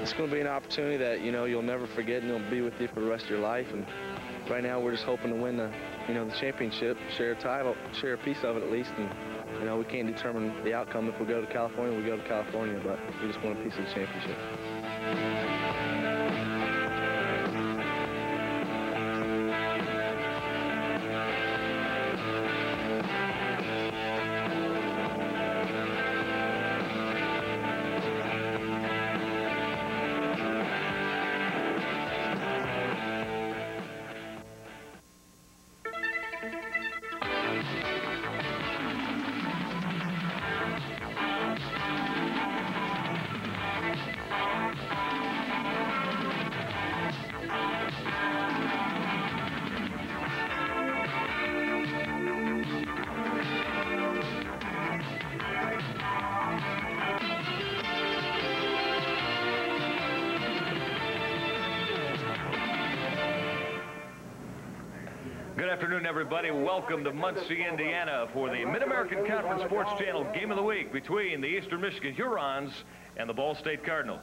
it's going to be an opportunity that, you know, you'll never forget and it'll be with you for the rest of your life. And right now we're just hoping to win the, you know, the championship, share a title, share a piece of it at least. And, you know, we can't determine the outcome. If we go to California, we go to California, but we just want a piece of the championship. Good afternoon, everybody. Welcome to Muncie, Indiana for the Mid-American Conference Sports Channel Game of the Week between the Eastern Michigan Hurons and the Ball State Cardinals.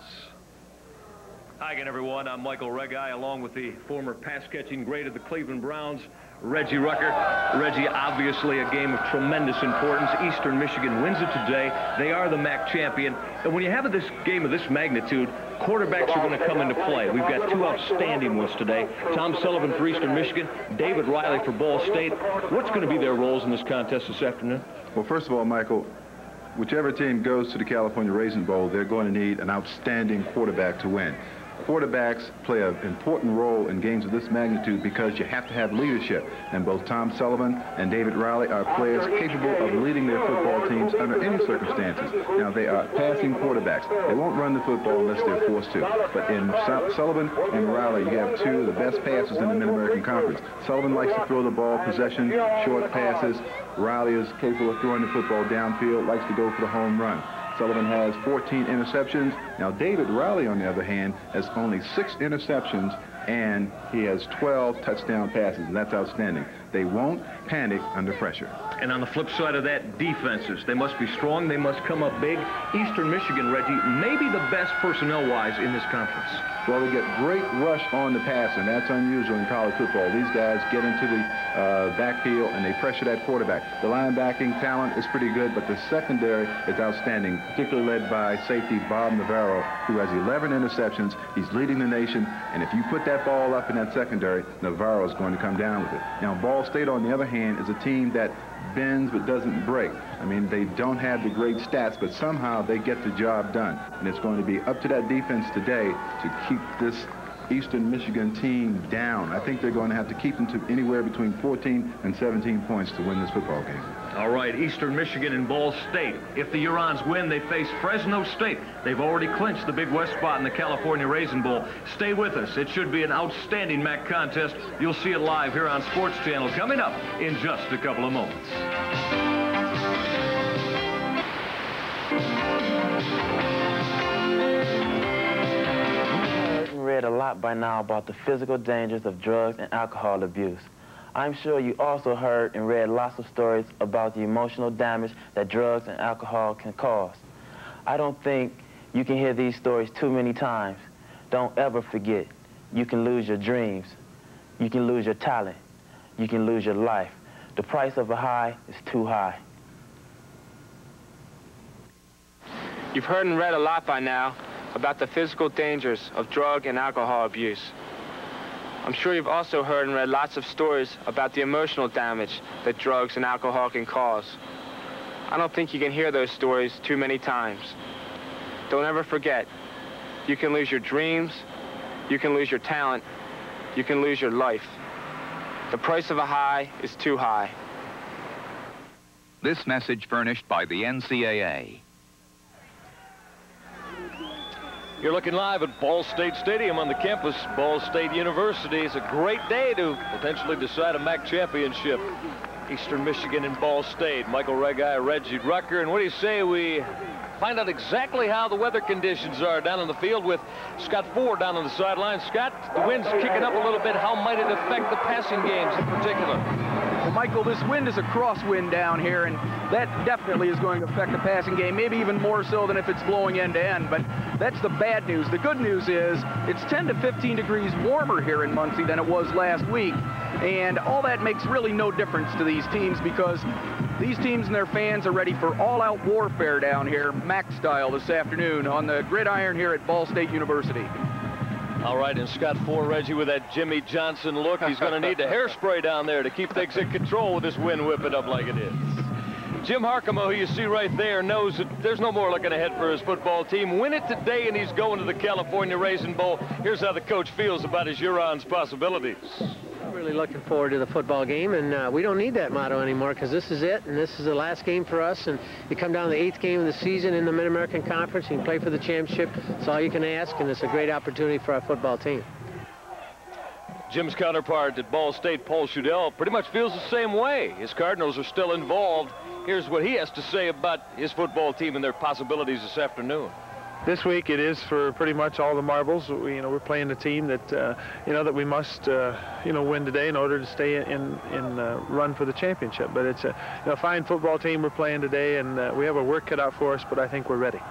Hi again, everyone. I'm Michael Regai, along with the former pass-catching great of the Cleveland Browns, Reggie Rucker. Reggie, obviously a game of tremendous importance. Eastern Michigan wins it today. They are the MAC champion. And when you have this game of this magnitude, quarterbacks are going to come into play. We've got two outstanding ones today. Tom Sullivan for Eastern Michigan, David Riley for Ball State. What's going to be their roles in this contest this afternoon? Well, first of all, Michael, whichever team goes to the California Raisin Bowl, they're going to need an outstanding quarterback to win. Quarterbacks play an important role in games of this magnitude because you have to have leadership. And both Tom Sullivan and David Riley are players capable of leading their football teams under any circumstances. Now, they are passing quarterbacks. They won't run the football unless they're forced to. But in Sullivan and Riley, you have two of the best passers in the Mid-American Conference. Sullivan likes to throw the ball, possession, short passes. Riley is capable of throwing the football downfield, likes to go for the home run. Sullivan has 14 interceptions. Now, David Riley, on the other hand, has only 6 interceptions, and he has 12 touchdown passes, and that's outstanding. They won't panic under pressure. And on the flip side of that, defenses. They must be strong. They must come up big. Eastern Michigan, Reggie, maybe the best personnel-wise in this conference. Well, they get great rush on the passer, and that's unusual in college football. These guys get into the backfield, and they pressure that quarterback. The linebacking talent is pretty good, but the secondary is outstanding, particularly led by safety Bob Navarro, who has 11 interceptions. He's leading the nation, and if you put that ball up in that secondary, Navarro is going to come down with it. Now, Ball State, on the other hand, is a team that bends but doesn't break. I mean, they don't have the great stats, but somehow they get the job done. And it's going to be up to that defense today to keep this Eastern Michigan team down. I think they're going to have to keep them to anywhere between 14 and 17 points to win this football game. All right, Eastern Michigan and Ball State. If the Hurons win, they face Fresno State. They've already clinched the Big West spot in the California Raisin Bowl. Stay with us. It should be an outstanding MAC contest. You'll see it live here on Sports Channel coming up in just a couple of moments. Read a lot by now about the physical dangers of drugs and alcohol abuse. I'm sure you also heard and read lots of stories about the emotional damage that drugs and alcohol can cause. I don't think you can hear these stories too many times. Don't ever forget, you can lose your dreams. You can lose your talent. You can lose your life. The price of a high is too high. You've heard and read a lot by now about the physical dangers of drug and alcohol abuse. I'm sure you've also heard and read lots of stories about the emotional damage that drugs and alcohol can cause. I don't think you can hear those stories too many times. Don't ever forget, you can lose your dreams, you can lose your talent, you can lose your life. The price of a high is too high. This message furnished by the NCAA. You're looking live at Ball State Stadium on the campus, Ball State University. It's a great day to potentially decide a MAC championship. Eastern Michigan and Ball State. Michael Regai, Reggie Rucker. And what do you say we find out exactly how the weather conditions are down in the field with Scott Ford down on the sideline. Scott, the wind's kicking up a little bit. How might it affect the passing games in particular? Michael, this wind is a crosswind down here, and that definitely is going to affect the passing game, maybe even more so than if it's blowing end to end, but that's the bad news. The good news is it's 10 to 15 degrees warmer here in Muncie than it was last week, and all that makes really no difference to these teams because these teams and their fans are ready for all-out warfare down here, MAC style, this afternoon on the gridiron here at Ball State University. All right, and Scott Ford, Reggie, with that Jimmy Johnson look, he's going to need the hairspray down there to keep things in control with this wind whipping up like it is. Jim Harkema, who you see right there, knows that there's no more looking ahead for his football team. Win it today, and he's going to the California Raisin Bowl. Here's how the coach feels about his Hurons' possibilities. I'm really looking forward to the football game, and we don't need that motto anymore because this is it, and this is the last game for us, and you come down to the 8th game of the season in the Mid-American Conference, you can play for the championship. That's all you can ask, and it's a great opportunity for our football team. Jim's counterpart at Ball State, Paul Shudell, pretty much feels the same way. His Cardinals are still involved. Here's what he has to say about his football team and their possibilities this afternoon. This week it is for pretty much all the marbles. We're playing a team that that we must win today in order to stay in run for the championship. But it's a fine football team we're playing today, and we have a work cut out for us. But I think we're ready.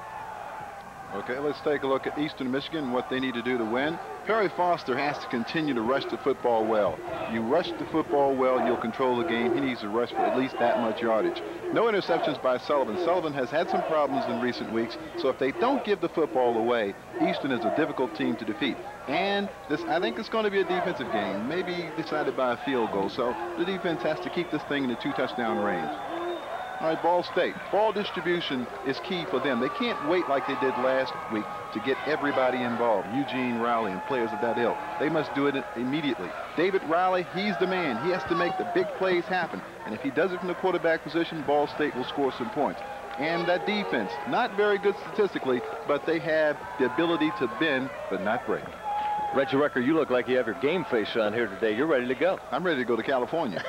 Okay, let's take a look at Eastern Michigan and what they need to do to win. Perry Foster has to continue to rush the football well. You rush the football well, you'll control the game. He needs to rush for at least that much yardage. No interceptions by Sullivan. Sullivan has had some problems in recent weeks, so if they don't give the football away, Eastern is a difficult team to defeat. And this, I think it's going to be a defensive game, maybe decided by a field goal. So the defense has to keep this thing in the 2-touchdown range. All right, Ball State. Ball distribution is key for them. They can't wait like they did last week to get everybody involved, Eugene Riley and players of that ilk. They must do it immediately. David Riley, he's the man. He has to make the big plays happen. And if he does it from the quarterback position, Ball State will score some points. And that defense, not very good statistically, but they have the ability to bend but not break. Reggie Rucker, you look like you have your game face on here today. You're ready to go. I'm ready to go to California.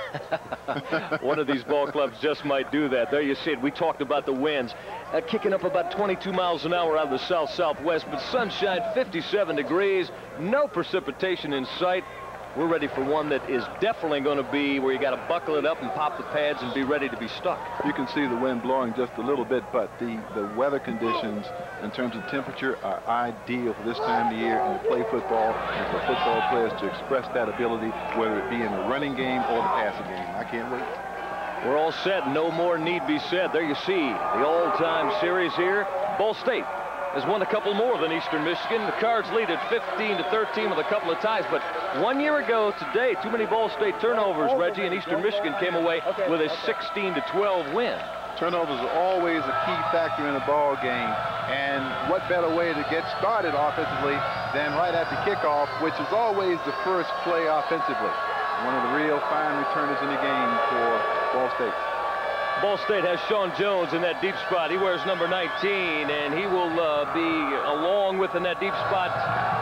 One of these ball clubs just might do that. There you see it. We talked about the winds. Kicking up about 22 miles an hour out of the south-southwest, but sunshine, 57 degrees, no precipitation in sight. We're ready for one that is definitely going to be where you got to buckle it up and pop the pads and be ready to be stuck. You can see the wind blowing just a little bit, but the weather conditions in terms of temperature are ideal for this time of the year and to play football and for football players to express that ability, whether it be in the running game or the passing game. I can't wait. We're all set. No more need be said. There you see the all-time series here. Ball State has won a couple more than Eastern Michigan. The Cards lead at 15-13 with a couple of ties. But 1 year ago today, too many Ball State turnovers, Reggie, and Eastern Michigan came away with a 16-12 win. Turnovers are always a key factor in a ball game. And what better way to get started offensively than right at the kickoff, which is always the first play offensively. One of the real fine returners in the game for Ball State. Ball State has Sean Jones in that deep spot. He wears number 19, and he will be along with in that deep spot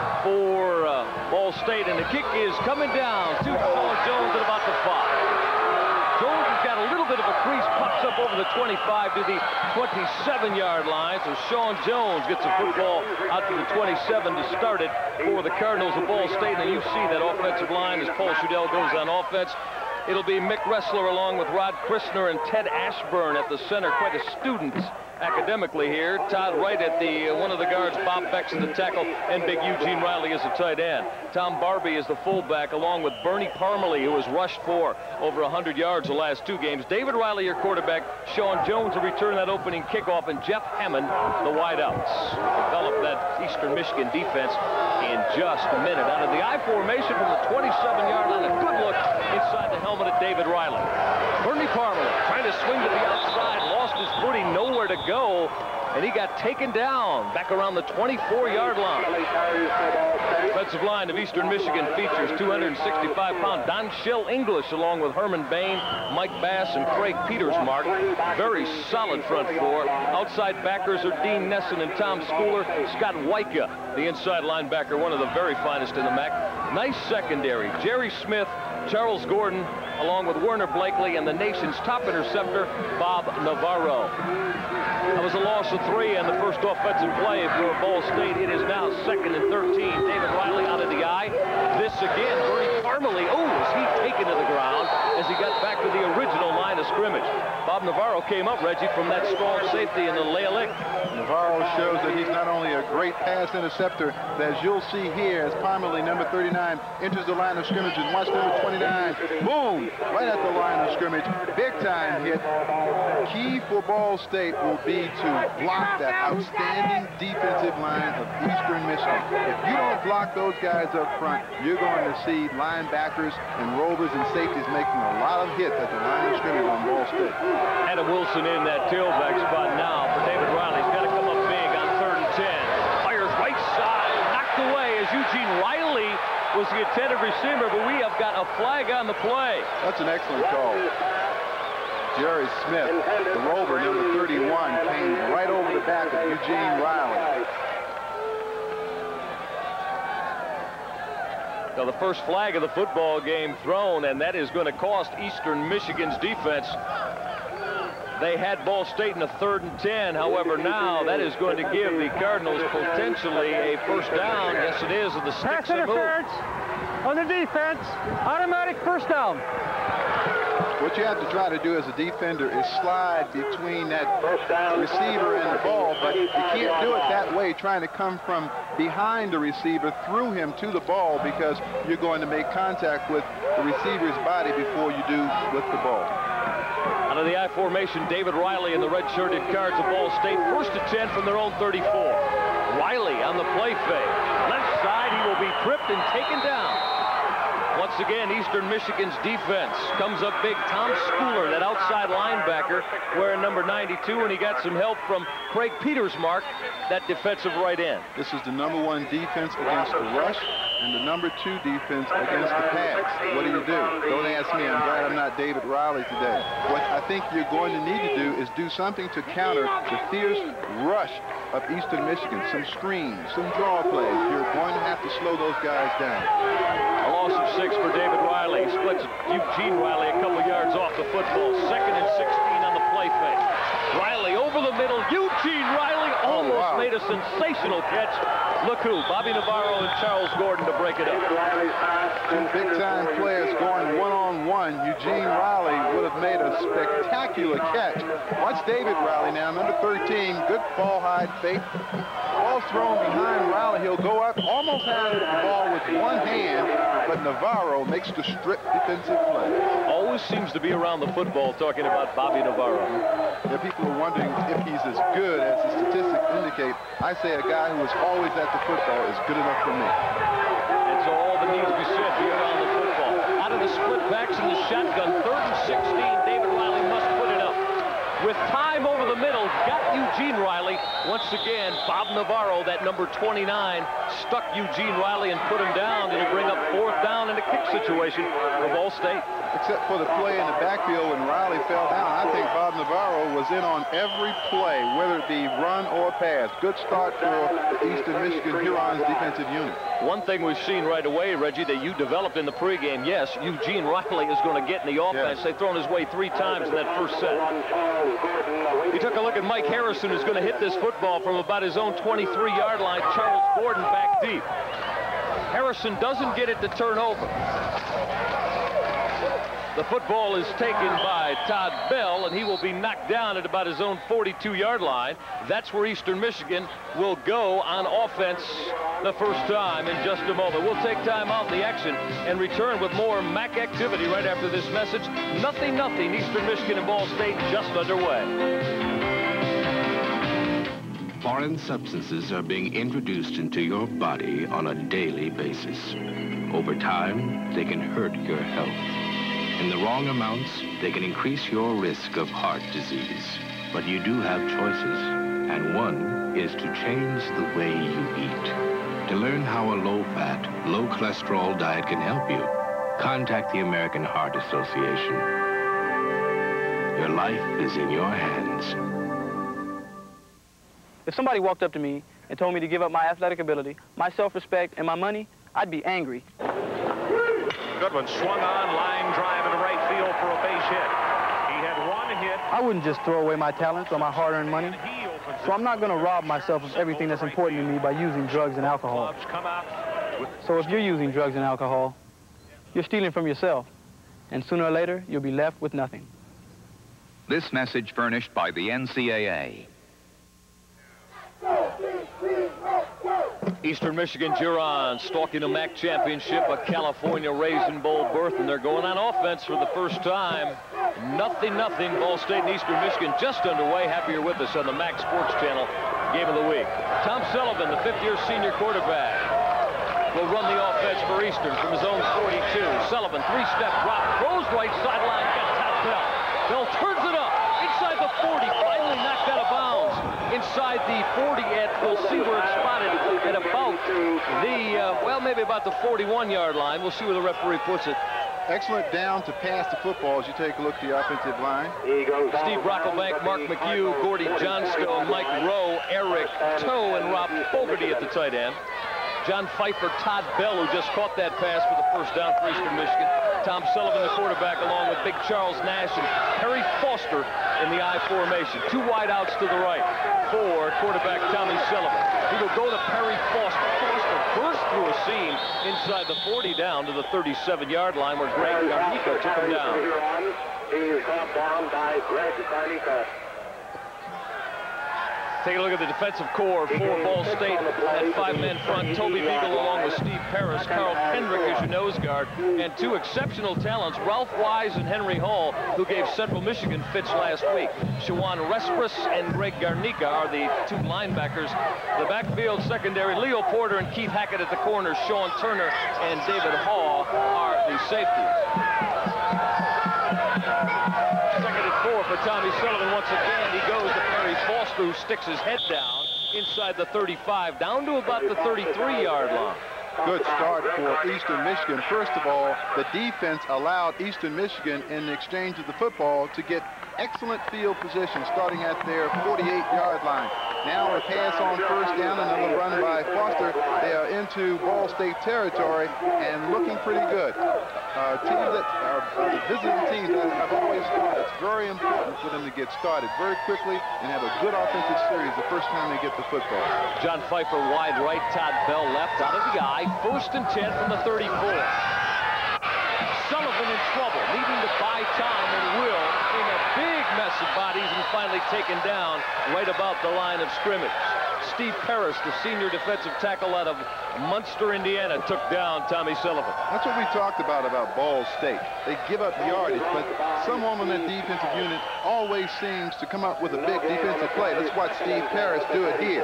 for Ball State. And the kick is coming down to Sean Jones at about the 5. Jones has got a little bit of a crease, pops up over the 25 to the 27-yard line. So Sean Jones gets the football out to the 27 to start it for the Cardinals of Ball State. And you see that offensive line as Paul Shudell goes on offense. It'll be Mick Ressler along with Rod Christner and Ted Ashburn at the center. Quite a student academically here. Todd Wright at the one of the guards, Bob Bex at the tackle, and big Eugene Riley as the tight end. Tom Barbie is the fullback along with Bernie Parmalee, who has rushed for over 100 yards the last 2 games. David Riley, your quarterback. Sean Jones will return that opening kickoff, and Jeff Hammond, the wideouts. Develop that Eastern Michigan defense in just a minute. Out of the I formation from the 27-yard line, a good look inside the helmet of David Riley. Bernie Parmalee trying to swing to the outside, lost his footing, nowhere to go, and he got taken down back around the 24-yard line. Defensive line of Eastern Michigan features 265-pound Don Schill English along with Herman Bain, Mike Bass, and Craig Petersmark. Very solid front four. Outside backers are Dean Nesson and Tom Schooler. Scott Wyka, the inside linebacker, one of the very finest in the MAC. Nice secondary. Jerry Smith, Charles Gordon, along with Werner Blakely, and the nation's top interceptor, Bob Navarro. That was a loss of 3 and the first offensive play for Ball State. It is now 2nd and 13. David Riley out of the I. This again, Bernie Parmalee. Oh, is he taken to the ground? as he got back to the original line of scrimmage. Bob Navarro came up, Reggie, from that strong safety in the Lealik. Navarro shows that he's not only a great pass interceptor, but as you'll see here, as Parmalee, number 39, enters the line of scrimmage, and watch number 29, boom, right at the line of scrimmage, big time hit. Key for Ball State will be to block that outstanding defensive line of Eastern Michigan. If you don't block those guys up front, you're going to see linebackers and rovers and safeties making a lot of hits at the line of scrimmage on Ball State. Adam Wilson in that tailback spot now for David Riley. He's got to come up big on 3rd and 10. Fires right side, knocked away as Eugene Riley was the intended receiver, but we have got a flag on the play. That's an excellent call. Jerry Smith, the rover, number 31, came right over the back of Eugene Riley. Now the first flag of the football game thrown, and that is going to cost Eastern Michigan's defense. They had Ball State in a 3rd and 10. However, now that is going to give the Cardinals potentially a first down. Yes, it is, of the sticks and move. Pass interference on the defense. Automatic first down. What you have to try to do as a defender is slide between that receiver and the ball, but you can't do it that way, trying to come from behind the receiver through him to the ball, because you're going to make contact with the receiver's body before you do with the ball. Out of the I formation, David Riley and the red-shirted Cards of Ball State. 1st and 10 from their own 34. Riley on the play fake. Left side, he will be tripped and taken down. Once again, Eastern Michigan's defense comes up big. Tom Schooler, that outside linebacker, wearing number 92, and he got some help from Craig Petersmark, that defensive right end. This is the number 1 defense against the rush and the number 2 defense against the pass. What do you do? Don't ask me. I'm glad I'm not David Riley today. What I think you're going to need to do is do something to counter the fierce rush of Eastern Michigan. Some screens, some draw plays. You're going to have to slow those guys down. A loss of 6 for David Riley. He splits Eugene Riley a couple yards off the football. 2nd and 16 on the play fake. Riley over the middle. Eugene Riley almost made a sensational catch. Look who, Bobby Navarro and Charles Gordon to break it up. 2 big-time players going one-on-one. Eugene Riley would have made a spectacular catch. Watch David Riley now, number 13. Good ball hide fake. Ball thrown behind Riley. He'll go up, almost has the ball with one hand, but Navarro makes the strip defensive play. Always seems to be around the football talking about Bobby Navarro. Yeah, people are wondering if he's as good as the statistics indicate. I say a guy who is always at the football is good enough for me. And so all that needs to be said here around the football. Out of the split backs in the shotgun, 3rd and 16, David Riley must put it up. With time over the middle, got Eugene Riley. Once again, Bob Navarro, that number 29, stuck Eugene Riley and put him down. It'll bring up 4th down in a kick situation for Ball State. Except for the play in the backfield when Riley fell down, I think Bob Navarro was in on every play, whether it be run or pass. Good start for the Eastern Michigan Hurons defensive unit. One thing we've seen right away, Reggie, that you developed in the pregame, yes, Eugene Riley is going to get in the offense. Yes. They've thrown his way 3 times in that first set. He took a look at Mike Harrison, who's going to hit this football from about his own 23-yard line. Charles Gordon back deep. Harrison doesn't get it to turn over. The football is taken by Todd Bell, and he will be knocked down at about his own 42-yard line. That's where Eastern Michigan will go on offense the first time in just a moment. We'll take time out in the action and return with more MAC activity right after this message. 0-0, Eastern Michigan and Ball State just underway. Foreign substances are being introduced into your body on a daily basis. Over time, they can hurt your health. In the wrong amounts, they can increase your risk of heart disease. But you do have choices, and one is to change the way you eat. To learn how a low-fat, low-cholesterol diet can help you, contact the American Heart Association. Your life is in your hands. If somebody walked up to me and told me to give up my athletic ability, my self-respect, and my money, I'd be angry. Goodwin swung on, line drive into right field for a base hit. He had 1 hit. I wouldn't just throw away my talents or my hard-earned money. So I'm not going to rob myself of everything that's important to me by using drugs and alcohol. So if you're using drugs and alcohol, you're stealing from yourself. and sooner or later, you'll be left with nothing. This message furnished by the NCAA. Eastern Michigan Jurons stalking a MAC championship, a California Raisin Bowl berth, and they're going on offense for the first time. Nothing. Ball State and Eastern Michigan just underway. Happy you're with us on the MAC Sports Channel Game of the Week. Tom Sullivan, the fifth-year senior quarterback, will run the offense for Eastern from his own 42. Sullivan, three-step drop, throws right sideline, got Todd Bell. Bell turns it up inside the 40, finally knocked out of bounds. Inside the 40, and we'll see where it's spotted at about the, well, maybe about the 41-yard line. We'll see where the referee puts it. Excellent down to pass the football as you take a look at the offensive line. Steve Brocklebank, Mark McHugh, Gordy Johnstone, Mike Rowe, Eric Toe, and Rob Fogarty at the tight end. John Pfeiffer, Todd Bell, who just caught that pass for the first down for Eastern Michigan. Tom Sullivan, the quarterback, along with Big Charles Nash and Harry Foster in the I formation. Two wideouts to the right for quarterback Tommy Sullivan. He will go to Perry Foster. Foster burst through a seam inside the 40 down to the 37-yard line where Greg Garnica took him down. He is brought down by Greg Garnica. Take a look at the defensive core for Ball State at five-man front. Toby Beagle along with Steve Paris. Carl Kendrick as your nose guard. And two exceptional talents, Ralph Wise and Henry Hall, who gave Central Michigan fits last week. Shawan Respris and Greg Garnica are the two linebackers. The backfield secondary, Leo Porter and Keith Hackett at the corners. Sean Turner and David Hall are the safeties. Second and 4 for Tommy Sullivan. Once again, he goes to Perry Foster, who sticks his head down inside the 35, down to about the 33-yard line. Good start for Eastern Michigan. First of all, the defense allowed Eastern Michigan in the exchange of the football to get excellent field position starting at their 48-yard line. Now a pass on first down, another run by Foster. They are into Ball State territory and looking pretty good. Teams that are the visiting teams that have always started, it's very important for them to get started very quickly and have a good offensive series the first time they get the football. John Pfeiffer wide right, Todd Bell left out of the eye. First and 10 from the 34. Sullivan in trouble, needing to buy time, and will in a big mess of bodies and finally taken down right about the line of scrimmage. Steve Paris, the senior defensive tackle out of Munster, Indiana, took down Tommy Sullivan. That's what we talked about Ball State. They give up yardage, but someone on that defensive unit always seems to come up with a big defensive play. Let's watch Steve Paris do it here.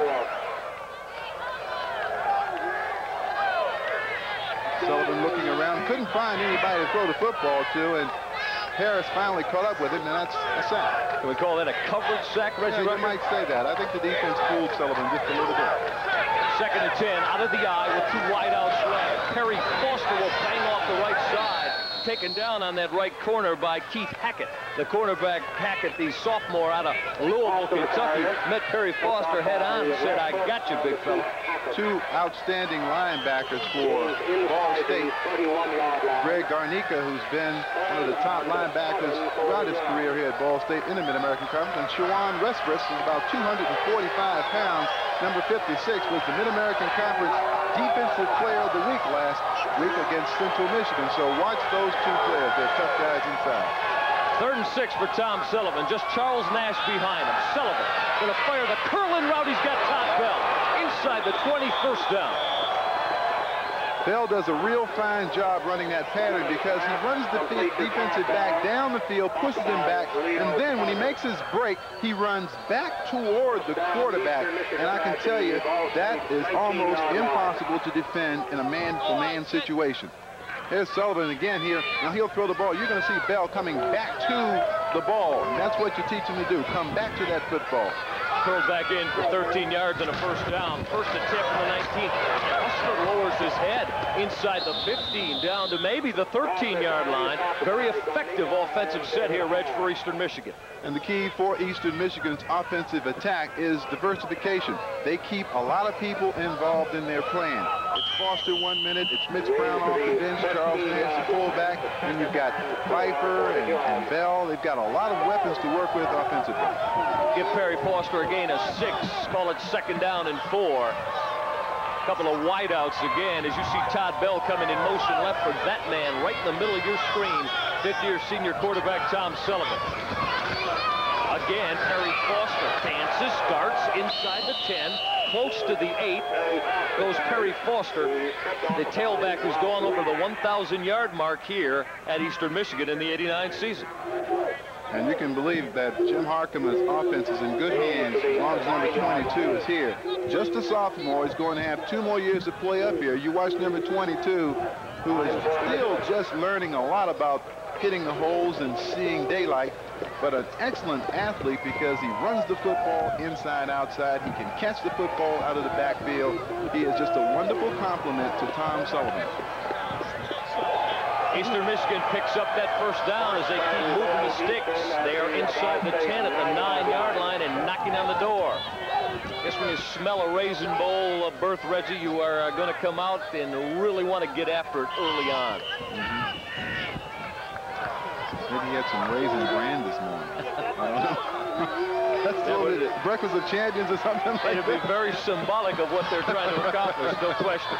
Sullivan looking around, couldn't find anybody to throw the football to, and Harris finally caught up with him, and that's a sack. Can we call that a coverage sack, Reggie? Yeah, you might say that. I think the defense fooled Sullivan just a little bit. Second and 10, out of the eye with two wideouts left. Perry Foster will bang off the right side. Taken down on that right corner by Keith Hackett. The cornerback Hackett, the sophomore out of Louisville, Kentucky, met Perry Foster head on and said, "I got you, big fella." Two outstanding linebackers for Ball State. Greg Garnica, who's been one of the top linebackers throughout his career here at Ball State in the Mid-American Conference. And Shawan Respris is about 245 pounds. Number 56 was the Mid-American Conference Defensive Player of the Week last week against Central Michigan. So watch those two players. They're tough guys inside. Third and 6 for Tom Sullivan. Just Charles Nash behind him. Sullivan going to fire the curling route. He's got Todd Bell inside the 21st down. Bell does a real fine job running that pattern because he runs the defensive back down the field, pushes him back, and then when he makes his break, he runs back toward the quarterback. And I can tell you, that is almost impossible to defend in a man-to-man situation. Here's Sullivan again here. Now he'll throw the ball. You're going to see Bell coming back to the ball. And that's what you teach him to do. Come back to that football. Curled back in for 13 yards and a first down. First attempt from the 19. Foster lowers his head inside the 15 down to maybe the 13-yard line. Very effective offensive set here, Reg, for Eastern Michigan. And the key for Eastern Michigan's offensive attack is diversification. They keep a lot of people involved in their plan. It's Foster 1 minute, it's Mitch Brown off the bench, Charles Nash, the fullback, and you've got Pfeiffer and Bell. They've got a lot of weapons to work with offensively. Give Perry Foster a gain of 6. Call it second down and 4. Couple of wideouts again as you see Todd Bell coming in motion left for that man right in the middle of your screen. fifth-year senior quarterback Tom Sullivan. Again, Perry Foster dances, starts inside the 10, close to the 8. Goes Perry Foster, the tailback who's gone over the 1,000-yard mark here at Eastern Michigan in the '89 season. And you can believe that Jim Harkima's offense is in good hands as long as number 22 is here. Just a sophomore. He's going to have 2 more years to play up here. You watch number 22, who is still just learning a lot about hitting the holes and seeing daylight, but an excellent athlete because he runs the football inside, outside. He can catch the football out of the backfield. He is just a wonderful complement to Tom Sullivan. Eastern Michigan picks up that first down as they keep moving the sticks. They are inside the 10 at the 9-yard line and knocking on the door. I guess when you smell a Raisin Bowl berth, Reggie, you are going to come out and really want to get after it early on. Maybe he had some Raisin Bran this morning. I don't know. That's totally Breakfast of Champions or something like that. It'd be very symbolic of what they're trying to accomplish, no question.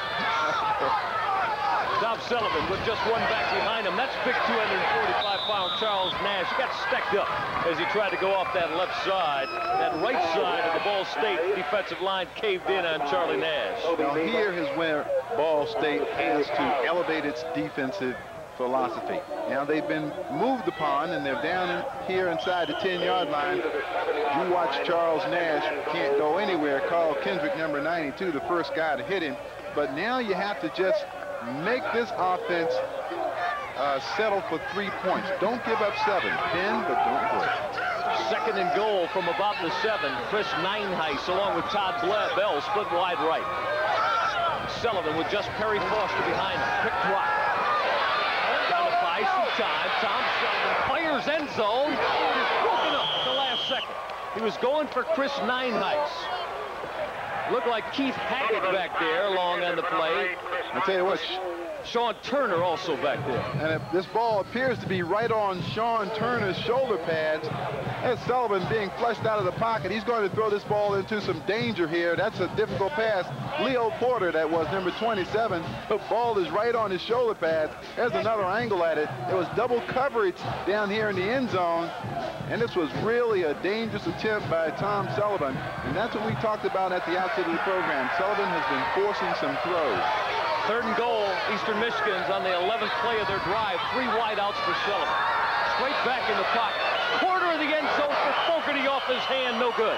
Tom Sullivan with just one back behind him. That's big 245-pound Charles Nash. He got stacked up as he tried to go off that left side. That right side of the Ball State defensive line caved in on Charlie Nash. Now here is where Ball State has to elevate its defensive philosophy. Now they've been moved upon and they're down here inside the 10-yard line. You watch Charles Nash, can't go anywhere. Carl Kendrick, number 92, the first guy to hit him. But now you have to just make this offense settle for 3 points. Don't give up 7. Pin, but don't break. Second and goal from about the 7. Chris Nineheis along with Todd Bell split wide right. Sullivan with just Perry Foster behind him. Quick drop. Down to buy some time. Tom Sullivan fires end zone. He's broken up at the last second. He was going for Chris Nineheis. Looked like Keith Hackett back there along on the play. I'll tell you what. Sean Turner also back there. And if this ball appears to be right on Sean Turner's shoulder pads, that's Sullivan being flushed out of the pocket. He's going to throw this ball into some danger here. That's a difficult pass. Leo Porter, that was number 27. The ball is right on his shoulder pads. There's another angle at it. There was double coverage down here in the end zone. And this was really a dangerous attempt by Tom Sullivan. And that's what we talked about at the outset of the program. Sullivan has been forcing some throws. Third and goal, Eastern Michigan's on the 11th play of their drive. 3 wideouts for Sullivan. Straight back in the pocket. Corner of the end zone for Fogarty off his hand, no good.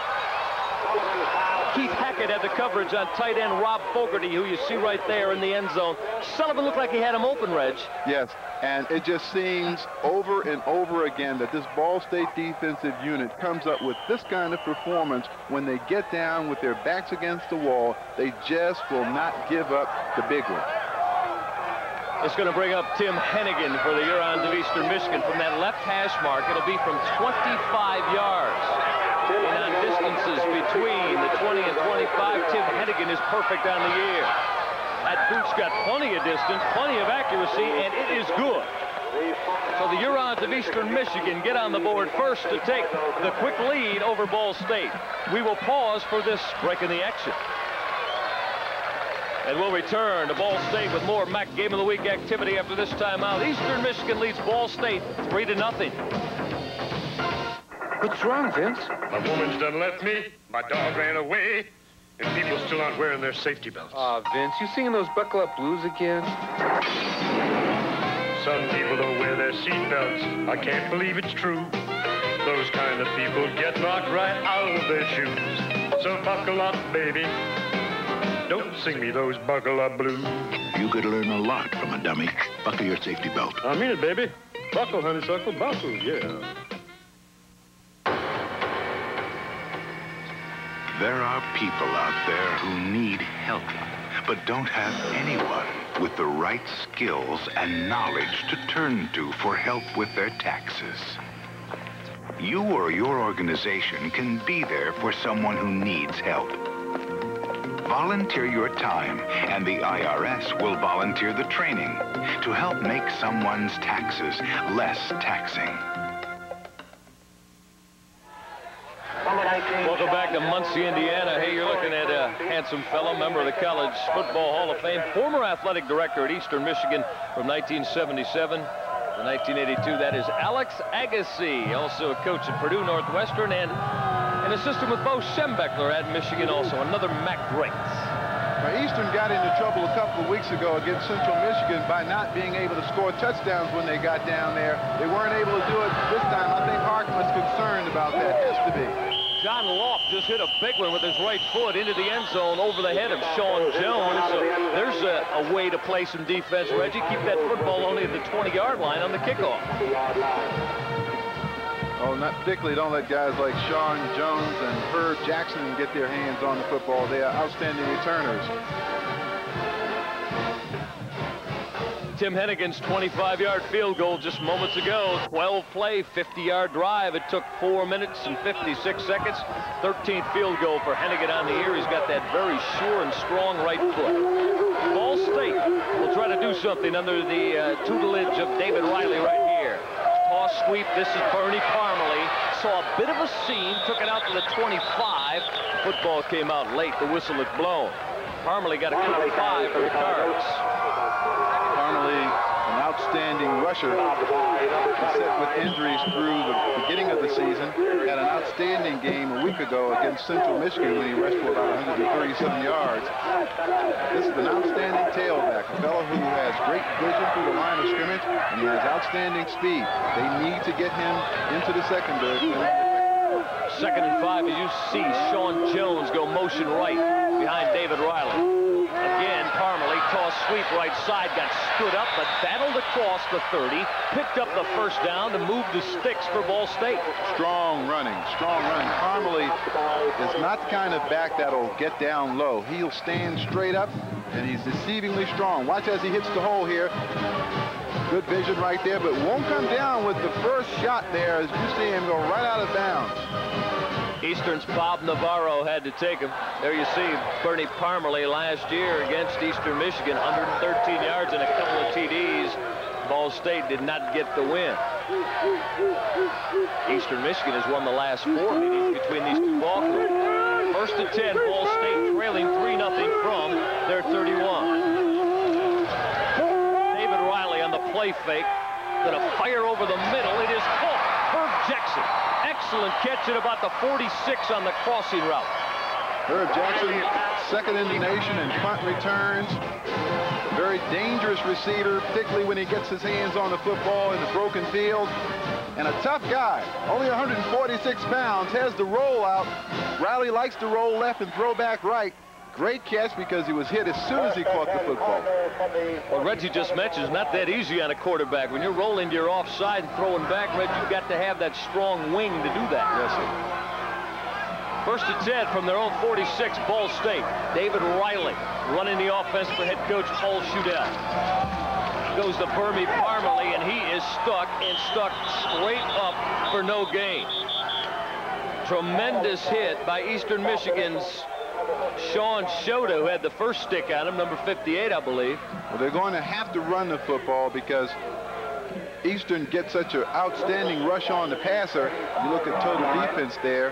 Keith Hackett had the coverage on tight end Rob Fogarty, who you see right there in the end zone. Sullivan looked like he had him open, Reg. Yes, and it just seems over and over again that this Ball State defensive unit comes up with this kind of performance when they get down with their backs against the wall. They just will not give up the big one. It's going to bring up Tim Hennigan for the Hurons of Eastern Michigan from that left hash mark. It'll be from 25 yards. And on distances between the 20 and 25, Tim Hennigan is perfect on the year. That boot's got plenty of distance, plenty of accuracy, and it is good. So the Hurons of Eastern Michigan get on the board first to take the quick lead over Ball State. We will pause for this break in the action. And we'll return to Ball State with more MAC Game of the Week activity after this timeout. Eastern Michigan leads Ball State 3-0. What's wrong, Vince? My woman's done left me, my dog ran away, and people still aren't wearing their safety belts. Aw, Vince, you singing those buckle up blues again? Some people don't wear their seat belts. I can't believe it's true. Those kind of people get knocked right out of their shoes. So buckle up, baby. Don't sing me those buckle up blues. You could learn a lot from a dummy. Buckle your safety belt. I mean it, baby. Buckle, honeysuckle, buckle, yeah. There are people out there who need help, but don't have anyone with the right skills and knowledge to turn to for help with their taxes. You or your organization can be there for someone who needs help. Volunteer your time, and the IRS will volunteer the training to help make someone's taxes less taxing. Welcome back to Muncie, Indiana. Hey, you're looking at a handsome fellow, member of the College Football Hall of Fame, former athletic director at Eastern Michigan from 1977 In 1982, that is Alex Agassi, also a coach at Purdue Northwestern and an assistant with Bo Schembechler at Michigan, also another MAC great. Now, Eastern got into trouble a couple of weeks ago against Central Michigan by not being able to score touchdowns when they got down there. They weren't able to do it this time. I think Hartman's concerned about that. Has to be. John Loft just hit a big one with his right foot into the end zone over the head of Sean Jones. So there's a way to play some defense, Reggie. Keep that football only at the 20-yard line on the kickoff. Oh, not particularly. Don't let guys like Sean Jones and Herb Jackson get their hands on the football. They are outstanding returners. Tim Hennigan's 25-yard field goal just moments ago. 12-play, 50-yard drive. It took 4 minutes and 56 seconds. 13th field goal for Hennigan on the year. He's got that very sure and strong right foot. Ball State will try to do something under the tutelage of David Riley right here. Toss sweep. This is Bernie Parmalee. Saw a bit of a seam. Took it out to the 25. Football came out late. The whistle had blown. Parmalee got a count of 5 for the Cards. Parmalee, an outstanding rusher, beset with injuries through the beginning of the season, had an outstanding game a week ago against Central Michigan when he rushed for about 137 yards. This is an outstanding tailback, a fellow who has great vision through the line of scrimmage, and he has outstanding speed. They need to get him into the secondary. 2nd and 5 as you see Sean Jones go motion right behind David Riley. Again, Parmalee toss sweep right side, got stood up, but battled across the 30, picked up the first down to move the sticks for Ball State. Strong running, strong running. Parmalee is not the kind of back that'll get down low. He'll stand straight up, and he's deceivingly strong. Watch as he hits the hole here. Good vision right there, but won't come down with the first shot there as you see him go right out of bounds. Eastern's Bob Navarro had to take him. There you see Bernie Parmalee last year against Eastern Michigan, 113 yards and a couple of TDs. Ball State did not get the win. Eastern Michigan has won the last 4 meetings between these two ball clubs. 1st and 10, Ball State trailing 3-0 from their 31. David Riley on the play fake. Gonna fire over the middle. It is caught. Herb Jackson. Excellent catch at about the 46 on the crossing route. Herb Jackson, second in the nation in punt returns. A very dangerous receiver, particularly when he gets his hands on the football in the broken field. And a tough guy, only 146 pounds, has the roll out. Riley likes to roll left and throw back right. Great catch because he was hit as soon as he caught the football. Well, Reggie just mentioned it's not that easy on a quarterback. When you're rolling to your offside and throwing back, Reggie, you've got to have that strong wing to do that. Yes, sir. 1st and 10 from their own 46, Ball State. David Riley running the offense for head coach Paul Schudel. Goes to Bernie Parmalee, and he is stuck straight up for no gain. Tremendous hit by Eastern Michigan's Sean Shota, who had the first stick on him, number 58, I believe. Well, they're going to have to run the football because Eastern gets such an outstanding rush on the passer. You look at total defense there.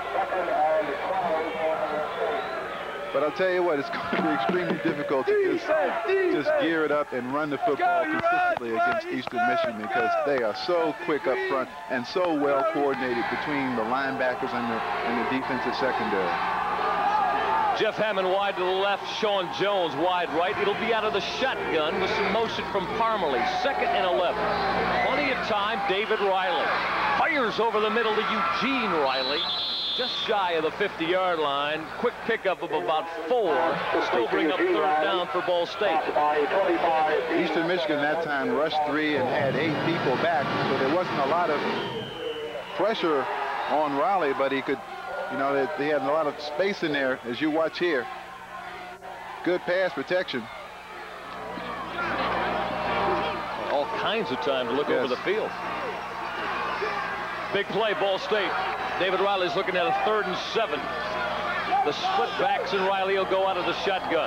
But I'll tell you what, it's going to be extremely difficult to just gear it up and run the football consistently against Eastern Michigan because they are so quick up front and so well coordinated between the linebackers and the defensive secondary. Jeff Hammond wide to the left, Sean Jones wide right. It'll be out of the shotgun with some motion from Parmalee. 2nd and 11. Plenty of time, David Riley. Fires over the middle to Eugene Riley. Just shy of the 50-yard line. Quick pickup of about 4. Still bring up 3rd down for Ball State. Eastern Michigan that time rushed 3 and had 8 people back, so there wasn't a lot of pressure on Riley, but he could, you know, they had a lot of space in there, as you watch here. Good pass protection. All kinds of time to look over the field. Big play, Ball State. David Riley's looking at a 3rd and 7. The split backs, and Riley will go out of the shotgun.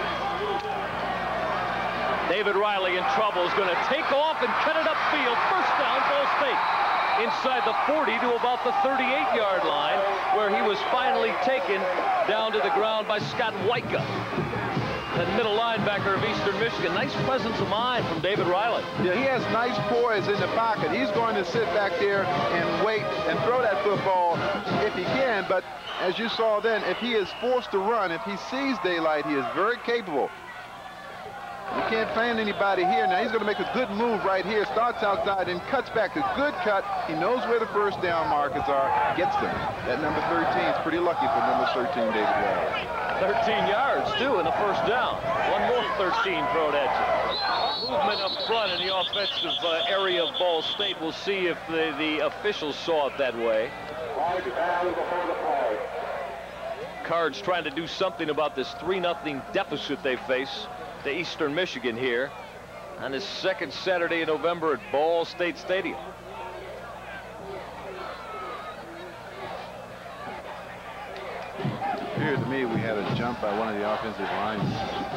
David Riley in trouble is going to take off and cut it upfield. First down, Ball State. Inside the 40 to about the 38-yard line, where he was finally taken down to the ground by Scott Wyka. That middle linebacker of Eastern Michigan. Nice presence of mind from David Riley. Yeah, he has nice poise in the pocket. He's going to sit back there and wait and throw that football if he can. But as you saw then, if he is forced to run, if he sees daylight, he is very capable. You can't find anybody here. Now he's going to make a good move right here. Starts outside and cuts back. A good cut. He knows where the first down markers are. Gets them. That number 13 is pretty lucky for number 13, David Riley. 13 yards, too, in the first down. One more 13 thrown at you. Movement up front in the offensive area of Ball State. We'll see if the officials saw it that way. Cards trying to do something about this 3-0 deficit they face to Eastern Michigan here on this second Saturday in November at Ball State Stadium. Appeared to me we had a jump by one of the offensive linemen.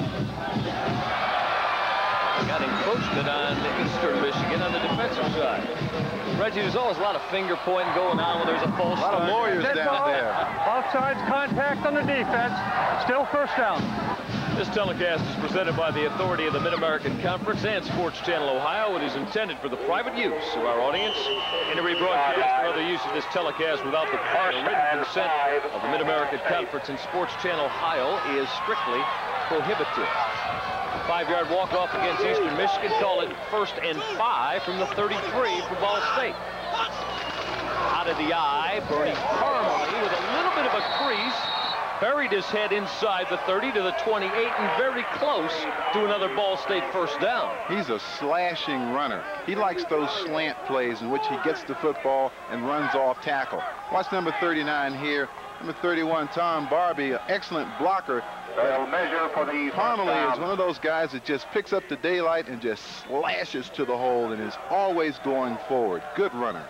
Got encroachment on Eastern Michigan on the defensive side. Reggie, there's always a lot of finger pointing going on when there's a false start. A lot of lawyers down there. Offsides contact on the defense. Still first down. This telecast is presented by the authority of the Mid-American Conference and Sports Channel Ohio. It is intended for the private use of our audience. Any rebroadcast or other use of this telecast without the prior written consent of the Mid-American Conference and Sports Channel Ohio is strictly prohibited. 5-yard walk-off against Eastern Michigan. Call it 1st and 5 from the 33 for Ball State. Out of the eye, Bernie Parmalee with a little bit of a crease. Buried his head inside the 30 to the 28 and very close to another Ball State first down. He's a slashing runner. He likes those slant plays in which he gets the football and runs off tackle. Watch number 39 here. Number 31, Tom Barbie, an excellent blocker. Parmalee is one of those guys that just picks up the daylight and just slashes to the hole and is always going forward. Good runner.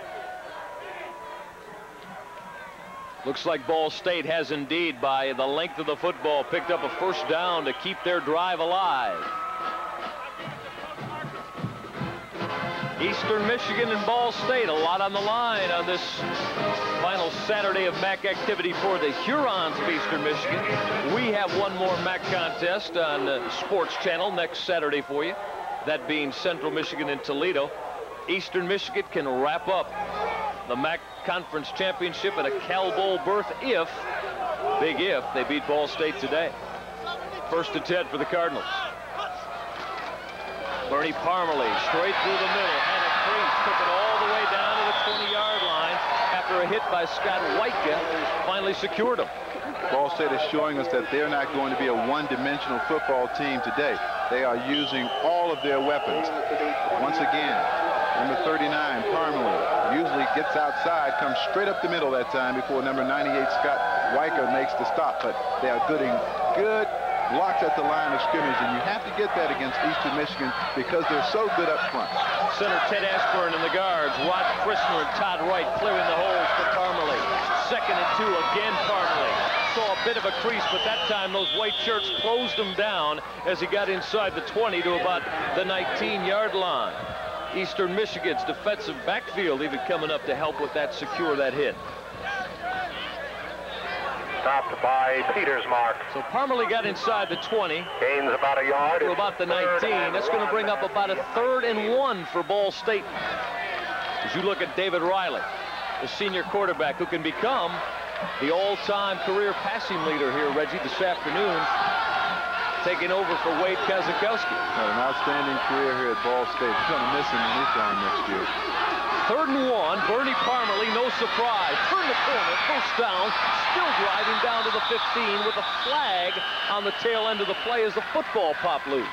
Looks like Ball State has indeed, by the length of the football, picked up a first down to keep their drive alive. Eastern Michigan and Ball State, a lot on the line on this final Saturday of MAC activity for the Hurons of Eastern Michigan. We have one more MAC contest on Sports Channel next Saturday for you, that being Central Michigan and Toledo. Eastern Michigan can wrap up the MAC Conference Championship and a Cal Bowl berth if, big if, they beat Ball State today. 1st and 10 for the Cardinals. Bernie Parmalee straight through the middle, had a crease, took it all the way down to the 20-yard line after a hit by Scott Whiteka, finally secured him. Ball State is showing us that they're not going to be a one-dimensional football team today. They are using all of their weapons. Once again, number 39, Parmalee, usually gets outside, comes straight up the middle that time before number 98, Scott Whiteka, makes the stop. But they are good blocks at the line of scrimmage, and you have to get that against Eastern Michigan because they're so good up front. Center Ted Ashburn and the guards, Rod Christner and Todd Wright clearing the holes for Parmalee. 2nd and 2, again Parmalee. Saw a bit of a crease, but that time those white shirts closed him down as he got inside the 20 to about the 19-yard line. Eastern Michigan's defensive backfield even coming up to help with that, secure that hit. Stopped by Peter's mark. So Parmalee got inside the 20. Gains about a yard. To about the 19. That's going to bring up about a 3rd and 1 for Ball State. As you look at David Riley, the senior quarterback who can become the all-time career passing leader here, Reggie, this afternoon, taking over for Wade Kazakowski. An outstanding career here at Ball State. He's going to miss him in his time next year. 3rd and 1, Bernie Parmalee, no surprise. Turn the corner, first down, still driving down to the 15 with a flag on the tail end of the play as the football popped loose.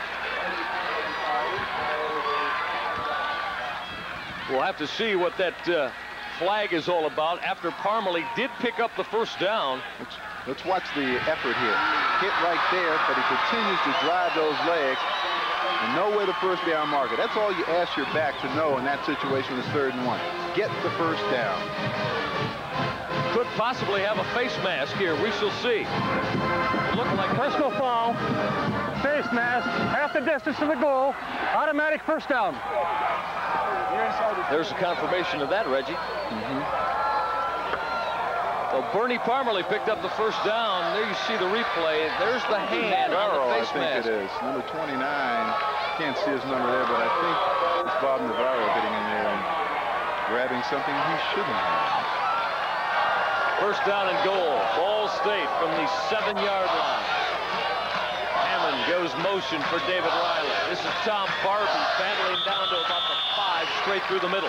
We'll have to see what that flag is all about after Parmalee did pick up the first down. Let's watch the effort here. Hit right there, but he continues to drive those legs and know where the first down marker. That's all you ask your back to know in that situation is 3rd and 1. Get the first down. Could possibly have a face mask here. We shall see. Looking like personal foul, face mask, half the distance to the goal, automatic first down. There's a confirmation of that, Reggie. So Bernie Parmalee picked up the first down. There you see the replay. There's the hand on the face mask. I think it is. Number 29. Can't see his number there, but I think it's Bob Navarro getting in there and grabbing something he shouldn't have. First down and goal. Ball State from the 7-yard line. Hammond goes motion for David Riley. This is Tom Barbie battling down to about the 5, straight through the middle.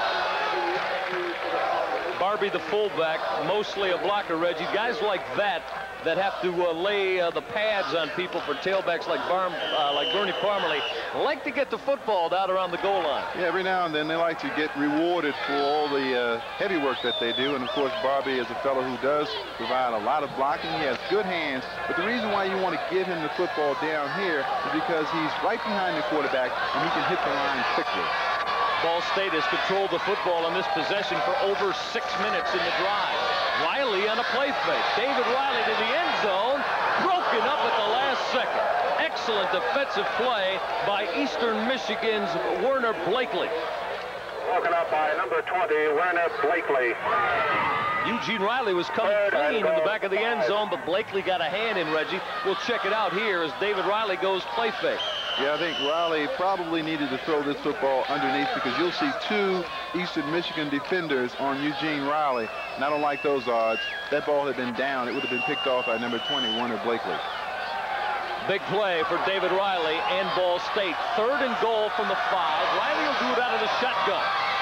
Barbie, the fullback, mostly a blocker, Reggie. Guys like that have to lay the pads on people for tailbacks like Bernie Parmalee like to get the football out around the goal line. Yeah, every now and then they like to get rewarded for all the heavy work that they do. And, of course, Barbie is a fellow who does provide a lot of blocking. He has good hands. But the reason why you want to give him the football down here is because he's right behind the quarterback and he can hit the line quickly. Ball State has controlled the football on this possession for over 6 minutes in the drive. Riley on a play fake. David Riley to the end zone. Broken up at the last second. Excellent defensive play by Eastern Michigan's Werner Blakely. Broken up by number 20, Werner Blakely. Eugene Riley was coming clean in the back of the end zone, but Blakely got a hand in, Reggie. We'll check it out here as David Riley goes play fake. Yeah, I think Riley probably needed to throw this football underneath because you'll see 2 Eastern Michigan defenders on Eugene Riley, and I don't like those odds. That ball had been down. It would have been picked off by number 20, Werner Blakely. Big play for David Riley and Ball State. 3rd and goal from the 5. Riley will do it out of the shotgun.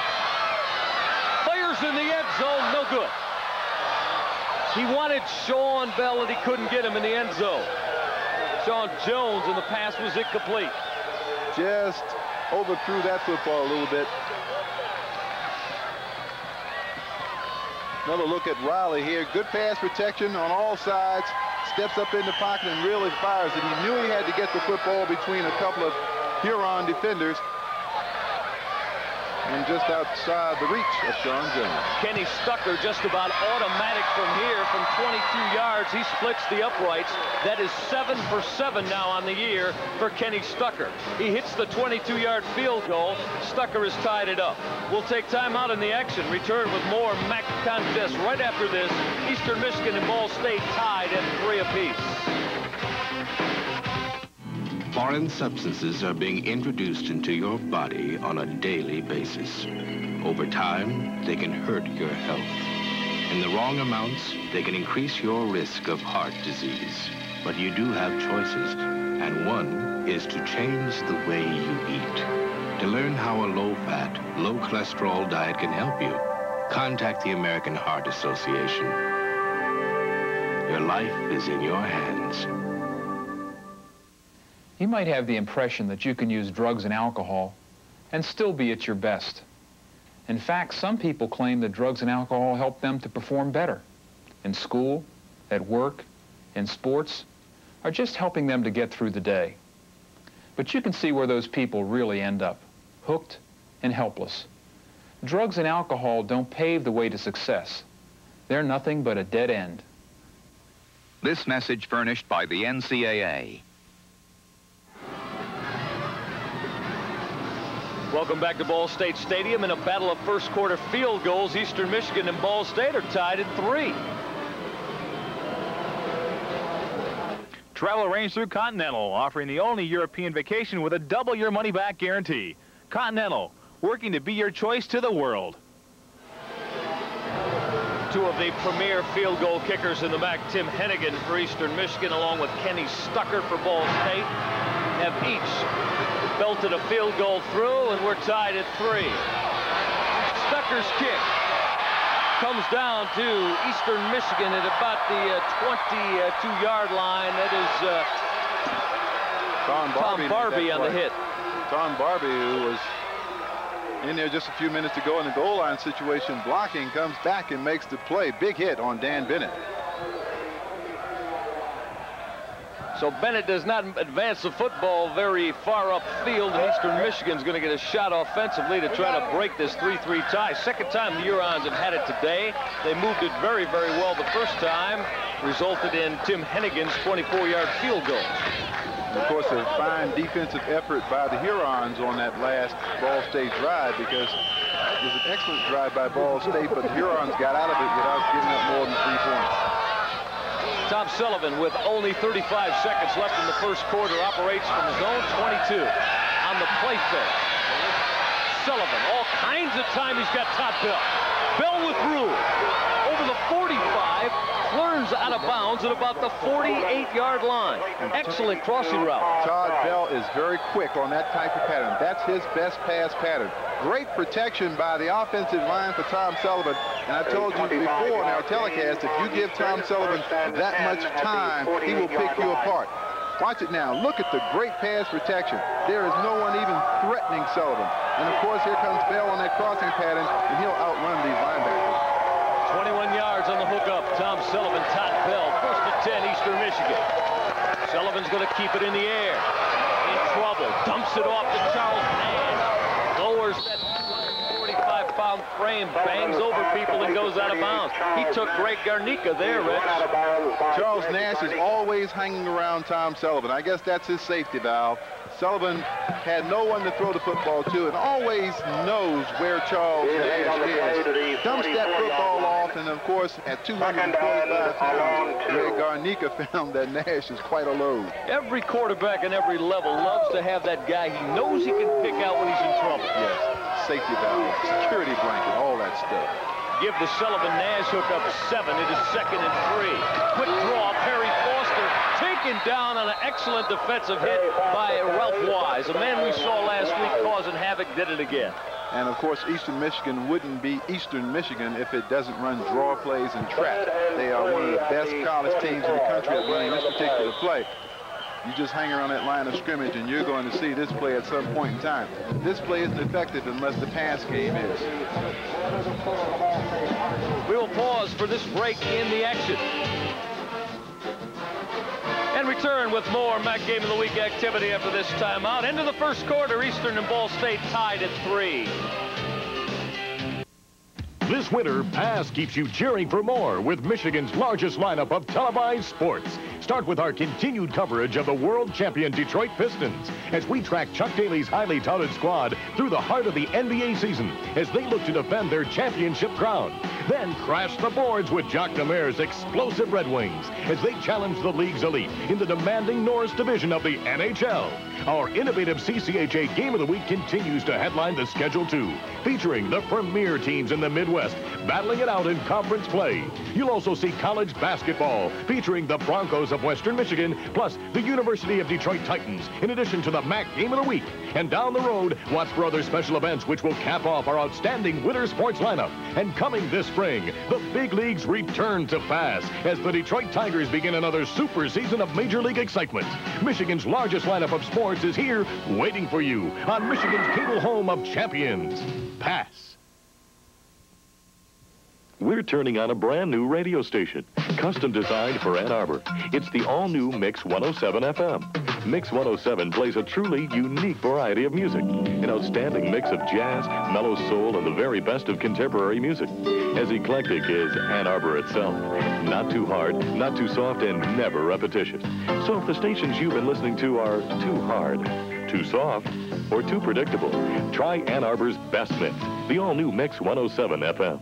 Fires in the end zone, no good. He wanted Sean Bell and he couldn't get him in the end zone. Sean Jones, and the pass was incomplete. Just overthrew that football a little bit. Another look at Riley here. Good pass protection on all sides. Steps up in the pocket and really fires it. He knew he had to get the football between a couple of Huron defenders and just outside the reach of Sean Jones. Kenny Stucker just about automatic from here from 22 yards. He splits the uprights. That is 7 for 7 now on the year for Kenny Stucker. He hits the 22-yard field goal. Stucker has tied it up. We'll take time out in the action. Return with more MAC contest right after this. Eastern Michigan and Ball State tied at 3 apiece. Foreign substances are being introduced into your body on a daily basis. Over time, they can hurt your health. In the wrong amounts, they can increase your risk of heart disease. But you do have choices, and one is to change the way you eat. To learn how a low-fat, low-cholesterol diet can help you, contact the American Heart Association. Your life is in your hands. You might have the impression that you can use drugs and alcohol and still be at your best. In fact, some people claim that drugs and alcohol help them to perform better in school, at work, in sports, or just helping them to get through the day. But you can see where those people really end up, hooked and helpless. Drugs and alcohol don't pave the way to success. They're nothing but a dead end. This message furnished by the NCAA. Welcome back to Ball State Stadium in a battle of first quarter field goals. Eastern Michigan and Ball State are tied at 3. Travel arranged through Continental, offering the only European vacation with a double your money back guarantee. Continental, working to be your choice to the world. 2 of the premier field goal kickers in the MAC, Tim Hennigan for Eastern Michigan, along with Kenny Stucker for Ball State, have each belted a field goal through, and we're tied at 3. Stucker's kick comes down to Eastern Michigan at about the 22-yard line. That is Tom Barbie on the hit. Tom Barbie, who was in there just a few minutes ago in the goal line situation, blocking, comes back and makes the play. Big hit on Dan Bennett. So Bennett does not advance the football very far upfield, and Eastern Michigan's going to get a shot offensively to try to break this 3-3 tie. Second time the Hurons have had it today. They moved it very, very well the first time, resulted in Tim Hennigan's 24-yard field goal. Of course, a fine defensive effort by the Hurons on that last Ball State drive, because was an excellent drive by Ball State, but the Hurons got out of it without giving up more than 3 points. Tom Sullivan, with only 35 seconds left in the first quarter, operates from zone 22 on the play fake. Sullivan, all kinds of time. He's got Todd Bell. Bell with room. Over the 45, learns out of bounds at about the 48-yard line. Excellent crossing route. Todd Bell is very quick on that type of pattern. That's his best pass pattern. Great protection by the offensive line for Tom Sullivan. And I told you before in our telecast, if you give Tom Sullivan that much time, he will pick you apart. Watch it now. Look at the great pass protection. There is no one even threatening Sullivan. And, of course, here comes Bell on that crossing pattern, and he'll outrun these linebackers. 21 yards on the hookup. Tom Sullivan, Todd Bell, 1st and 10, Eastern Michigan. Sullivan's going to keep it in the air. In trouble. Dumps it off to Charles Nash. Lowers that 45-pound frame, bangs over people, and goes out of bounds. He took Greg Garnica there, Rich. Charles Nash is always hanging around Tom Sullivan. I guess that's his safety valve. Sullivan had no one to throw the football to and always knows where Charles Nash is. Dumps that football off, and of course, at 245 pounds, Greg Garnica found that Nash is quite a load. Every quarterback in every level loves to have that guy he knows he can pick out when he's in trouble. Yes, safety valve, security blanket, all that stuff. Give the Sullivan-Nash hookup 7. It is 2nd and 3. Quick draw, Perry Foster taken down on an excellent defensive hit by Ralph Wise. A man we saw last week causing havoc, did it again. And, of course, Eastern Michigan wouldn't be Eastern Michigan if it doesn't run draw plays and trap. They are one of the best college teams in the country at running this particular play. You just hang around that line of scrimmage, and you're going to see this play at some point in time. This play isn't effective unless the pass game is. We will pause for this break in the action. And return with more MAC Game of the Week activity after this timeout. Into the first quarter, Eastern and Ball State tied at 3. This winter, Pass keeps you cheering for more with Michigan's largest lineup of televised sports. Start with our continued coverage of the world champion Detroit Pistons as we track Chuck Daly's highly touted squad through the heart of the NBA season as they look to defend their championship crown. Then crash the boards with Jacques Demers' explosive Red Wings as they challenge the league's elite in the demanding Norris division of the NHL. Our innovative CCHA Game of the Week continues to headline the Schedule 2, featuring the premier teams in the Midwest battling it out in conference play. You'll also see college basketball featuring the Broncos of Western Michigan, plus the University of Detroit Titans, in addition to the MAC Game of the Week. And down the road, watch for other special events which will cap off our outstanding winter sports lineup. And coming this spring, the big leagues return to Pass as the Detroit Tigers begin another super season of Major League excitement. Michigan's largest lineup of sports is here, waiting for you on Michigan's cable home of champions, Pass. We're turning on a brand new radio station, custom designed for Ann Arbor. It's the all-new Mix 107 FM. Mix 107 plays a truly unique variety of music, an outstanding mix of jazz, mellow soul, and the very best of contemporary music. As eclectic as Ann Arbor itself. Not too hard, not too soft, and never repetitious. So if the stations you've been listening to are too hard, too soft, or too predictable, try Ann Arbor's best mix, the all-new Mix 107 FM.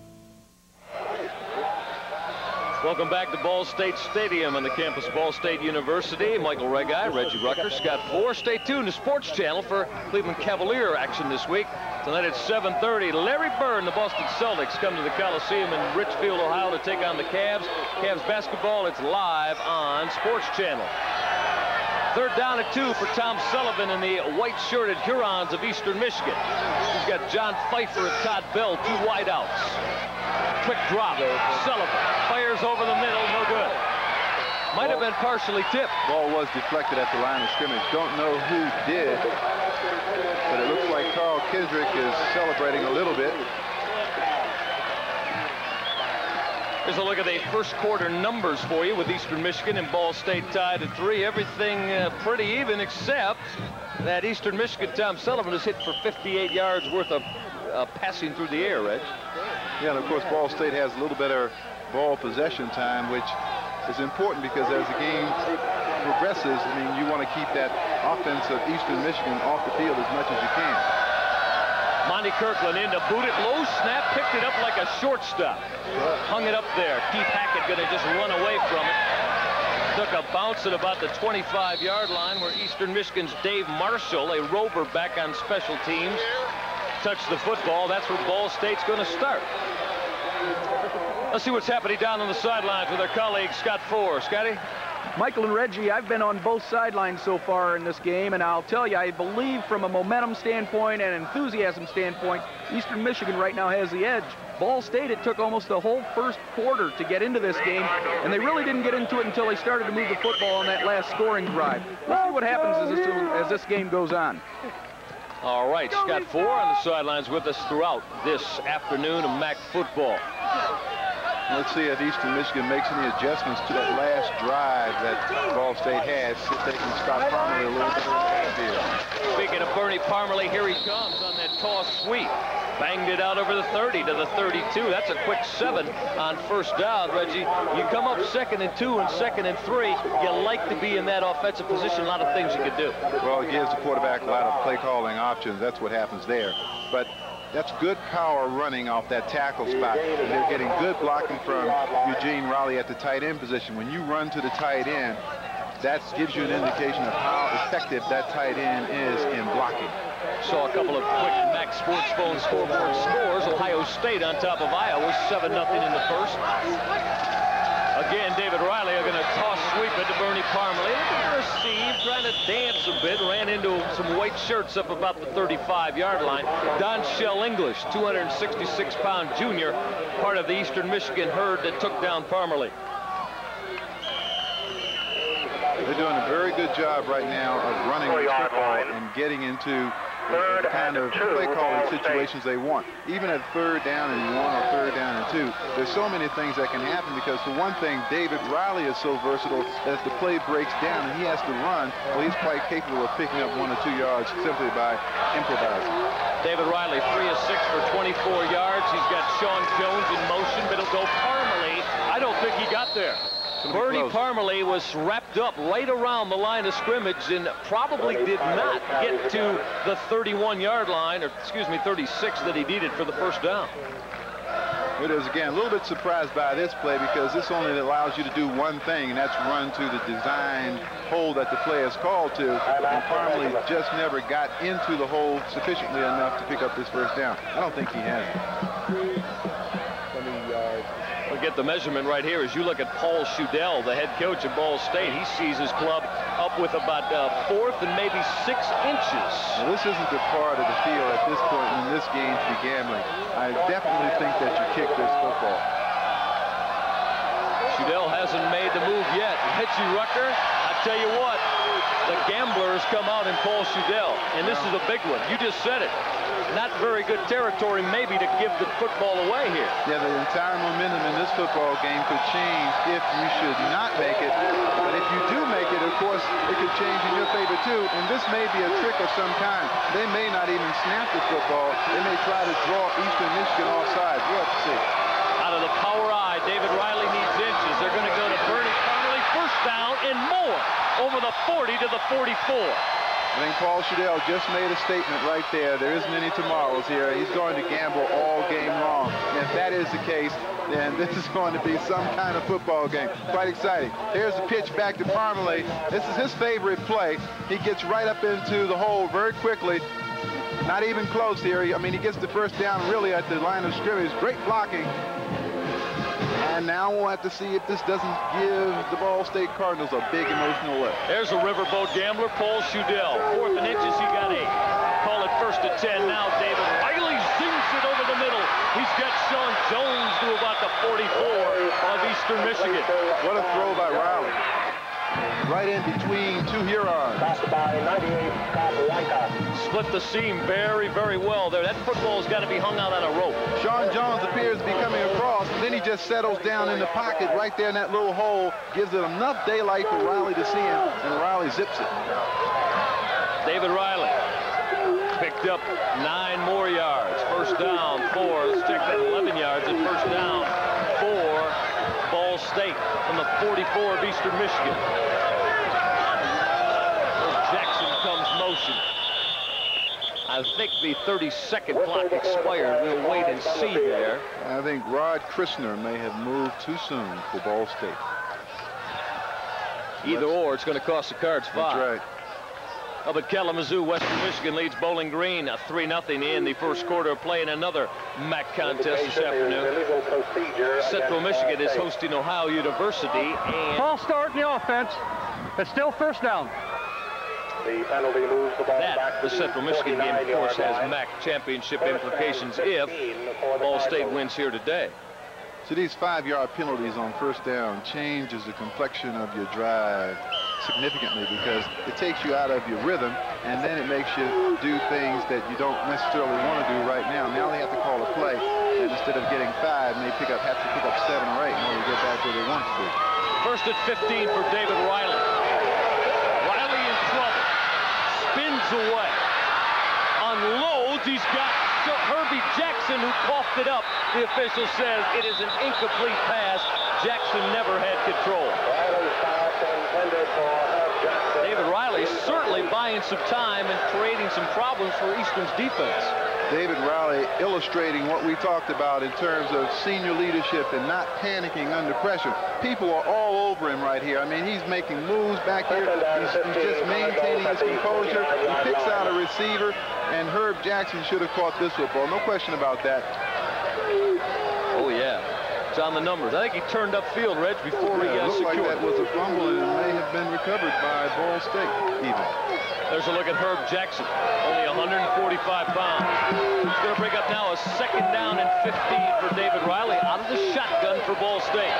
Welcome back to Ball State Stadium on the campus of Ball State University. Michael Regai, Reggie Rucker, Scott Four. Stay tuned to Sports Channel for Cleveland Cavalier action this week. Tonight at 7:30, Larry Bird and the Boston Celtics come to the Coliseum in Richfield, Ohio to take on the Cavs. Cavs basketball, it's live on Sports Channel. 3rd down and 2 for Tom Sullivan and the white-shirted Hurons of Eastern Michigan. He's got John Pfeiffer and Todd Bell, 2 wideouts. Quick drop. Sullivan fires over the middle, no good. Might have been partially tipped. Ball was deflected at the line of scrimmage. Don't know who did, but it looks like Carl Kendrick is celebrating a little bit. Here's a look at the first quarter numbers for you with Eastern Michigan and Ball State tied at 3. Everything pretty even, except that Eastern Michigan Tom Sullivan is hit for 58 yards worth of passing through the air, Reg. Yeah, and of course Ball State has a little better ball possession time, which is important because as the game progresses, I mean, you want to keep that offense of Eastern Michigan off the field as much as you can. Monty Kirkland in to boot it. Low snap, picked it up like a shortstop. Hung it up there. Keith Hackett going to just run away from it. Took a bounce at about the 25-yard line where Eastern Michigan's Dave Marshall, a rover back on special teams, touched the football. That's where Ball State's going to start. Let's see what's happening down on the sidelines with our colleague Scott Four. Scotty? Michael and Reggie, I've been on both sidelines so far in this game, and I'll tell you, I believe from a momentum standpoint and enthusiasm standpoint, Eastern Michigan right now has the edge. Ball State, it took almost the whole first quarter to get into this game, and they really didn't get into it until they started to move the football on that last scoring drive. We'll see what happens as this game goes on. All right, Scott Four on the sidelines with us throughout this afternoon of MAC football. Let's see if Eastern Michigan makes any adjustments to that last drive that Ball State had, see if they can stop Parmalee a little bit in the field. Speaking of Bernie Parmalee, here he comes on that toss sweep. Banged it out over the 30 to the 32. That's a quick 7 on first down, Reggie. You come up 2nd and 2 and 2nd and 3. You like to be in that offensive position. A lot of things you could do. Well, it gives the quarterback a lot of play calling options. That's what happens there. But that's good power running off that tackle spot. And they're getting good blocking from Eugene Riley at the tight end position. When you run to the tight end, that gives you an indication of how effective that tight end is in blocking. Saw a couple of quick MAC Sports Phone scoreboard scores. Ohio State on top of Iowa, 7-0 in the first. Again, David Riley are going to toss sweep it to Bernie Parmalee. Receive, trying to dance a bit, ran into some white shirts up about the 35-yard line. Don Shell English, 266-pound junior, part of the Eastern Michigan herd that took down Parmalee. They're doing a very good job right now of running the football and getting into the kind of play calling situations they want. Even at 3rd down and 1 or 3rd down and 2, there's so many things that can happen because for one thing, David Riley is so versatile that if the play breaks down and he has to run, well, he's quite capable of picking up 1 or 2 yards simply by improvising. David Riley, 3 of 6 for 24 yards. He's got Sean Jones in motion, but it'll go Parmalee. I don't think he got there. Bernie Parmalee was wrapped up right around the line of scrimmage and probably did not get to the 31-yard line, or excuse me, 36 that he needed for the first down. It is, again, a little bit surprised by this play because this only allows you to do one thing, and that's run to the designed hole that the play is called to. And Parmalee just never got into the hole sufficiently enough to pick up this first down. I don't think he has. We'll get the measurement right here as you look at Paul Shudell, the head coach of Ball State. He sees his club up with about 4th and maybe 6 inches. Now, this isn't the part of the field at this point in this game to be gambling. I definitely think that you kick this football. Shudell hasn't made the move yet. Hitchy Rucker, I tell you what, the gamblers come out in Paul Shudell, and this is a big one. You just said it. Not very good territory maybe to give the football away here. Yeah, the entire momentum in this football game could change if you should not make it. But if you do make it, of course, it could change in your favor too. And this may be a trick of some kind. They may not even snap the football. They may try to draw Eastern Michigan offside. We'll have to see. Out of the power eye, David Riley needs inches. They're going to go to Bernie Parmalee. First down and more over the 40 to the 44. I think Paul Shudell just made a statement right there. There isn't any tomorrows here. He's going to gamble all game long. And if that is the case, then this is going to be some kind of football game. Quite exciting. Here's the pitch back to Parmalee. This is his favorite play. He gets right up into the hole very quickly. Not even close here. I mean, he gets the first down really at the line of scrimmage. Great blocking. And now we'll have to see if this doesn't give the Ball State Cardinals a big emotional lift. There's a riverboat gambler, Paul Shudell. 4th and inches, he got 8. Call it 1st and 10 now. David Riley zooms it over the middle. He's got Sean Jones to about the 44 of Eastern Michigan. What a throw by Riley. Right in between 2 Hurons. Split the seam very, very well there. That football's got to be hung out on a rope. Sean Jones appears to be coming across, and then he just settles down in the pocket right there in that little hole. Gives it enough daylight for Riley to see him, and Riley zips it. David Riley picked up 9 more yards. First down, 4. Let's check that 11 yards at first down for Ball State from the 44 of Eastern Michigan. Jackson comes motion. I think the 30-second clock expired. We'll wait and see there. I think Rod Christner may have moved too soon for Ball State. Either or, it's going to cost the Cards 5. That's right. Up at Kalamazoo, Western Michigan leads Bowling Green 3-0 in the first quarter of play in another MAC contest this afternoon. Central Michigan is hosting Ohio University. And false start in the offense. It's still first down. The penalty moves the ball back to the Central Michigan game, of course, has MAC championship implications if Ball State wins here today. So these 5-yard penalties on first down changes the complexion of your drive significantly because it takes you out of your rhythm and then it makes you do things that you don't necessarily want to do right now. Now they have to call a play and instead of getting 5, they have to pick up 7 or 8 in order to get back where they want to be. First at 15 for David Riley. Riley in trouble. Spins away. Unloads. He's got Herbie Jackson who coughed it up. The official says it is an incomplete pass. Jackson never had control. David Riley certainly buying some time and creating some problems for Eastern's defense. David Riley illustrating what we talked about in terms of senior leadership and not panicking under pressure. People are all over him right here. I mean, he's making moves back here. He's just maintaining his composure. He picks out a receiver, and Herb Jackson should have caught this football. No question about that. Oh, yeah. It's on the numbers. I think he turned upfield, Reg, before he got secured. It looked like that was a fumble, and it may have been recovered by Ball State, even. There's a look at Herb Jackson, only 145 pounds. He's going to bring up now a second down and 15 for David Riley out of the shotgun for Ball State.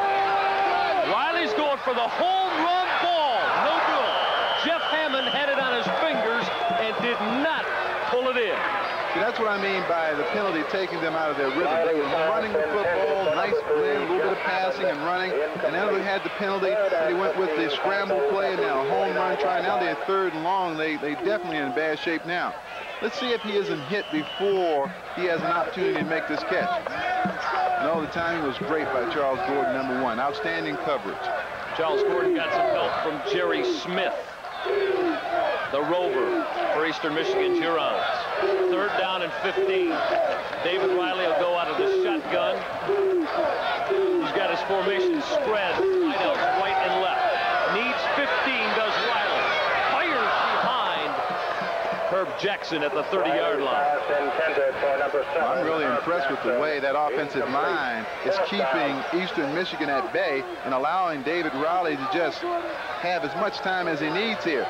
Riley's going for the home run ball. No good. Jeff Hammond had it on his fingers and did not pull it in. See, that's what I mean by the penalty taking them out of their rhythm. They were running the football, nice blend, a little bit of passing and running, and then they had the penalty, and they went with the scramble play, and now a home run try. Now they're 3rd and long. They definitely in bad shape now. Let's see if he isn't hit before he has an opportunity to make this catch. No, the timing was great by Charles Gordon, number 1. Outstanding coverage. Charles Gordon got some help from Jerry Smith, the rover for Eastern Michigan Hurons. 3rd down and 15. David Riley will go out of the shotgun. He's got his formation spread. Wideouts right and left. Needs 15, does Riley. Fires behind Herb Jackson at the 30-yard line. I'm really impressed with the way that offensive line is keeping Eastern Michigan at bay and allowing David Riley to just have as much time as he needs here.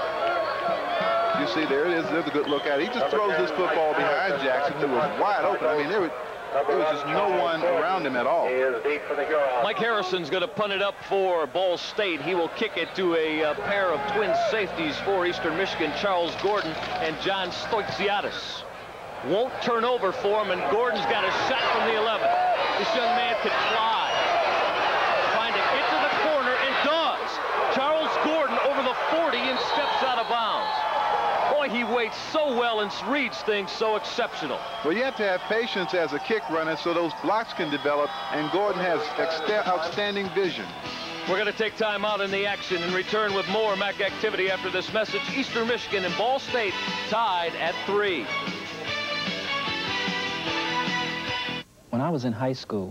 You see, there it is. There's a good look at it. He just throws this football behind Jackson, who was wide open. I mean, there was just no one around him at all. Mike Harrison's going to punt it up for Ball State. He will kick it to a pair of twin safeties for Eastern Michigan, Charles Gordon and John Stoixiadis. Won't turn over for him, and Gordon's got a shot from the 11. This young man could fly. Trying to get to the corner, and does. Charles Gordon over the 40 and steps out of bounds. Boy, he waits so well and reads things so exceptional. Well, you have to have patience as a kick runner so those blocks can develop, and Gordon has outstanding vision. We're going to take time out in the action and return with more MAC activity after this message. Eastern Michigan and Ball State tied at 3. When I was in high school,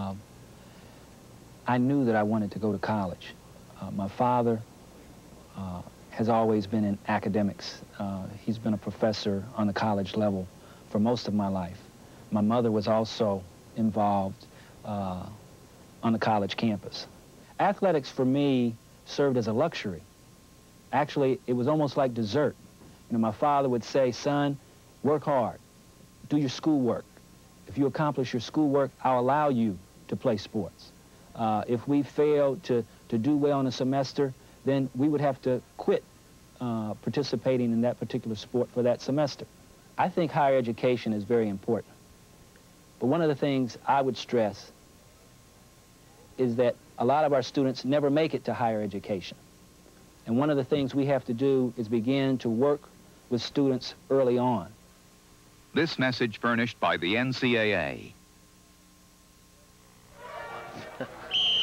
I knew that I wanted to go to college. My father has always been in academics. He's been a professor on the college level for most of my life. My mother was also involved on the college campus. Athletics for me served as a luxury. Actually, it was almost like dessert. You know, my father would say, son, work hard, do your schoolwork. If you accomplish your schoolwork, I'll allow you to play sports. If we fail to do well in a semester, then we would have to quit participating in that particular sport for that semester. I think higher education is very important. But one of the things I would stress is that a lot of our students never make it to higher education. And one of the things we have to do is begin to work with students early on. This message furnished by the NCAA.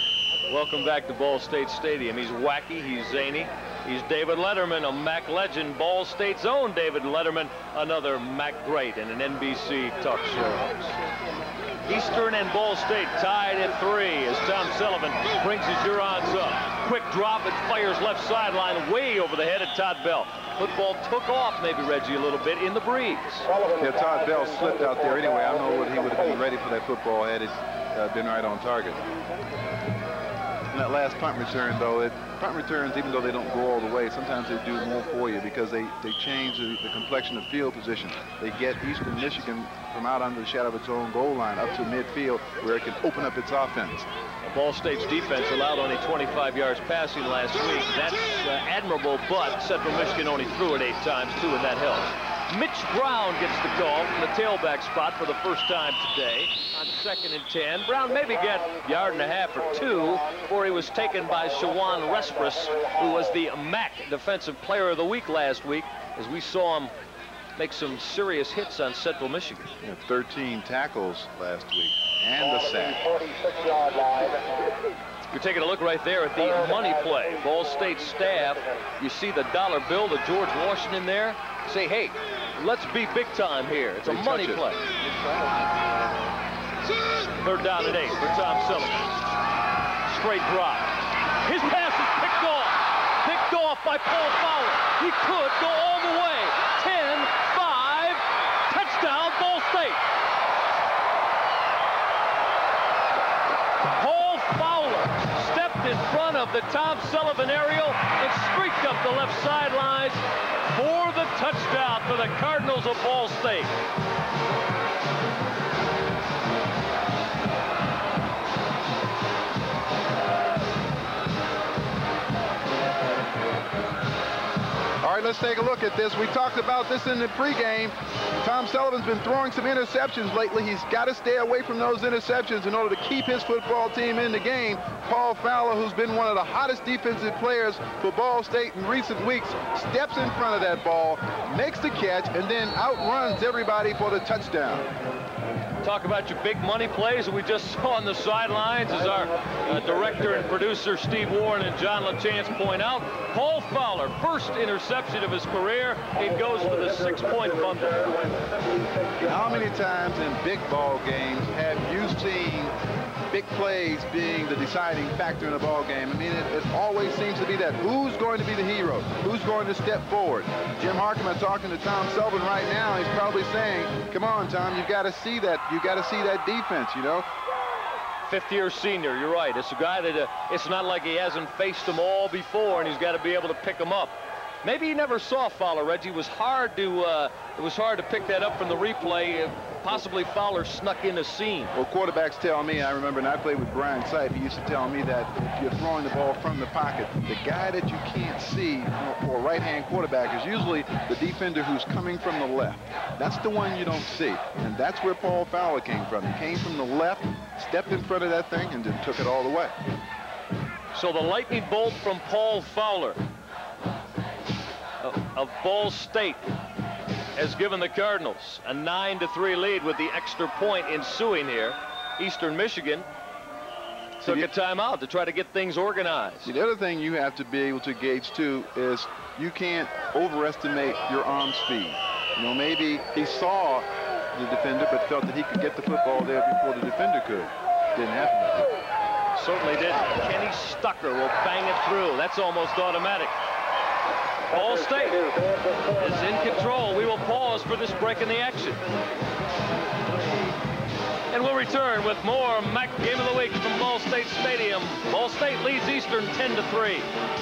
Welcome back to Ball State Stadium. He's wacky, he's zany. He's David Letterman, a MAC legend, Ball State's own David Letterman, another MAC great and an NBC talk show host. Eastern and Ball State tied at 3 as Tom Sullivan brings his Hurons up. Quick drop, it fires left sideline way over the head of Todd Bell. Football took off, maybe, Reggie, a little bit in the breeze. Yeah, Todd Bell slipped out there anyway. I don't know what he would have been ready for that football had it been right on target. And that last punt return, though, punt returns, even though they don't go all the way, sometimes they do more for you because they change the complexion of field position. They get Eastern Michigan from out under the shadow of its own goal line up to midfield where it can open up its offense. Ball State's defense allowed only 25 yards passing last week. That's admirable, but Central Michigan only threw it 8 times, too, and that helps. Mitch Brown gets the call from the tailback spot for the first time today on 2nd and 10. Brown maybe got a yard and a half or 2 before he was taken by Shawan Respris, who was the MAC Defensive Player of the Week last week, as we saw him make some serious hits on Central Michigan. Yeah, 13 tackles last week and a sack. You're taking a look right there at the money play. Ball State staff, you see the dollar bill, the George Washington there. Say, hey, let's be big time here. It's a money play. 3rd down and 8 for Tom Sullivan. Straight drop. His pass is picked off. Picked off by Paul Fowler. He could go all the way. 10-5. Touchdown, Ball State. Paul Fowler stepped in front of the Tom Sullivan aerial and streaked up the left sidelines for the touchdown for the Cardinals of Ball State. All right, let's take a look at this. We talked about this in the pregame. Tom Sullivan's been throwing some interceptions lately. He's got to stay away from those interceptions in order to keep his football team in the game. Paul Fowler, who's been one of the hottest defensive players for Ball State in recent weeks, steps in front of that ball, makes the catch, and then outruns everybody for the touchdown. Talk about your big money plays that we just saw on the sidelines as our director and producer Steve Warren and John LaChance point out. Paul Fowler, first interception of his career. It goes for the 6-point bundle. How many times in big ball games have you seen big plays being the deciding factor in a ball game? I mean, it always seems to be that. Who's going to be the hero? Who's going to step forward? Jim Harkman talking to Tom Sullivan right now. He's probably saying, come on, Tom, you've got to see that. You've got to see that defense, you know. 5th-year senior, you're right. It's a guy that it's not like he hasn't faced them all before, and he's got to be able to pick them up. Maybe he never saw Fowler, Reggie. It was hard to pick that up from the replay. Possibly Fowler snuck in a seam. Well, quarterbacks tell me, I remember, and I played with Brian Sipe, he used to tell me that if you're throwing the ball from the pocket, the guy that you can't see for a right-hand quarterback is usually the defender who's coming from the left. That's the one you don't see, and that's where Paul Fowler came from. He came from the left, stepped in front of that thing, and then took it all the way. So the lightning bolt from Paul Fowler of Ball State has given the Cardinals a 9-3 lead with the extra point ensuing here. Eastern Michigan took a timeout to try to get things organized. The other thing you have to be able to gauge, too, is you can't overestimate your arm speed. You know, maybe he saw the defender but felt that he could get the football there before the defender could. Didn't happen. Certainly didn't. Kenny Stucker will bang it through. That's almost automatic. Ball State is in control. We will pause for this break in the action. And we'll return with more MAC Game of the Week from Ball State Stadium. Ball State leads Eastern 10-3.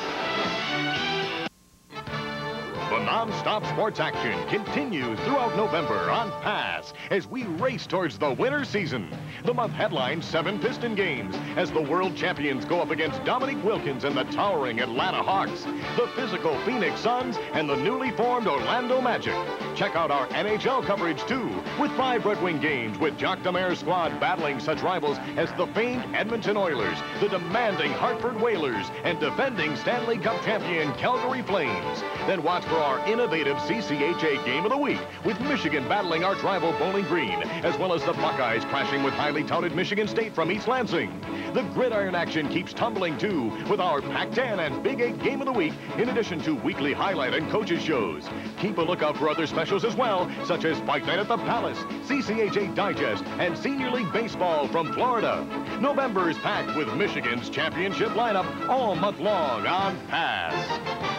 The non-stop sports action continues throughout November on Pass as we race towards the winter season. The month headlines 7 Piston games as the world champions go up against Dominique Wilkins and the towering Atlanta Hawks, the physical Phoenix Suns, and the newly formed Orlando Magic. Check out our NHL coverage, too, with 5 Red Wing games with Jacques Demers' squad battling such rivals as the famed Edmonton Oilers, the demanding Hartford Whalers, and defending Stanley Cup champion Calgary Flames. Then watch for our innovative CCHA Game of the Week, with Michigan battling arch rival Bowling Green, as well as the Buckeyes clashing with highly touted Michigan State from East Lansing. The gridiron action keeps tumbling, too, with our Pac-10 and Big 8 Game of the Week, in addition to weekly highlight and coaches shows. Keep a lookout for other specials as well, such as Fight Night at the Palace, CCHA Digest, and Senior League Baseball from Florida. November is packed with Michigan's championship lineup all month long on Pass.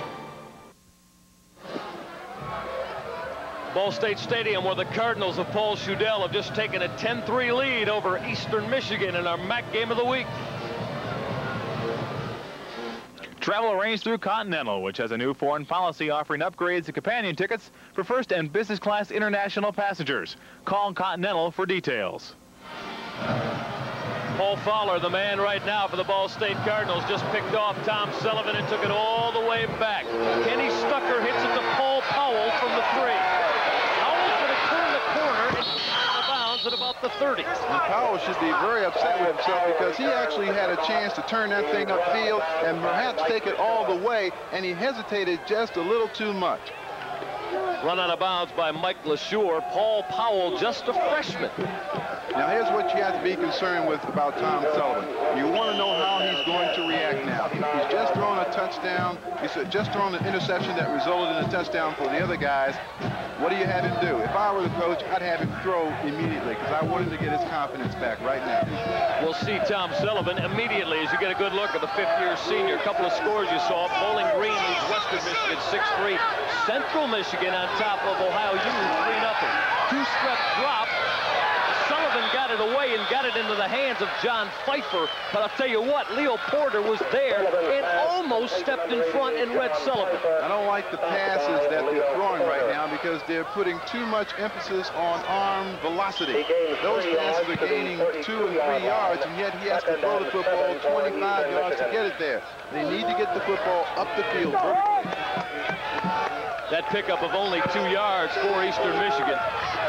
Ball State Stadium, where the Cardinals of Paul Sudell have just taken a 10-3 lead over Eastern Michigan in our MAC Game of the Week. Travel arranged through Continental, which has a new foreign policy offering upgrades to companion tickets for first and business class international passengers. Call Continental for details. Paul Fowler, the man right now for the Ball State Cardinals, just picked off Tom Sullivan and took it all the way back. Kenny Stucker hits it to Paul Powell from the 3. Powell's going to turn the corner and out of bounds at about the 30. And Powell should be very upset with himself because he actually had a chance to turn that thing upfield and perhaps take it all the way, and he hesitated just a little too much. Run out of bounds by Mike LeSure. Paul Powell, just a freshman. Now, here's what you have to be concerned with about Tom Sullivan. You want to know how he's going to react now. He's just thrown a touchdown. He's just thrown an interception that resulted in a touchdown for the other guys. What do you have him do? If I were the coach, I'd have him throw immediately because I want him to get his confidence back right now. We'll see Tom Sullivan immediately as you get a good look at the fifth-year senior. A couple of scores you saw. Bowling Green leads Western Michigan 6-3. Central Michigan on top of Ohio U 3-0. Two-step drop. Sullivan got it away and got it into the hands of John Pfeiffer. But I'll tell you what, Leo Porter was there and almost stepped in front and read Sullivan. I don't like the passes that they're throwing right now because they're putting too much emphasis on arm velocity. Those passes are gaining 2 and 3 yards, and yet he has to throw the football 25 yards to get it there. They need to get the football up the field. That pickup of only 2 yards for Eastern Michigan.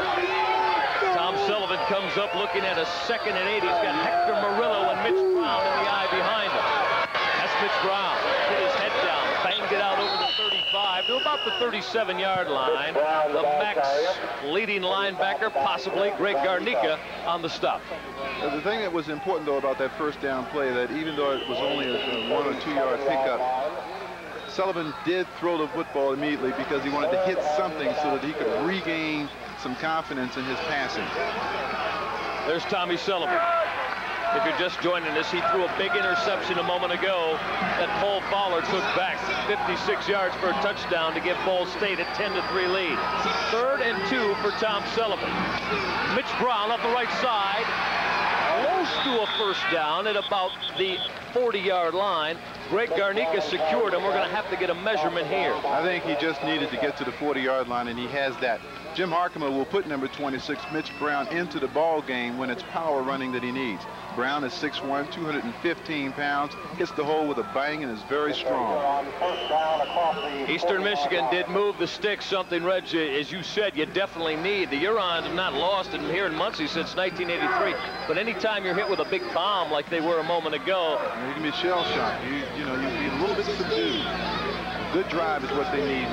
Tom Sullivan comes up looking at a 2nd and 8. He's got Hector Murillo and Mitch Brown in the eye behind him. That's Mitch Brown. Put his head down, banged it out over the 35 to about the 37-yard line. The MAC's leading linebacker, possibly Greg Garnica, on the stop. The thing that was important, though, about that first down play, that even though it was only a 1 or 2 yard pickup, Sullivan did throw the football immediately because he wanted to hit something so that he could regain some confidence in his passing. There's Tommy Sullivan. If you're just joining us, he threw a big interception a moment ago that Paul Fowler took back 56 yards for a touchdown to give Ball State a 10-3 lead. 3rd and 2 for Tom Sullivan. Mitch Brown up the right side, close to a first down at about the 40-yard line. Greg Garnica secured him. We're going to have to get a measurement here. I think he just needed to get to the 40-yard line, and he has that. Jim Harkema will put number 26, Mitch Brown, into the ball game when it's power running that he needs. Brown is 6'1", 215 pounds, hits the hole with a bang, and is very strong. Eastern Michigan did move the sticks, something, Reg, as you said, you definitely need. The Hurons have not lost here in Muncie since 1983. But anytime you're hit with a big bomb like they were a moment ago, you can be shell shocked. You know, you'll be a little bit subdued. Good drive is what they need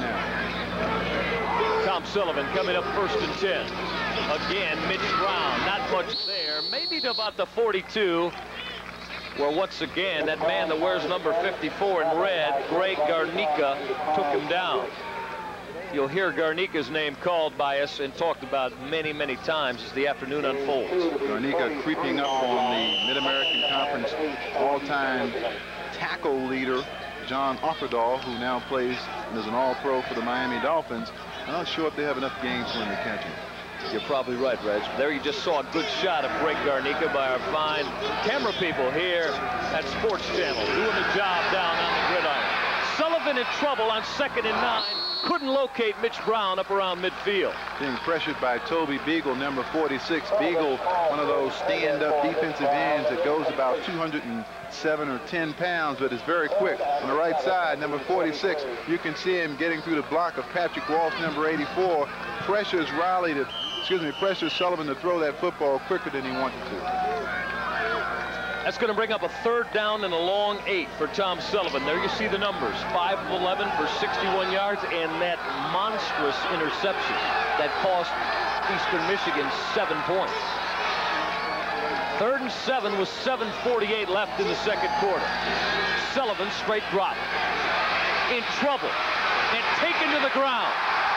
now. Tom Sullivan coming up 1st and 10. Again, Mitch Brown, not much there. Maybe to about the 42, where once again, that man that wears number 54 in red, Greg Garnica, took him down. You'll hear Garnica's name called by us and talked about many, many times as the afternoon unfolds. Garnica creeping up on the Mid-American Conference all-time tackle leader, John Offerdahl, who now plays and is an all-pro for the Miami Dolphins. I'm not sure if they have enough games for him to catch him. You're probably right, Reg. There you just saw a good shot of Greg Garnica by our fine camera people here at Sports Channel, doing the job down on the gridiron. Sullivan in trouble on 2nd and 9. Couldn't locate Mitch Brown up around midfield. Being pressured by Toby Beagle, number 46. Beagle, one of those stand-up defensive ends that goes about 207 or 10 pounds, but is very quick. On the right side, number 46, you can see him getting through the block of Patrick Walsh, number 84. Pressures Sullivan to throw that football quicker than he wanted to. That's going to bring up a 3rd down and a long 8 for Tom Sullivan. There you see the numbers, 5 of 11 for 61 yards, and that monstrous interception that cost Eastern Michigan 7 points. 3rd and 7 with 7:48 left in the second quarter. Sullivan straight drop. In trouble and taken to the ground.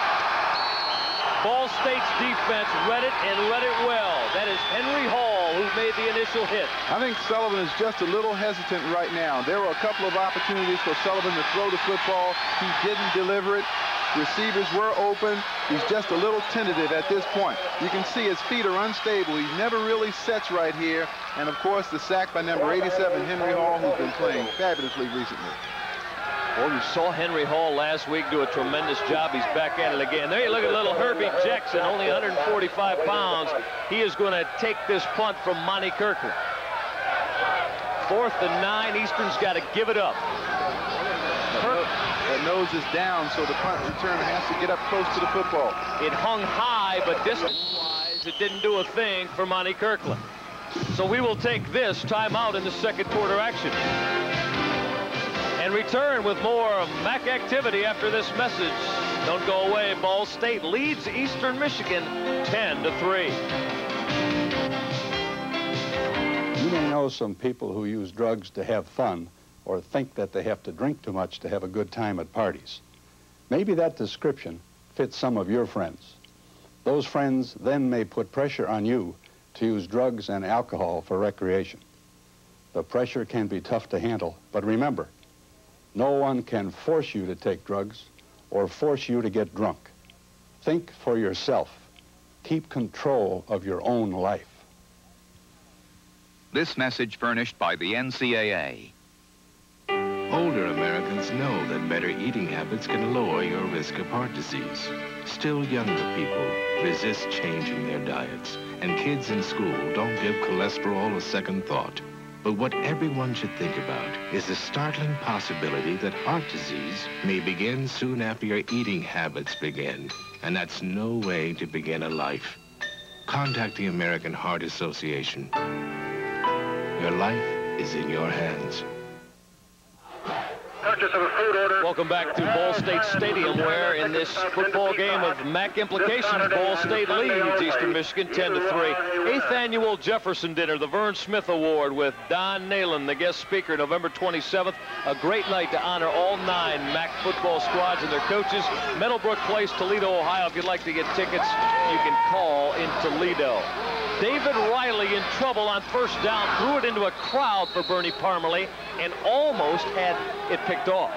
Ball State's defense read it and read it well. That is Henry Hall who made the initial hit. I think Sullivan is just a little hesitant right now. There were a couple of opportunities for Sullivan to throw the football. He didn't deliver it. Receivers were open. He's just a little tentative at this point. You can see his feet are unstable. He never really sets right here. And, of course, the sack by number 87, Henry Hall, who's been playing fabulously recently. Well, you saw Henry Hall last week do a tremendous job. He's back at it again. There you look at little Herbie Jackson, only 145 pounds. He is going to take this punt from Monty Kirkland. 4th and 9. Eastern's got to give it up. The nose is down, so the punt return has to get up close to the football. It hung high, but distance-wise, it didn't do a thing for Monty Kirkland. So we will take this timeout in the second quarter action. And return with more MAC activity after this message. Don't go away. Ball State leads Eastern Michigan 10-3. You may know some people who use drugs to have fun or think that they have to drink too much to have a good time at parties. Maybe that description fits some of your friends. Those friends then may put pressure on you to use drugs and alcohol for recreation. The pressure can be tough to handle, but remember, no one can force you to take drugs or force you to get drunk. Think for yourself. Keep control of your own life. This message furnished by the NCAA. Older Americans know that better eating habits can lower your risk of heart disease. Still, younger people resist changing their diets, and kids in school don't give cholesterol a second thought. But what everyone should think about is the startling possibility that heart disease may begin soon after your eating habits begin, and that's no way to begin a life. Contact the American Heart Association. Your life is in your hands. Welcome back to Ball State Stadium, where in this football game of MAC implications, Ball State leads Eastern Michigan 10-3. 8th annual Jefferson Dinner, the Vern Smith Award with Don Nalen, the guest speaker, November 27th. A great night to honor all 9 MAC football squads and their coaches. Meadowbrook Place, Toledo, Ohio. If you'd like to get tickets, you can call in Toledo. David Riley in trouble on 1st down, threw it into a crowd for Bernie Parmalee and almost had it picked off.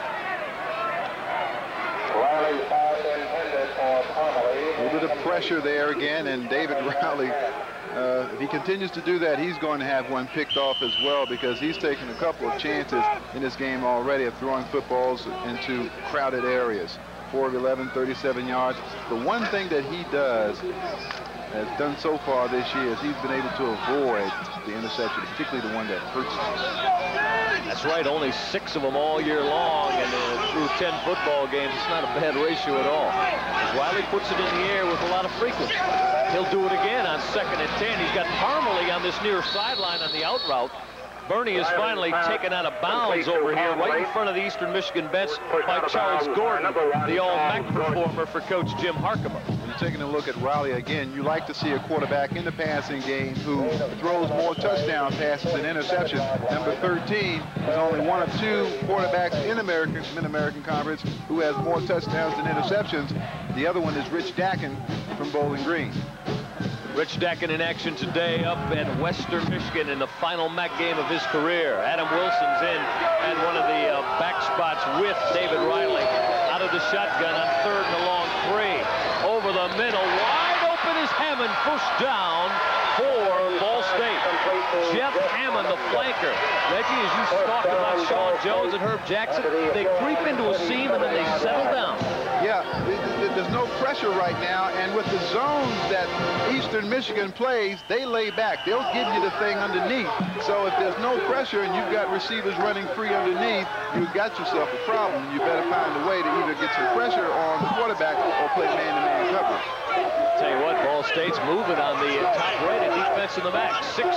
A little bit of pressure there again, and David Riley, if he continues to do that, he's going to have one picked off as well, because he's taken a couple of chances in this game already of throwing footballs into crowded areas. 4 of 11, 37 yards. The one thing that he has done so far this year is he's been able to avoid the interception, particularly the one that hurts him. That's right, only 6 of them all year long, and through 10 football games, it's not a bad ratio at all. As Riley puts it in the air with a lot of frequency. He'll do it again on 2nd and 10. He's got Parmalee on this near sideline on the out route. Bernie is finally taken out of bounds over here, right in front of the Eastern Michigan bench by Charles Gordon, the all-MAC performer for Coach Jim Harkema. When you're taking a look at Riley again, you like to see a quarterback in the passing game who throws more touchdown passes than interceptions. Number 13 is only one of 2 quarterbacks in Mid-American Conference who has more touchdowns than interceptions. The other one is Rich Dacken from Bowling Green. Rich Dacken in action today up at Western Michigan in the final MAC game of his career. Adam Wilson's in at one of the back spots with David Riley. Out of the shotgun on 3rd and a long 3. Over the middle, wide open is Hammond, 1st down for Ball State. Jeff Hammond, the flanker. Reggie, as you talked about Sean Jones and Herb Jackson, they creep into a seam and then they settle down. Yeah, there's no pressure right now, and with the zones that Eastern Michigan plays, they lay back. They'll give you the thing underneath. So if there's no pressure and you've got receivers running free underneath, you've got yourself a problem. You better find a way to either get some pressure on the quarterback or play man-to-man coverage. Tell you what, Ball State's moving on the top-rated defense in the MAC. 16 yards.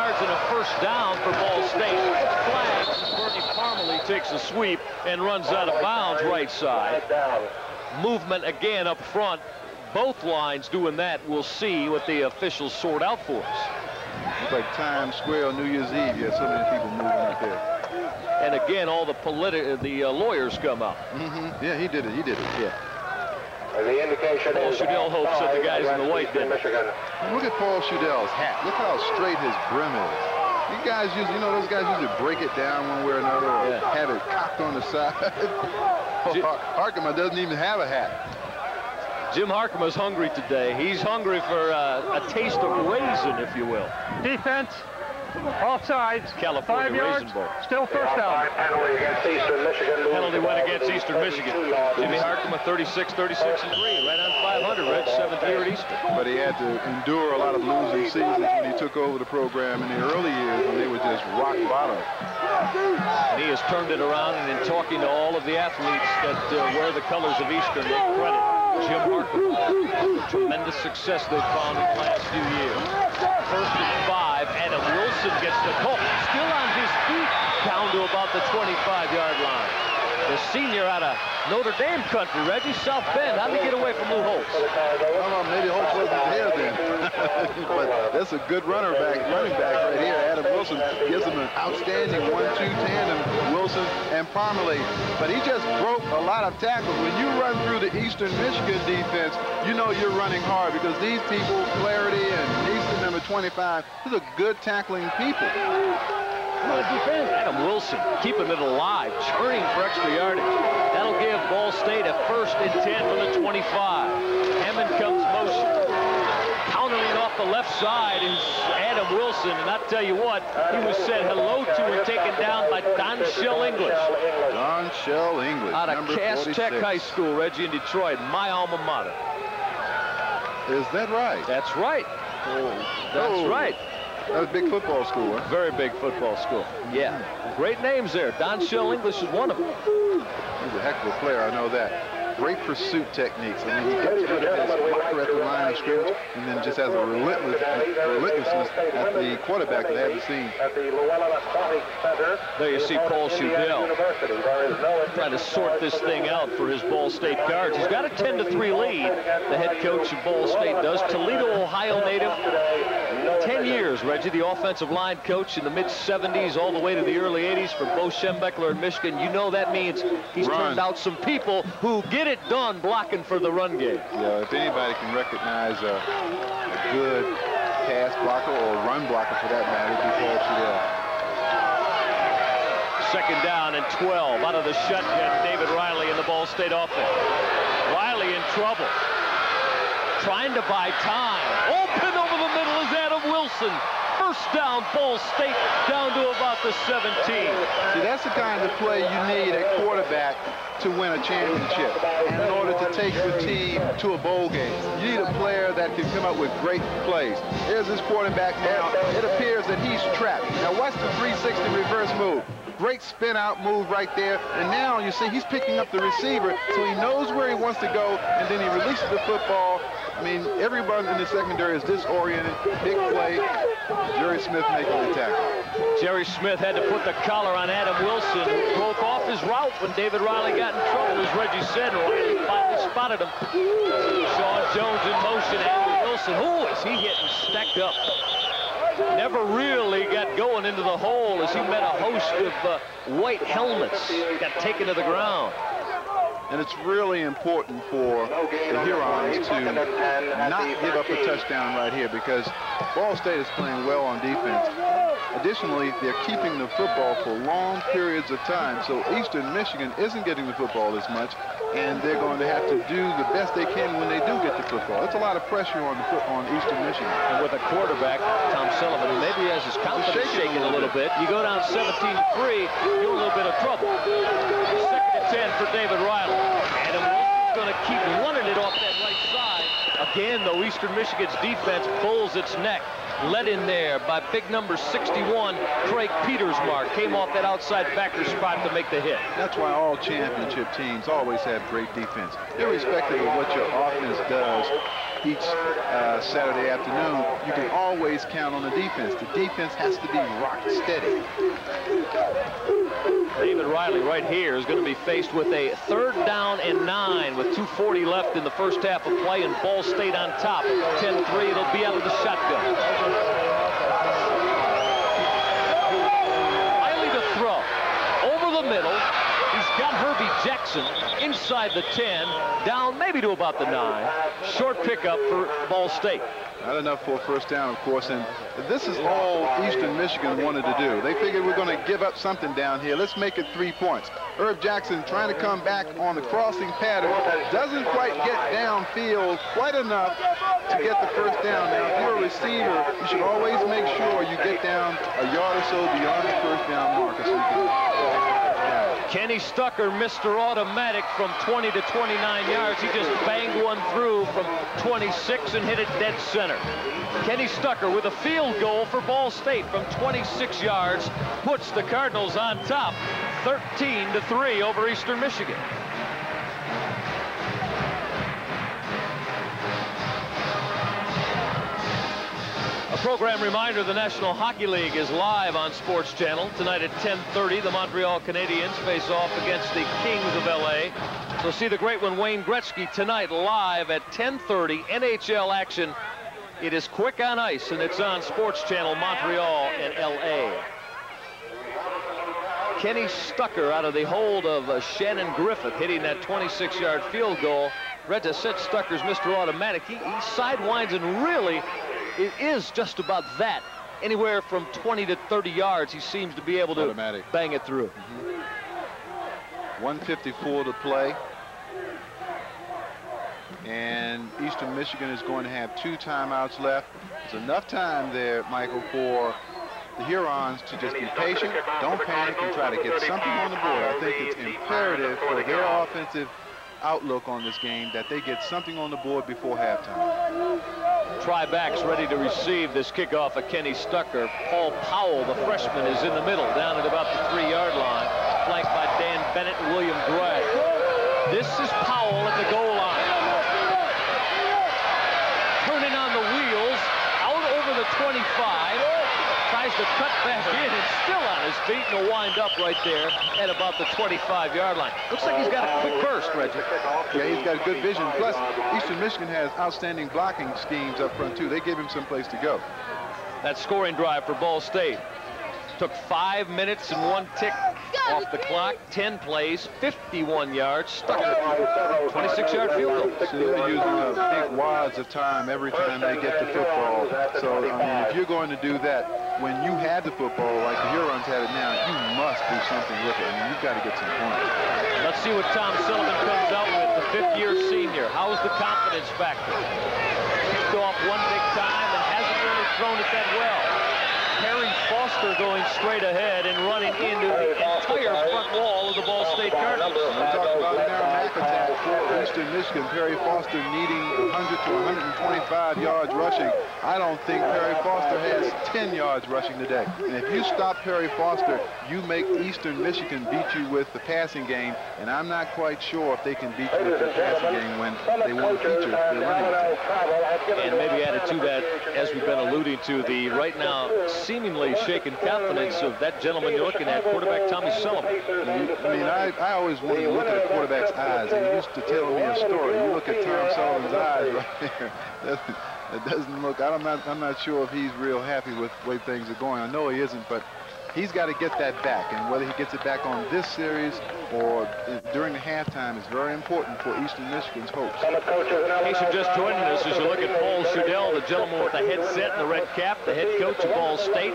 yards and a first down for Ball State. Flags. Bernie Parmalee takes a sweep and runs out of bounds right side. Movement again up front. Both lines doing that. We'll see what the officials sort out for us. It's like Times Square on New Year's Eve. You have so many people moving out there. And again, all the lawyers come out. Yeah, he did it. He did it. Yeah. The indication Paul is Shudell hopes that the guys in the white did. Look at Paul Shudell's hat. Look how straight his brim is. You guys usually, those guys usually break it down one way or another, or have it cocked on the side. Harkema doesn't even have a hat. Jim Harkema's hungry today. He's hungry for a taste of raisin, if you will. Defense, offsides, California 5 yards, Raisin Bowl. still first down. Penalty against Eastern Michigan. Penalty went against Eastern Michigan. Jimmy Harkema 36, 36, and 3. Right on 500, Reg, 7th year at Eastern. But he had to endure a lot of losing seasons when he took over the program in the early years when they were just rock bottom. And he has turned it around, and in talking to all of the athletes that wear the colors of Eastern, they credit Jim Harkema. Tremendous success they've found in the last few years. 1st and 5. Adam Wilson gets the call. Still on his feet, down to about the 25-yard line. The senior out of Notre Dame country, Reggie, South Bend. How did he get away from Lou Holtz? Well, maybe Holtz wasn't there then. But that's a good running back right here. Adam Wilson gives him an outstanding 1-2 tandem, Wilson and Parmalee. But he just broke a lot of tackles. When you run through the Eastern Michigan defense, you know you're running hard because these people, Flaherty and Easton, number 25, these are good tackling people. Adam Wilson keeping it alive, churning for extra yardage. That'll give Ball State a 1st and 10 from the 25. Hammond comes motion. Countering off the left side is Adam Wilson, and I'll tell you what, he was said hello to and taken down by Don Shell English. Don Shell English, out of Cass Tech High School, Reggie, in Detroit, my alma mater. Is that right? That's right. That's right. That was a big football school, huh? Very big football school. Yeah. Great names there. Don Shell English is one of them. He's a heck of a player, I know that. Great pursuit techniques. I mean, he gets rid of his blocker at the line of scrimmage and then just has a relentlessness at the quarterback that I haven't seen. There you see Paul Shudell trying to sort this thing out for his Ball State Guards. He's got a 10-3 lead. The head coach of Ball State does. Toledo, Ohio native. 10 years, Reggie, the offensive line coach in the mid-70s all the way to the early 80s for Bo Schembechler in Michigan. You know that means he's turned out some people who get it done blocking for the run game. Yeah, if anybody can recognize a good pass blocker or run blocker for that matter, it'd be Paul Shudell. 2nd down and 12 out of the shotgun. David Riley in the Ball State offense. Riley in trouble. Trying to buy time. Open over the middle is Adam Wilson. 1st down, Ball State, down to about the 17. See, that's the kind of play you need at quarterback to win a championship in order to take your team to a bowl game. You need a player that can come up with great plays. Here's this quarterback now. It appears that he's trapped. Now watch the 360 reverse move. Great spin out move right there. And now you see he's picking up the receiver, so he knows where he wants to go, and then he releases the football. I mean, everyone in the secondary is disoriented. Big play. Jerry Smith making the tackle. Jerry Smith had to put the collar on Adam Wilson, who broke off his route when David Riley got in trouble, as Reggie said. Riley finally spotted him. Sean Jones in motion. Adam Wilson, who is he getting stacked up? Never really got going into the hole as he met a host of white helmets. Got taken to the ground. And it's really important for the Hurons to not give up a touchdown right here because Ball State is playing well on defense. Additionally, they're keeping the football for long periods of time, so Eastern Michigan isn't getting the football as much, and they're going to have to do the best they can when they do get the football. It's a lot of pressure on Eastern Michigan. And with a quarterback, Tom Sullivan, maybe has his confidence shaking a little bit. You go down 17-3, you're in a little bit of trouble. 2nd and 10 for David Riley. Adam Wilson's going to keep running it off that right side. A Again, though, Eastern Michigan's defense pulls its neck. Led in there by big number 61, Craig Petersmark. Came off that outside backer spot to make the hit. That's why all championship teams always have great defense. Irrespective of what your offense does each Saturday afternoon, you can always count on the defense. The defense has to be rock steady. David Riley right here is going to be faced with a 3rd down and 9 with 2:40 left in the first half of play, and Ball State on top. 10-3, it'll be out of the shotgun. Riley to throw. Over the middle. He's got Herbie Jackson inside the 10, down maybe to about the 9. Short pickup for Ball State. Not enough for a first down, of course, and this is all Eastern Michigan wanted to do. They figured we're going to give up something down here. Let's make it 3 points. Herb Jackson trying to come back on the crossing pattern. Doesn't quite get downfield quite enough to get the first down. Now, if you're a receiver, you should always make sure you get down a yard or so beyond the first down marker so you can... Kenny Stucker, Mr. Automatic from 20 to 29 yards. He just banged one through from 26 and hit it dead center. Kenny Stucker with a field goal for Ball State from 26 yards puts the Cardinals on top, 13-3 over Eastern Michigan. Program reminder, the National Hockey League is live on Sports Channel. Tonight at 10:30, the Montreal Canadiens face off against the Kings of LA. So see the great one, Wayne Gretzky, tonight live at 10:30, NHL action. It is quick on ice, and it's on Sports Channel, Montreal and LA. Kenny Stucker out of the hold of Shannon Griffith, hitting that 26-yard field goal. Retta said Stucker's Mr. Automatic. He sidewinds and really... it is just about that. Anywhere from 20 to 30 yards, he seems to be able to bang it through. 1:54 to play. And Eastern Michigan is going to have 2 timeouts left. There's enough time there, Michael, for the Hurons to just be patient, don't panic, and try to get something on the board. I think it's imperative for their offensive outlook on this game that they get something on the board before halftime. Tri-backs ready to receive this kickoff of Kenny Stucker. Paul Powell, the freshman, is in the middle, down at about the 3-yard line, flanked by Dan Bennett and William Gray. This is Powell at the goal line. Turning on the wheels, out over the 25. Tries to cut back in and still on his feet, and will wind up right there at about the 25-yard line. Looks like he's got a quick burst, Reggie. Yeah, he's got good vision. Plus, Eastern Michigan has outstanding blocking schemes up front, too. They give him some place to go. That scoring drive for Ball State took 5 minutes and 1 tick off the clock, 10 plays, 51 yards, stuck at 26-yard field goal. So they're using big wads of time every time they get the football. So, I mean, if you're going to do that, when you have the football, like the Hurons have it now, you must do something with it. I mean, you've got to get some points. Let's see what Tom Sullivan comes out with, the 5th-year senior. How's the confidence factor? Kicked off one big time and hasn't really thrown it that well. Perry Foster going straight ahead and running into the entire front wall of the Ball State Cardinals. We talked about narrow knack attack for Eastern Michigan. Perry Foster needing 100 to 125 yards rushing. I don't think Perry Foster has 10 yards rushing today. And if you stop Perry Foster, you make Eastern Michigan beat you with the passing game. And I'm not quite sure if they can beat you with the passing game when they won't feature their running attack. And maybe added to that, as we've been alluding to, the right now seemingly shaken confidence of that gentleman you're looking at, quarterback Tommy Sullivan. I mean, I always wanted to look at a quarterback's eyes, and he used to tell me a story. You look at Tom Sullivan's eyes right there. It doesn't look, I'm not sure if he's real happy with the way things are going. I know he isn't, but he's got to get that back, and whether he gets it back on this series or during the halftime is very important for Eastern Michigan's hopes. In case you're just joining us, as you look at Paul Shudell, the gentleman with the headset and the red cap, the head coach of Ball State,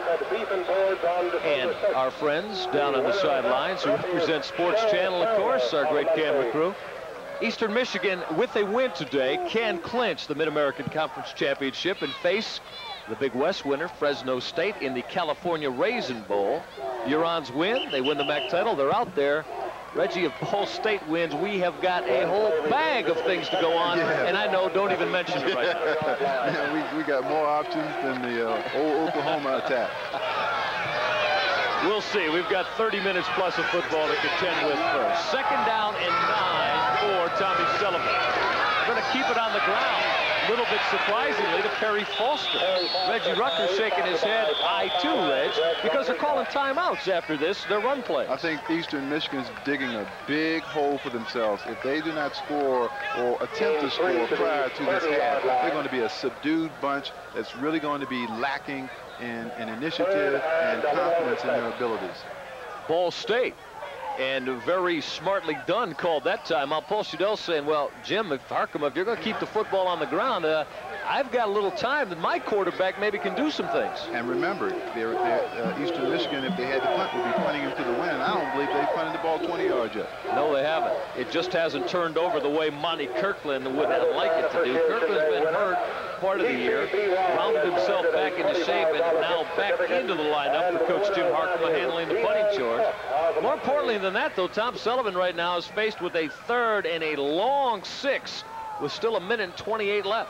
and our friends down on the sidelines who represent Sports Channel, of course, our great camera crew. Eastern Michigan, with a win today, can clinch the Mid-American Conference Championship and face the Big West winner, Fresno State, in the California Raisin Bowl. Hurons win. They win the MAC title. They're out there Reggie, if Ball State wins, we have got a whole bag of things to go on, and I know, don't even mention it right now. Yeah, we got more options than the old Oklahoma attack. We'll see. We've got 30 minutes plus of football to contend with first. 2nd down and 9 for Tommy Sullivan. Going to keep it on the ground. A little bit surprisingly to Perry Foster. Reggie Rucker shaking his head, I too, Reg, because they're calling timeouts after this, their run plays. I think Eastern Michigan's digging a big hole for themselves. If they do not score or attempt to score prior to this half, they're going to be a subdued bunch that's really going to be lacking in initiative and confidence in their abilities. Ball State. And very smartly done called that timeout. Paul Sudell saying, well, Jim, if you're going to keep the football on the ground, I've got a little time that my quarterback maybe can do some things. And remember, Eastern Michigan, if they had to punt, would be punting him to the wind. And I don't believe they've punted the ball 20 yards yet. No, they haven't. It just hasn't turned over the way Monty Kirkland would like it to do. Kirkland's been hurt part of the year, rounded himself back into shape, and now back into the lineup for Coach Jim Harkema handling the punting charge. More importantly than that, though, Tom Sullivan right now is faced with a 3rd and a long 6 with still 1:28 minutes left.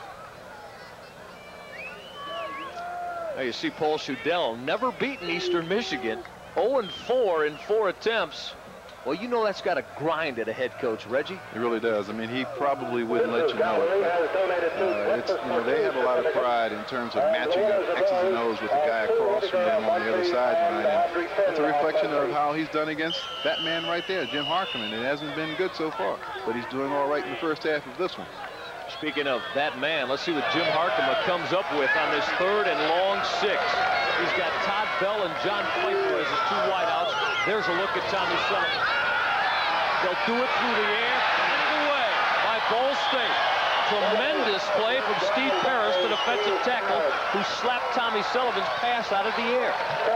Now you see Paul Sudell, never beaten Eastern Michigan, 0-4 in 4 attempts. Well, you know that's got to grind at a head coach, Reggie. It really does. I mean, he probably wouldn't let you know it. They have a lot of pride in terms of matching up X's and O's with the guy across from them on the other sideline. And it's a reflection of how he's done against that man right there, Jim Harkema. It hasn't been good so far, but he's doing all right in the first half of this one. Speaking of that man, let's see what Jim Harkema comes up with on this 3rd and long 6. He's got Todd Bell and John Pfeiffer as his 2 wideouts. There's a look at Tommy Sullivan. They'll do it through the air and away by Ball State. Tremendous play from Steve Paris, the defensive tackle, who slapped Tommy Sullivan's pass out of the air.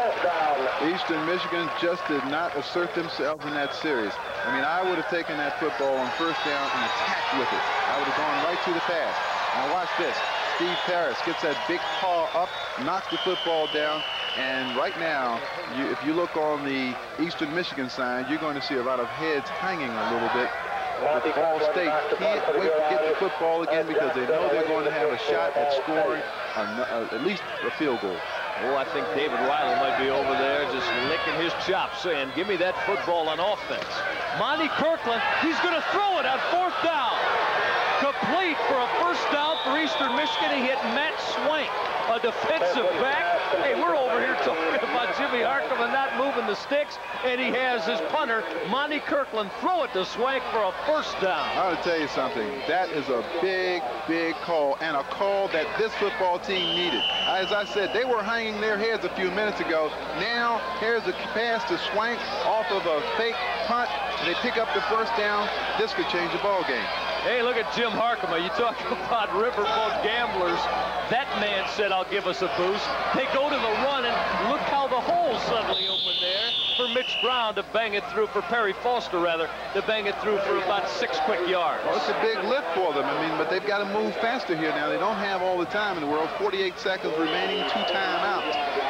Eastern Michigan just did not assert themselves in that series. I mean, I would have taken that football on 1st down and attacked with it. I would have gone right to the pass. Now watch this. Steve Paris gets that big paw up, knocks the football down, and right now, if you look on the Eastern Michigan side, you're going to see a lot of heads hanging a little bit. But Ball State can't wait to get the football again because they know they're going to have a shot at scoring at least a field goal. Oh, I think David Riley might be over there just licking his chops saying, give me that football on offense. Monty Kirkland, he's going to throw it on 4th down. Complete for a 1st down for Eastern Michigan. He hit Matt Swank, a defensive back. Hey, we're over here talking about Jimmy Harkema not moving the sticks, and he has his punter, Monty Kirkland, throw it to Swank for a 1st down. I want to tell you something. That is a big, big call, and a call that this football team needed. As I said, they were hanging their heads a few minutes ago. Now, here's a pass to Swank off of a fake punt, and they pick up the 1st down. This could change the ball game. Hey, look at Jim Harkema. You talk about riverboat gamblers. That man said, I'll give us a boost. They go to the run, and look how the hole suddenly opened there for Mitch Brown to bang it through, for Perry Foster, rather, to bang it through for about 6 quick yards. Well, it's a big lift for them. I mean, but they've got to move faster here now. They don't have all the time in the world. 48 seconds remaining, 2 timeouts.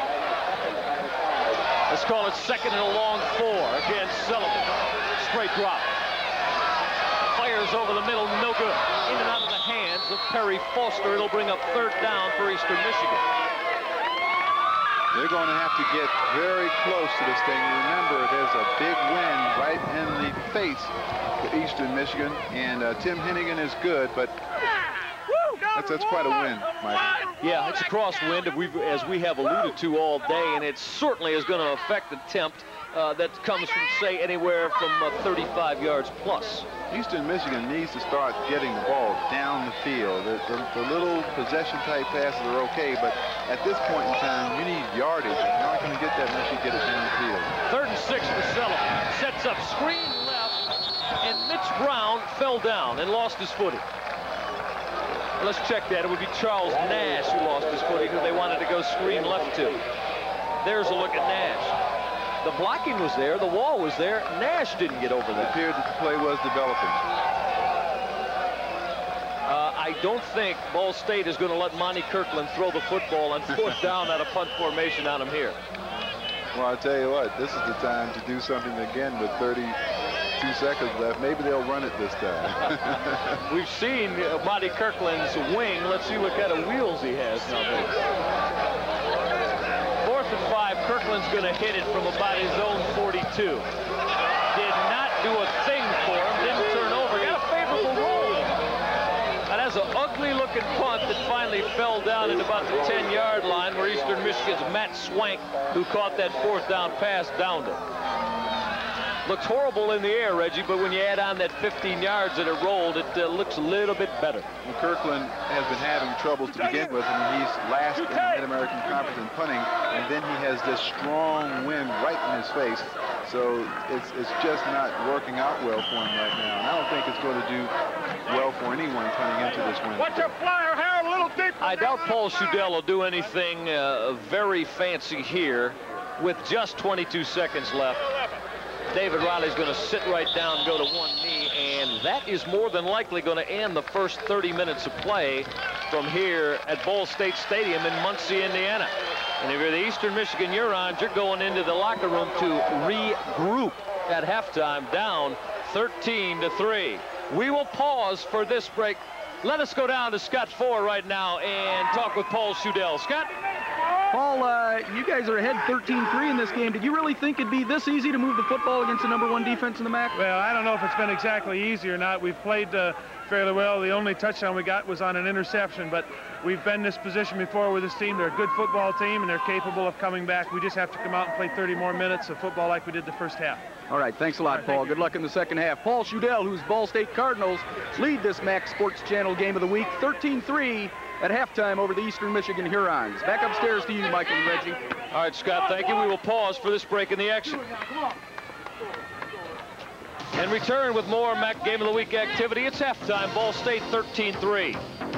Let's call it 2nd and a long 4 against Sullivan. Straight drop. Fires over the middle, no good. In and out of the hands of Perry Foster. It'll bring up 3rd down for Eastern Michigan. They're going to have to get very close to this thing. Remember, there's a big wind right in the face for Eastern Michigan, and Tim Hennigan is good, but that's quite a win, Mike. Yeah, it's a crosswind, as we have alluded to all day, and it certainly is going to affect the attempt that comes from, say, anywhere from 35 yards plus. Eastern Michigan needs to start getting the ball down the field. The little possession-type passes are okay, but at this point in time, you need yardage. You're not going to get that unless you get it downfield. 3rd and 6 for Sullivan. Sets up screen left, and Mitch Brown fell down and lost his footing. Let's check that. It would be Charles Nash who lost his footing, who they wanted to go screen left to. There's a look at Nash. The blocking was there. The wall was there. Nash didn't get over that. It appeared that the play was developing. I don't think Ball State is going to let Monty Kirkland throw the football on 4th down out of punt formation on him here. Well, I'll tell you what. This is the time to do something again with 30 22 seconds left. Maybe they'll run it this time. We've seen Monty Kirkland's wing. Let's see what kind of wheels he has now. 4th and 5. Kirkland's going to hit it from about his own 42. Did not do a thing for him. Didn't turn over. Got a favorable roll. And has an ugly-looking punt that finally fell down at about the 10-yard line, where Eastern Michigan's Matt Swank, who caught that 4th down pass, downed it. Looks horrible in the air, Reggie, but when you add on that 15 yards that it rolled, it looks a little bit better. Well, Kirkland has been having troubles to begin with. I mean, he's last in the Mid-American Conference in punting, and then he has this strong wind right in his face. So it's just not working out well for him right now. And I don't think it's going to do well for anyone coming into this wind. Watch your flyer, Harold, a little deep. I doubt Paul Shudell will do anything very fancy here with just 22 seconds left. David Riley's going to sit right down, go to one knee, and that is more than likely going to end the first 30 minutes of play from here at Ball State Stadium in Muncie, Indiana. And if you're the Eastern Michigan Hurons, you're going into the locker room to regroup at halftime, down 13-3. We will pause for this break. Let us go down to Scott Ford right now and talk with Paul Shudell. Scott? Paul, you guys are ahead 13-3 in this game. Did you really think it'd be this easy to move the football against the #1 defense in the MAC? Well, I don't know if it's been exactly easy or not. We've played fairly well. The only touchdown we got was on an interception, but we've been in this position before with this team. They're a good football team, and they're capable of coming back. We just have to come out and play 30 more minutes of football like we did the first half. All right, thanks a lot, Paul. Good luck in the second half. Paul Shudell, whose Ball State Cardinals lead this MAC Sports Channel Game of the Week, 13-3 at halftime over the Eastern Michigan Hurons. Back upstairs to you, Michael and Reggie. All right, Scott, thank you. We will pause for this break in the action. And return with more MAC Game of the Week activity. It's halftime, Ball State 13-3.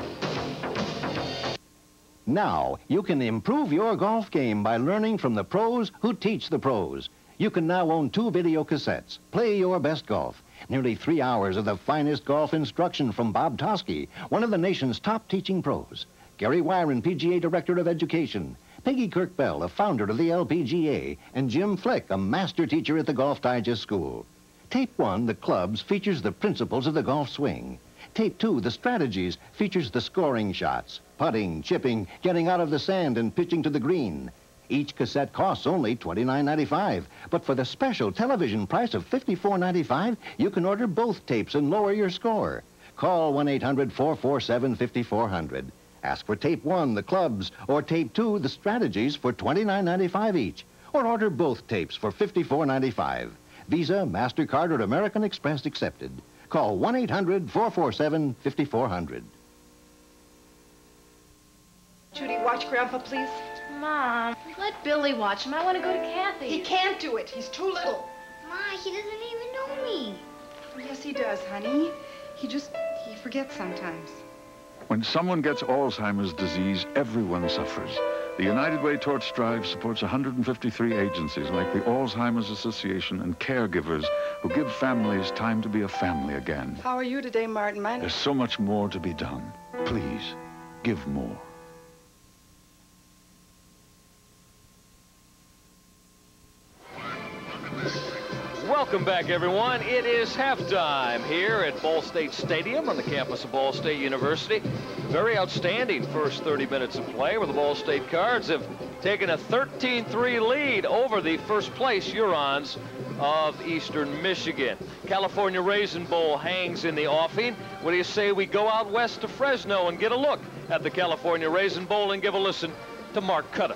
Now, you can improve your golf game by learning from the pros who teach the pros. You can now own 2 video cassettes. Play your best golf. Nearly 3 hours of the finest golf instruction from Bob Toski, one of the nation's top teaching pros. Gary Wyron, PGA Director of Education. Peggy Kirk Bell, a founder of the LPGA. And Jim Flick, a master teacher at the Golf Digest School. Tape 1, The Clubs, features the principles of the golf swing. Tape 2, The Strategies, features the scoring shots. Putting, chipping, getting out of the sand, and pitching to the green. Each cassette costs only $29.95, but for the special television price of $54.95, you can order both tapes and lower your score. Call 1-800-447-5400. Ask for Tape 1, The Clubs, or Tape 2, The Strategies, for $29.95 each, or order both tapes for $54.95. Visa, MasterCard, or American Express accepted. Call 1-800-447-5400. Judy, watch Grandpa, please. Mom, let Billy watch him. I want to go to Kathy. He can't do it. He's too little. Ma, he doesn't even know me. Yes, he does, honey. He forgets sometimes. When someone gets Alzheimer's disease, everyone suffers. The United Way Torch Drive supports 153 agencies like the Alzheimer's Association and caregivers who give families time to be a family again. How are you today, Martin? There's so much more to be done. Please, give more. Welcome back, everyone. It is halftime here at Ball State Stadium on the campus of Ball State University. Very outstanding first 30 minutes of play where the Ball State Cards have taken a 13-3 lead over the first place Hurons of Eastern Michigan. California Raisin Bowl hangs in the offing. What do you say we go out west to Fresno and get a look at the California Raisin Bowl and give a listen to Mark Cutta.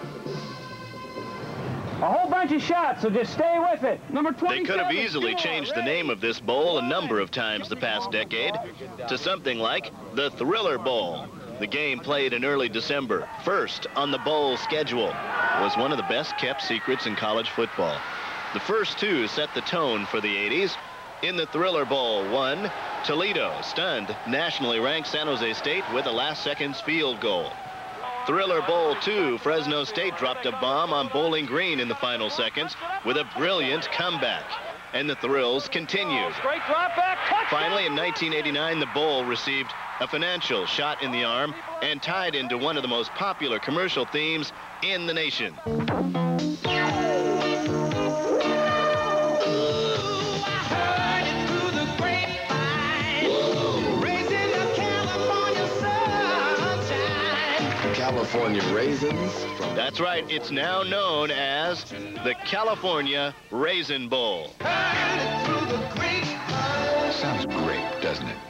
A whole bunch of shots, so just stay with it. Number 27. They could have easily changed the name of this bowl a number of times the past decade to something like the Thriller Bowl. The game, played in early December, first on the bowl schedule, was one of the best-kept secrets in college football. The first two set the tone for the 80s. In the Thriller Bowl, 1, Toledo stunned nationally ranked San Jose State with a last-seconds field goal. Thriller Bowl 2, Fresno State dropped a bomb on Bowling Green in the final seconds with a brilliant comeback. And the thrills continued. Straight drop back, touchdown! Finally, in 1989, the Bowl received a financial shot in the arm and tied into one of the most popular commercial themes in the nation. California Raisins. That's right. It's now known as the California Raisin Bowl. Sounds great, doesn't it?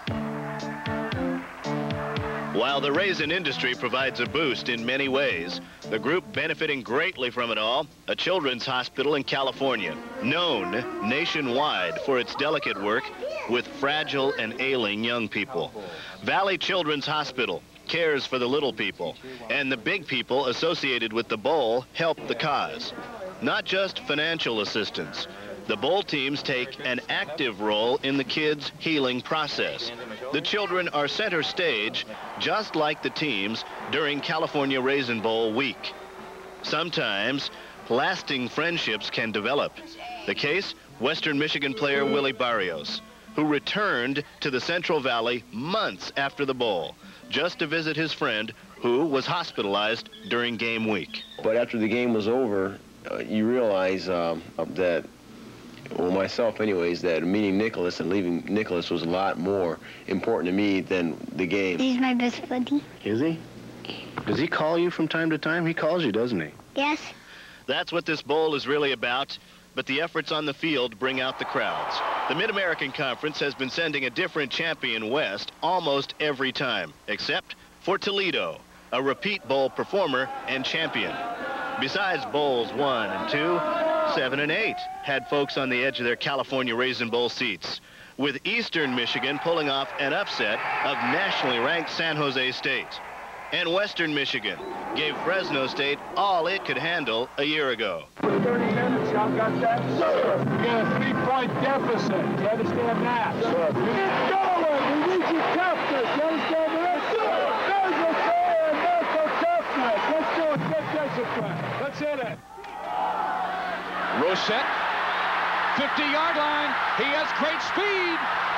While the raisin industry provides a boost in many ways, the group benefiting greatly from it all, a children's hospital in California, known nationwide for its delicate work with fragile and ailing young people. Valley Children's Hospital cares for the little people, and the big people associated with the bowl help the cause. Not just financial assistance. The bowl teams take an active role in the kids' healing process. The children are center stage, just like the teams during California Raisin Bowl week. Sometimes, lasting friendships can develop. The case, Western Michigan player Willie Barrios, who returned to the Central Valley months after the bowl, just to visit his friend who was hospitalized during game week. But after the game was over, you realize that, well, myself anyways, that meeting Nicholas and leaving Nicholas was a lot more important to me than the game. He's my best buddy. Is he? Does he call you from time to time? He calls you, doesn't he? Yes. That's what this bowl is really about, but the efforts on the field bring out the crowds. The Mid-American Conference has been sending a different champion west almost every time, except for Toledo, a repeat bowl performer and champion. Besides bowls 1 and 2, 7 and 8 had folks on the edge of their California Raisin Bowl seats, with Eastern Michigan pulling off an upset of nationally ranked San Jose State. And Western Michigan gave Fresno State all it could handle a year ago. 30 minutes, y'all got that? Sir. We got a 3-point deficit. You understand that? Sir. Keep going. We need your toughness. You understand that? Sir. There's a fan. That's a toughness. Let's do it. Get discipline. Let's hit it. Rosette, 50-yard line. He has great speed.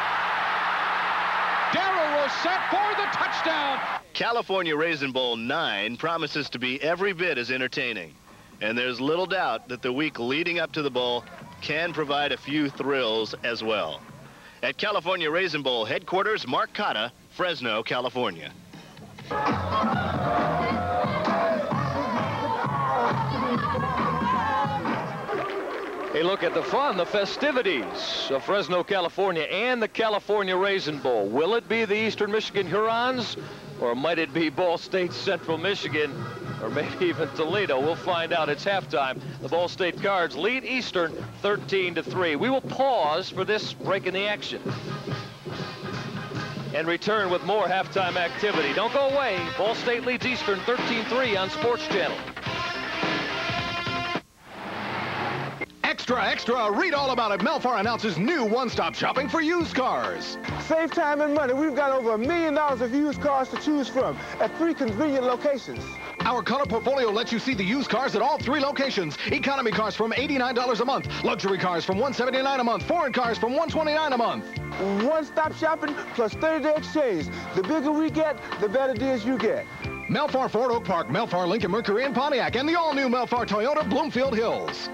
Darrell Rosette for the touchdown. California Raisin Bowl 9 promises to be every bit as entertaining. And there's little doubt that the week leading up to the bowl can provide a few thrills as well. At California Raisin Bowl headquarters, Mark Cotta, Fresno, California. Hey, look at the fun, the festivities of Fresno, California, and the California Raisin Bowl. Will it be the Eastern Michigan Hurons, or might it be Ball State Central Michigan, or maybe even Toledo? We'll find out. It's halftime. The Ball State Cards lead Eastern 13-3. We will pause for this break in the action and return with more halftime activity. Don't go away. Ball State leads Eastern 13-3 on Sports Channel. Extra, extra, read all about it. Melfar announces new one-stop shopping for used cars. Save time and money. We've got over $1 million of used cars to choose from at 3 convenient locations. Our color portfolio lets you see the used cars at all 3 locations. Economy cars from $89 a month. Luxury cars from $179 a month. Foreign cars from $129 a month. One-stop shopping plus 30-day exchange. The bigger we get, the better deals you get. Melfar Ford Oak Park, Melfar Lincoln Mercury and Pontiac, and the all-new Melfar Toyota Bloomfield Hills.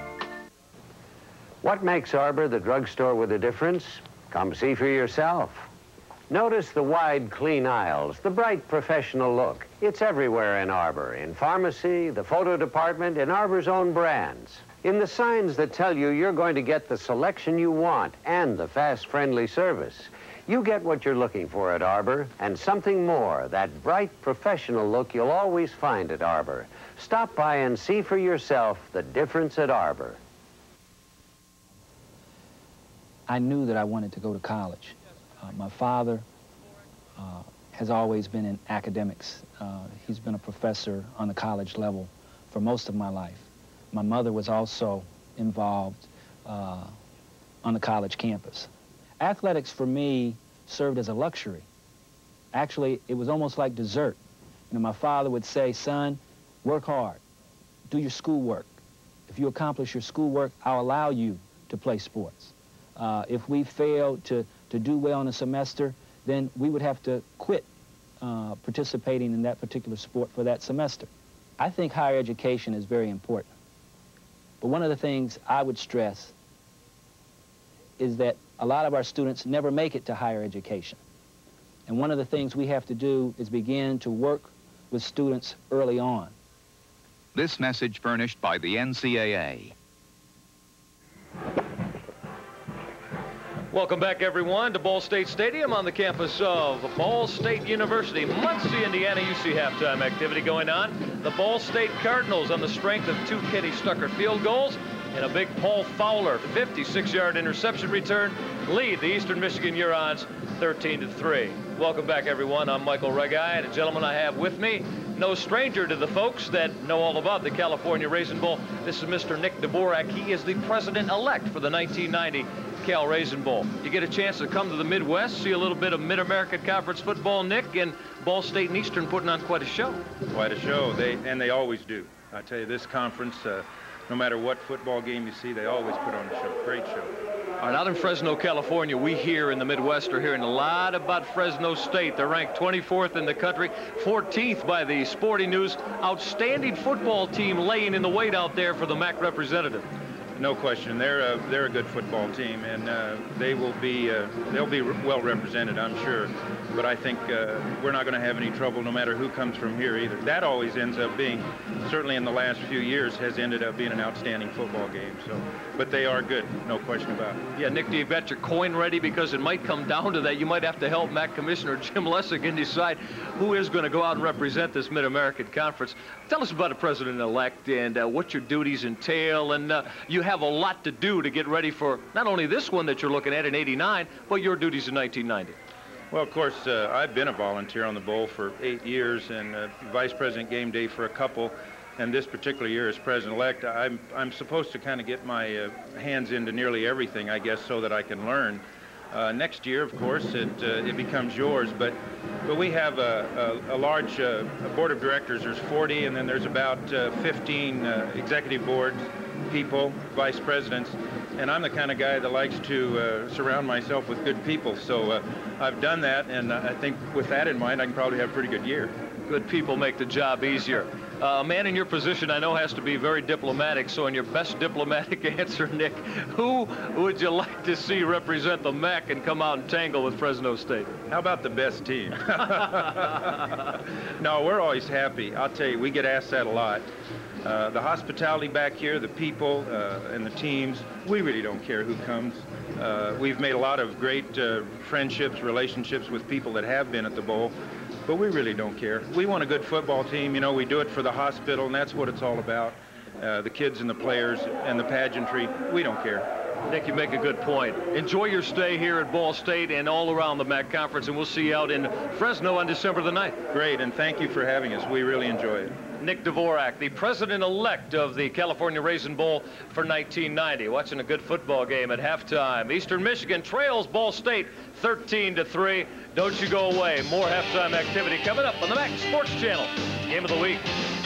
What makes Arbor the drugstore with a difference? Come see for yourself. Notice the wide, clean aisles, the bright, professional look. It's everywhere in Arbor, in pharmacy, the photo department, in Arbor's own brands. In the signs that tell you you're going to get the selection you want and the fast, friendly service. You get what you're looking for at Arbor, and something more, that bright, professional look you'll always find at Arbor. Stop by and see for yourself the difference at Arbor. I knew that I wanted to go to college. My father has always been in academics. He's been a professor on the college level for most of my life. My mother was also involved on the college campus. Athletics for me served as a luxury. Actually, it was almost like dessert. You know, my father would say, son, work hard, do your schoolwork. If you accomplish your schoolwork, I'll allow you to play sports. If we failed to do well in a semester, then we would have to quit participating in that particular sport for that semester. I think higher education is very important. But one of the things I would stress is that a lot of our students never make it to higher education. And one of the things we have to do is begin to work with students early on. This message furnished by the NCAA. Welcome back, everyone, to Ball State Stadium on the campus of Ball State University. Muncie, Indiana. You see halftime activity going on. The Ball State Cardinals, on the strength of 2 Kenny Stucker field goals and a big Paul Fowler 56-yard interception return, lead the Eastern Michigan Hurons 13-3. Welcome back, everyone. I'm Michael Regai, and the gentleman I have with me, no stranger to the folks that know all about the California Raisin Bowl. This is Mr. Nick Dvorak. He is the president-elect for the 1990 Cal Raisin Bowl. You get a chance to come to the Midwest, see a little bit of Mid-American Conference football, Nick, and Ball State and Eastern putting on quite a show. Quite a show, they always do. I tell you, this conference, no matter what football game you see, they always put on a show. Great show. All right, out in Fresno, California, we here in the Midwest are hearing a lot about Fresno State. They're ranked 24th in the country, 14th by the Sporting News. Outstanding football team laying in the weight out there for the MAC representative. No question, they're a good football team, and they'll be well represented, I'm sure. But I think we're not going to have any trouble no matter who comes from here either. That always ends up being, certainly in the last few years, has ended up being an outstanding football game. So, but they are good, no question about it. Yeah, Nick, do you got your coin ready? Because it might come down to that. You might have to help MAC Commissioner Jim Lessigan decide who is going to go out and represent this Mid-American Conference. Tell us about the president-elect and what your duties entail, and you have a lot to do to get ready for not only this one that you're looking at in '89, but your duties in 1990. Well, of course, I've been a volunteer on the Bowl for 8 years and Vice President Game Day for a couple. And this particular year as president-elect, I'm supposed to kind of get my hands into nearly everything, I guess, so that I can learn. Next year, of course, it becomes yours. But we have a large board of directors. There's 40, and then there's about 15 executive board people, vice presidents. And I'm the kind of guy that likes to surround myself with good people. So I've done that, and I think with that in mind, I can probably have a pretty good year. Good people make the job easier. A man in your position, I know, has to be very diplomatic. So in your best diplomatic answer, Nick, who would you like to see represent the MAC and come out and tangle with Fresno State? How about the best team? No, we're always happy. I'll tell you, we get asked that a lot. The hospitality back here, the people and the teams, we really don't care who comes. We've made a lot of great friendships, relationships with people that have been at the Bowl, but we really don't care. We want a good football team. You know, we do it for the hospital, and that's what it's all about. The kids and the players and the pageantry, we don't care. Nick, you make a good point. Enjoy your stay here at Ball State and all around the MAC Conference, and we'll see you out in Fresno on December the 9th. Great, and thank you for having us. We really enjoy it. Nick Dvorak, the president-elect of the California Raisin Bowl for 1990. Watching a good football game at halftime. Eastern Michigan trails Ball State 13-3. Don't you go away. More halftime activity coming up on the MAC Sports Channel. Game of the Week.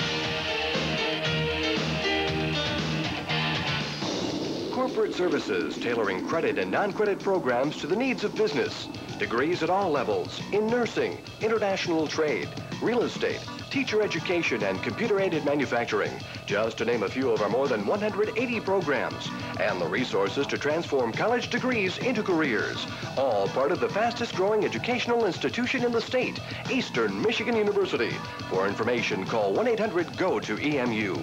Corporate Services, tailoring credit and non-credit programs to the needs of business. Degrees at all levels in nursing, international trade, real estate, teacher education, and computer-aided manufacturing, just to name a few of our more than 180 programs, and the resources to transform college degrees into careers. All part of the fastest-growing educational institution in the state, Eastern Michigan University. For information, call 1-800-GO-TO-EMU.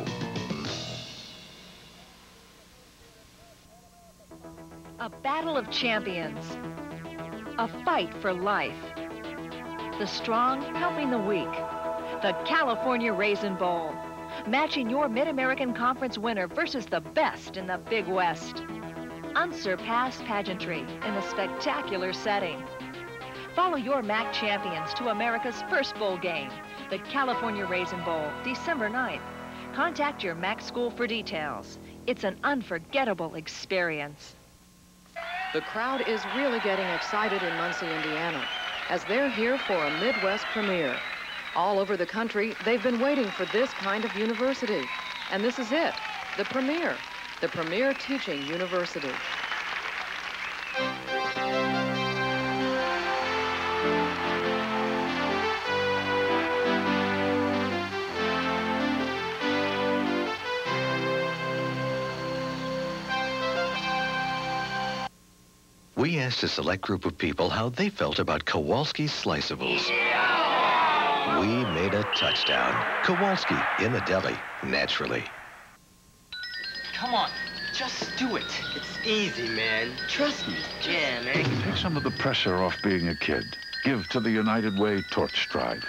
A battle of champions. A fight for life. The strong helping the weak. The California Raisin Bowl. Matching your Mid-American Conference winner versus the best in the Big West. Unsurpassed pageantry in a spectacular setting. Follow your MAC champions to America's first bowl game, the California Raisin Bowl, December 9th. Contact your MAC school for details. It's an unforgettable experience. The crowd is really getting excited in Muncie, Indiana, as they're here for a Midwest premiere. All over the country, they've been waiting for this kind of university. And this is it, the Premier Teaching University. We asked a select group of people how they felt about Kowalski's Sliceables. We made a touchdown. Kowalski in the deli, naturally. Come on, just do it. It's easy, man. Trust me. Yeah, man. Take some of the pressure off being a kid. Give to the United Way Torch Drive.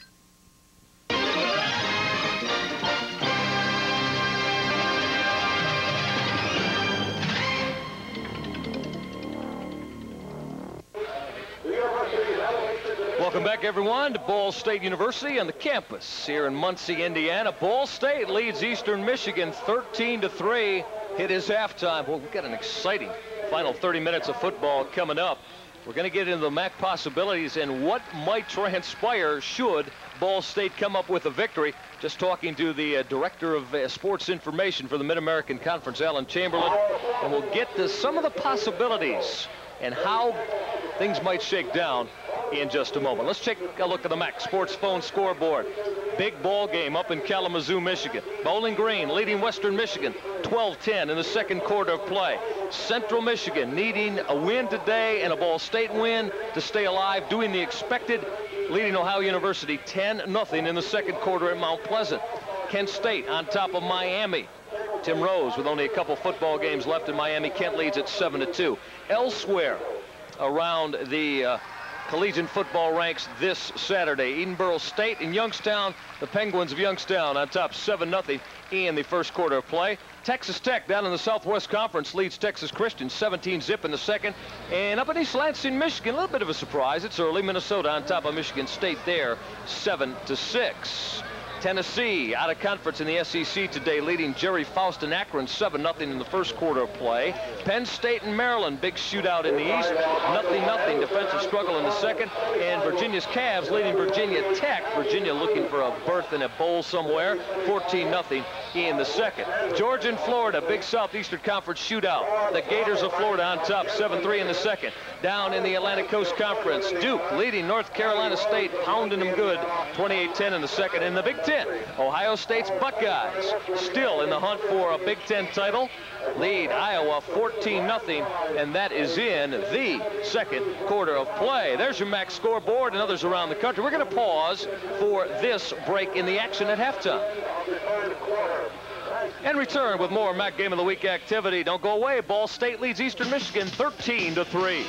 Welcome back, everyone, to Ball State University on the campus here in Muncie, Indiana. Ball State leads Eastern Michigan 13-3. It is halftime. Well, we've got an exciting final 30 minutes of football coming up. We're going to get into the MAC possibilities and what might transpire should Ball State come up with a victory. Just talking to the Director of Sports Information for the Mid-American Conference, Alan Chamberlain, and we'll get to some of the possibilities and how things might shake down in just a moment. Let's take a look at the MAC Sports Phone scoreboard. Big ball game up in Kalamazoo, Michigan. Bowling Green leading Western Michigan 12-10 in the second quarter of play. Central Michigan needing a win today and a Ball State win to stay alive, doing the expected, leading Ohio University 10-0 in the second quarter at Mount Pleasant. Kent State on top of Miami. Tim Rose with only a couple football games left in Miami. Kent leads at 7-2. Elsewhere around the collegiate football ranks this Saturday, Edinburgh State and Youngstown. The Penguins of Youngstown on top 7-0 in the first quarter of play. Texas Tech down in the Southwest Conference leads Texas Christian 17-0 in the second. And up in East Lansing, Michigan, a little bit of a surprise. It's early. Minnesota on top of Michigan State there, 7-6. Tennessee out of conference in the SEC today, leading Jerry Faust and Akron 7-0 in the first quarter of play. Penn State and Maryland, big shootout in the East, 0-0 defensive struggle in the second. And Virginia's Cavs leading Virginia Tech. Virginia looking for a berth in a bowl somewhere, 14-0 in the second. Georgia and Florida, big Southeastern Conference shootout. The Gators of Florida on top, 7-3 in the second. Down in the Atlantic Coast Conference, Duke leading North Carolina State, pounding them good, 28-10 in the second. In the Big Ten, Ohio State's Buckeyes still in the hunt for a Big Ten title, lead Iowa 14-0, and that is in the second quarter of play. There's your MAC scoreboard and others around the country. We're going to pause for this break in the action at halftime and return with more MAC Game of the Week activity. Don't go away. Ball State leads Eastern Michigan 13-3.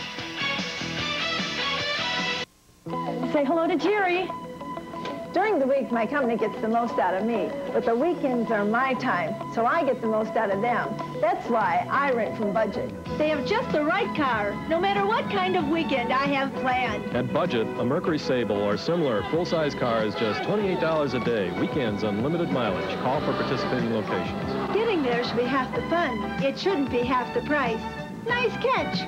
Say hello to Jerry. During the week, my company gets the most out of me, but the weekends are my time, so I get the most out of them. That's why I rent from Budget. They have just the right car, no matter what kind of weekend I have planned. At Budget, a Mercury Sable or similar full-size car is just $28 a day. Weekends, unlimited mileage. Call for participating locations. Getting there should be half the fun. It shouldn't be half the price. Nice catch.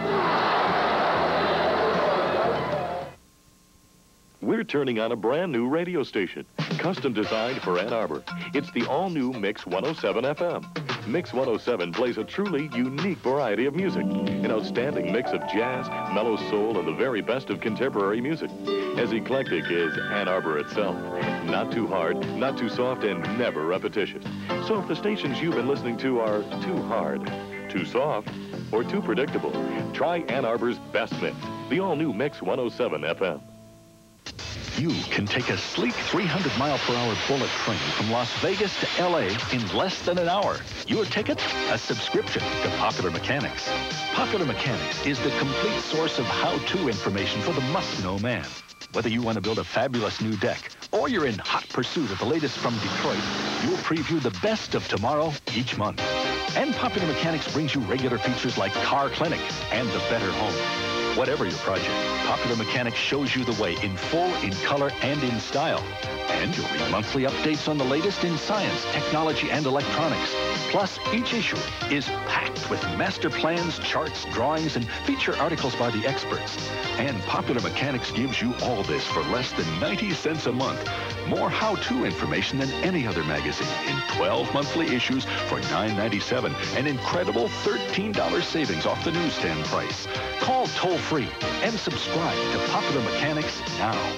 We're turning on a brand new radio station, custom designed for Ann Arbor. It's the all-new Mix 107 FM. Mix 107 plays a truly unique variety of music, an outstanding mix of jazz, mellow soul, and the very best of contemporary music. As eclectic as Ann Arbor itself. Not too hard, not too soft, and never repetitious. So if the stations you've been listening to are too hard, too soft, or too predictable, try Ann Arbor's best mix, the all-new Mix 107 FM. You can take a sleek 300-mile-per-hour bullet train from Las Vegas to L.A. in less than an hour. Your ticket? A subscription to Popular Mechanics. Popular Mechanics is the complete source of how-to information for the must-know man. Whether you want to build a fabulous new deck or you're in hot pursuit of the latest from Detroit, you'll preview the best of tomorrow each month. And Popular Mechanics brings you regular features like Car Clinic and The Better Home. Whatever your project, Popular Mechanics shows you the way in full, in color, and in style. And you'll read monthly updates on the latest in science, technology, and electronics. Plus, each issue is packed with master plans, charts, drawings, and feature articles by the experts. And Popular Mechanics gives you all this for less than 90 cents a month. More how-to information than any other magazine in 12 monthly issues for $9.97. An incredible $13 savings off the newsstand price. Call toll-free and subscribe to Popular Mechanics now.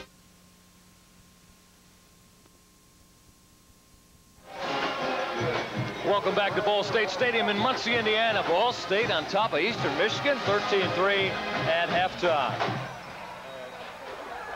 Welcome back to Ball State Stadium in Muncie, Indiana. Ball State on top of Eastern Michigan, 13-3 at halftime.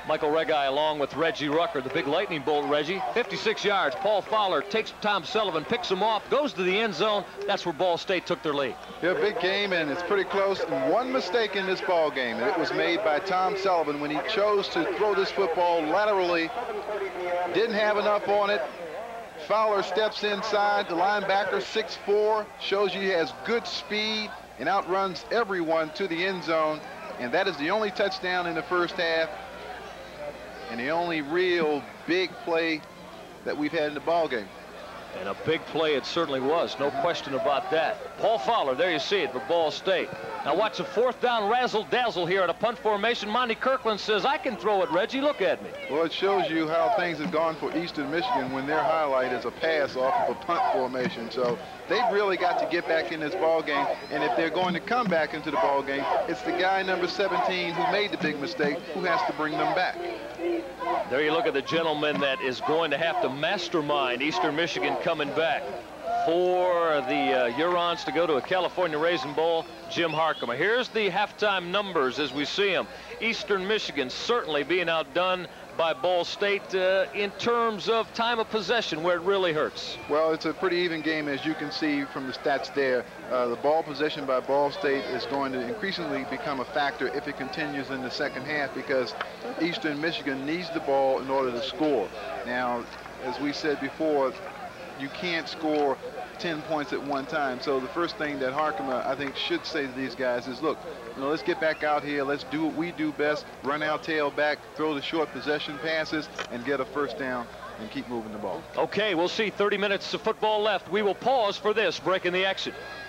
Michael Regai along with Reggie Rucker, the big lightning bolt, Reggie. 56 yards. Paul Fowler takes Tom Sullivan, picks him off, goes to the end zone. That's where Ball State took their lead. Yeah, big game, and it's pretty close. And one mistake in this ball game, and it was made by Tom Sullivan when he chose to throw this football laterally. Didn't have enough on it. Fowler steps inside. The linebacker, 6'4", shows you he has good speed and outruns everyone to the end zone. And that is the only touchdown in the first half and the only real big play that we've had in the ball game. And a big play it certainly was, no question about that. Paul Fowler, there you see it for Ball State. Now watch a fourth down razzle-dazzle here at a punt formation. Monty Kirkland says, I can throw it, Reggie, look at me. Well, it shows you how things have gone for Eastern Michigan when their highlight is a pass off of a punt formation. So they've really got to get back in this ball game, and if they're going to come back into the ball game, it's the guy number 17 who made the big mistake who has to bring them back. There you look at the gentleman that is going to have to mastermind Eastern Michigan coming back. For the Hurons to go to a California Raisin Bowl, Jim Harkema. Here's the halftime numbers as we see them. Eastern Michigan certainly being outdone by Ball State in terms of time of possession, where it really hurts. Well, it's a pretty even game, as you can see from the stats there. The ball possession by Ball State is going to increasingly become a factor if it continues in the second half, because Eastern Michigan needs the ball in order to score. Now, as we said before, you can't score 10 points at one time. So the first thing that Harkema, I think, should say to these guys is, look, let's get back out here. Let's do what we do best. Run our tail back, throw the short possession passes, and get a first down and keep moving the ball. Okay, we'll see 30 minutes of football left. We will pause for this break in the action.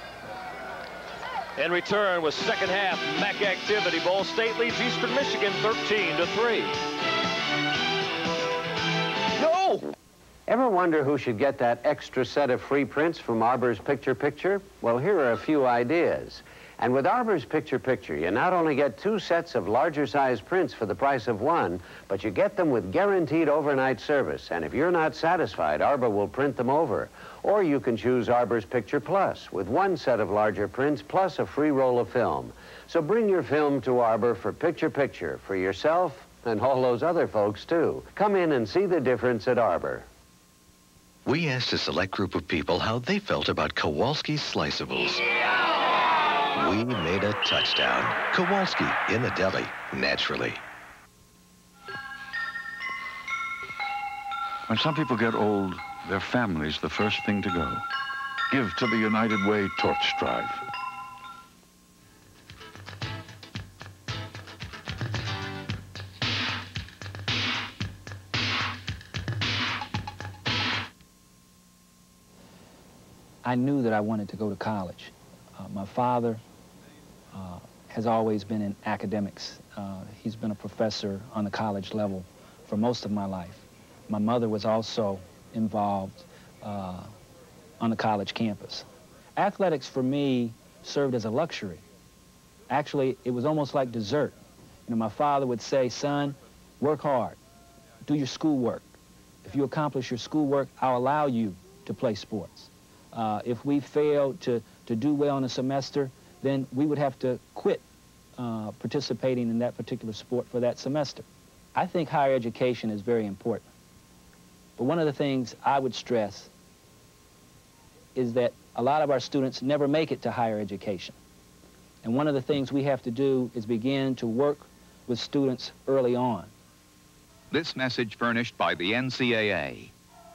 And return with second half MAC activity. Ball State leads Eastern Michigan 13-3. Go! Ever wonder who should get that extra set of free prints from Arbor's Picture Picture? Well, here are a few ideas. And with Arbor's Picture Picture, you not only get 2 sets of larger size prints for the price of 1, but you get them with guaranteed overnight service. And if you're not satisfied, Arbor will print them over. Or you can choose Arbor's Picture Plus with 1 set of larger prints plus a free roll of film. So bring your film to Arbor for Picture Picture for yourself and all those other folks, too. Come in and see the difference at Arbor. We asked a select group of people how they felt about Kowalski's Sliceables. We made a touchdown. Kowalski in the deli, naturally. When some people get old, their family's the first thing to go. Give to the United Way Torch Drive. I knew that I wanted to go to college. My father has always been in academics. He's been a professor on the college level for most of my life. My mother was also involved on the college campus. Athletics for me served as a luxury. Actually, it was almost like dessert. You know, my father would say, son, work hard, do your schoolwork. If you accomplish your schoolwork, I'll allow you to play sports. If we failed to do well in a semester, then we would have to quit participating in that particular sport for that semester. I think higher education is very important. But one of the things I would stress is that a lot of our students never make it to higher education. And one of the things we have to do is begin to work with students early on. This message furnished by the NCAA.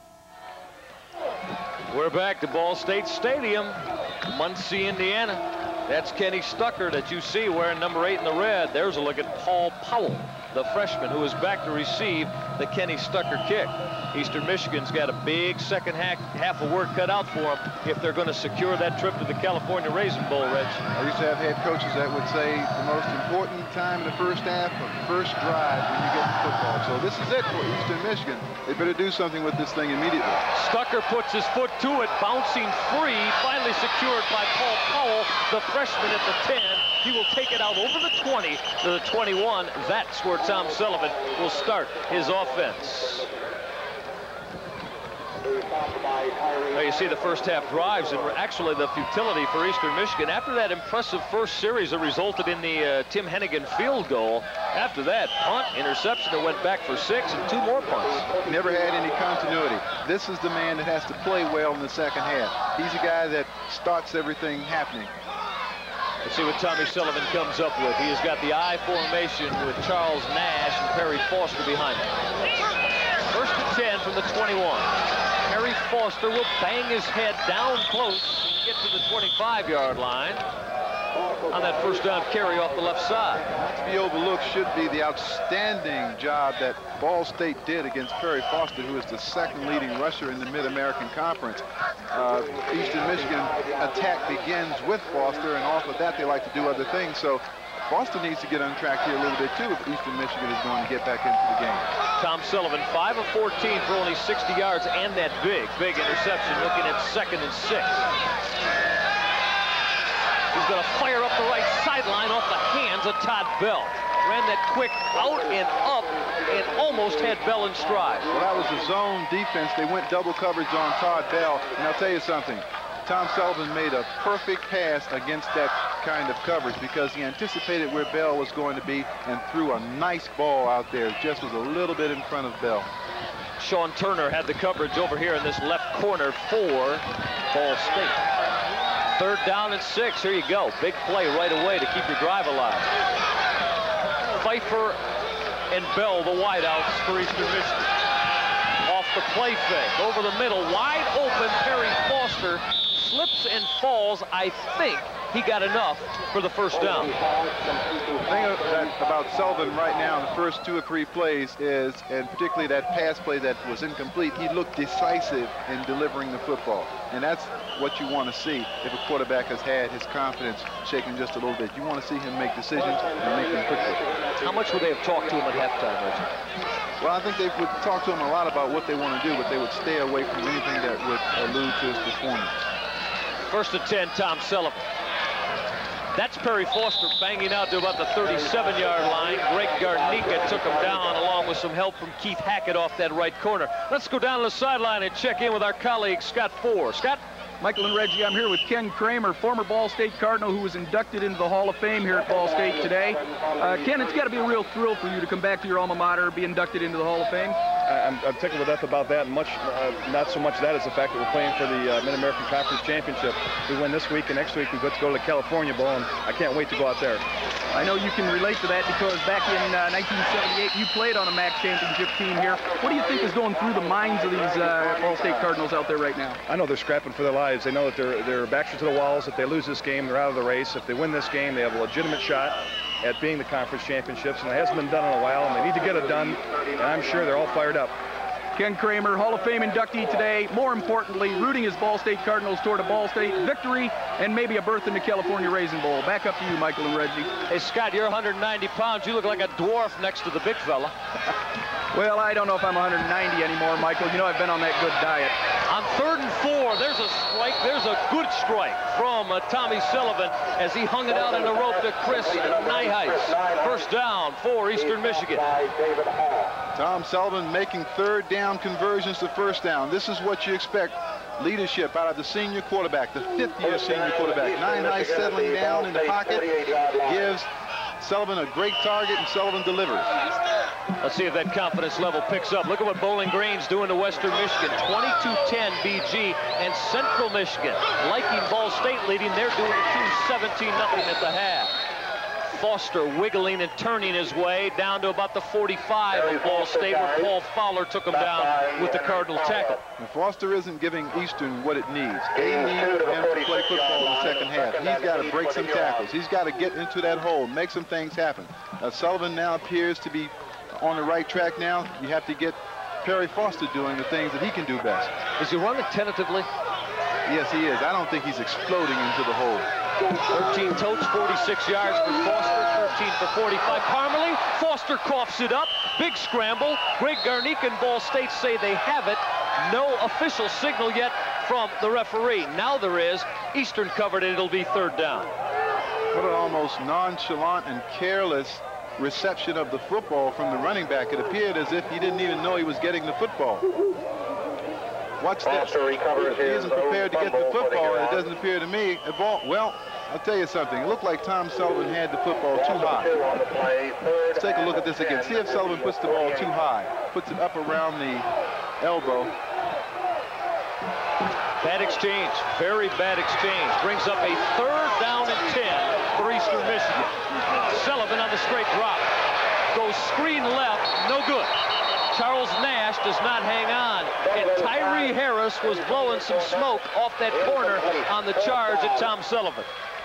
We're back to Ball State Stadium, Muncie, Indiana. That's Kenny Stucker that you see wearing number 8 in the red. There's a look at Paul Powell, the freshman who is back to receive the Kenny Stucker kick. Eastern Michigan's got a big second half of work cut out for them if they're going to secure that trip to the California Raisin Bowl, Reg. I used to have head coaches that would say the most important time in the first half of the first drive when you get the football. So this is it for Eastern Michigan. They better do something with this thing immediately. Stucker puts his foot to it, bouncing free, finally secured by Paul Powell, the freshman at the 10. He will take it out over the 20 to the 21. That's where Tom Sullivan will start his offense. Now you see the first half drives and actually the futility for Eastern Michigan. After that impressive first series that resulted in the Tim Hennigan field goal, after that, punt, interception that went back for 6 and 2 more punts. Never had any continuity. This is the man that has to play well in the second half. He's a guy that starts everything happening. Let's see what Tommy Sullivan comes up with. He has got the I formation with Charles Nash and Perry Foster behind him. First and 10 from the 21. Perry Foster will bang his head down close and get to the 25-yard line on that first down carry off the left side. Not to be overlooked should be the outstanding job that Ball State did against Perry Foster, who is the second leading rusher in the Mid-American Conference. Eastern Michigan attack begins with Foster, and off of that they like to do other things. So Foster needs to get on track here a little bit too if Eastern Michigan is going to get back into the game. Tom Sullivan, 5 of 14 for only 60 yards and that big interception, looking at 2nd and 6. He's going to fire up the right sideline off the hands of Todd Bell. Ran that quick out and up and almost had Bell in stride. Well, that was a zone defense. They went double coverage on Todd Bell, and I'll tell you something. Tom Sullivan made a perfect pass against that kind of coverage because he anticipated where Bell was going to be and threw a nice ball out there. Just was a little bit in front of Bell. Sean Turner had the coverage over here in this left corner for Ball State. 3rd down and 6. Here you go. Big play right away to keep your drive alive. Pfeiffer and Bell, the wideouts for Eastern Michigan. Off the play fake. Over the middle. Wide open. Perry Foster slips and falls. I think he got enough for the first down. The thing about Sullivan right now in the first 2 or 3 plays is, and particularly that pass play that was incomplete, he looked decisive in delivering the football. And that's what you want to see if a quarterback has had his confidence shaken just a little bit. You want to see him make decisions and make them quickly. How much would they have talked to him at halftime, Reggie? Well, I think they would talk to him a lot about what they want to do, but they would stay away from anything that would allude to his performance. 1st and 10, Tom Sullivan. That's Perry Foster banging out to about the 37-yard line. Greg Garnica took him down along with some help from Keith Hackett off that right corner. Let's go down to the sideline and check in with our colleague, Scott Four. Scott? Michael and Reggie, I'm here with Ken Kramer, former Ball State Cardinal who was inducted into the Hall of Fame here at Ball State today. Ken, it's got to be a real thrill for you to come back to your alma mater, be inducted into the Hall of Fame. I'm tickled to death about that, and not so much that as the fact that we're playing for the Mid-American Conference Championship. We win this week, and next week we get to go to the California Bowl, and I can't wait to go out there. I know you can relate to that because back in 1978, you played on a MAC championship team here. What do you think is going through the minds of these Ball State Cardinals out there right now? I know they're scrapping for their lives. They know that their backs are to the walls. If they lose this game, they're out of the race. If they win this game, they have a legitimate shot at being the conference championships, and it hasn't been done in a while, and they need to get it done, and I'm sure they're all fired up. Ken Kramer, Hall of Fame inductee today. More importantly, rooting his Ball State Cardinals toward a Ball State victory and maybe a berth in the California Raisin Bowl. Back up to you, Michael and Reggie. Hey, Scott, you're 190 pounds. You look like a dwarf next to the big fella. Well, I don't know if I'm 190 anymore, Michael. You know I've been on that good diet. On 3rd and 4, there's a strike. There's a good strike from Tommy Sullivan as he hung it out in the rope to Chris Nyheis. First down for Eastern Michigan. Tom Sullivan making 3rd down conversions to 1st down. This is what you expect. Leadership out of the senior quarterback, the 5th-year senior quarterback. Nyheis settling down in the pocket, gives Sullivan a great target, and Sullivan delivers. Let's see if that confidence level picks up. Look at what Bowling Green's doing to Western Michigan. 22-10 BG, and Central Michigan liking Ball State leading. They're doing it too, 17-0 at the half. Foster wiggling and turning his way down to about the 45 of Ball State, where Paul Fowler took him down with the Cardinal tackle. And Foster isn't giving Eastern what it needs. They need him to play football in the second half. He's got to break some tackles. He's got to get into that hole, make some things happen. Sullivan now appears to be on the right track now. You have to get Perry Foster doing the things that he can do best. Is he running tentatively? Yes, he is. I don't think he's exploding into the hole. 13 totes, 46 yards for Foster, 13 for 45. Parmalee, Foster coughs it up. Big scramble. Greg Garnica and Ball State say they have it. No official signal yet from the referee. Now there is. Eastern covered it. It'll be 3rd down. What an almost nonchalant and careless reception of the football from the running back. It appeared as if he didn't even know he was getting the football. Watch this. He isn't prepared to get the football, and it doesn't appear to me. Well, I'll tell you something. It looked like Tom Sullivan had the football too high. Let's take a look at this again. See if Sullivan puts the ball too high. Puts it up around the elbow. Bad exchange, very bad exchange. Brings up a 3rd down and 10 for Eastern Michigan. Sullivan on the straight drop. Goes screen left, no good. Charles Nash does not hang on. And Tyree Harris was blowing some smoke off that corner on the charge at Tom Sullivan.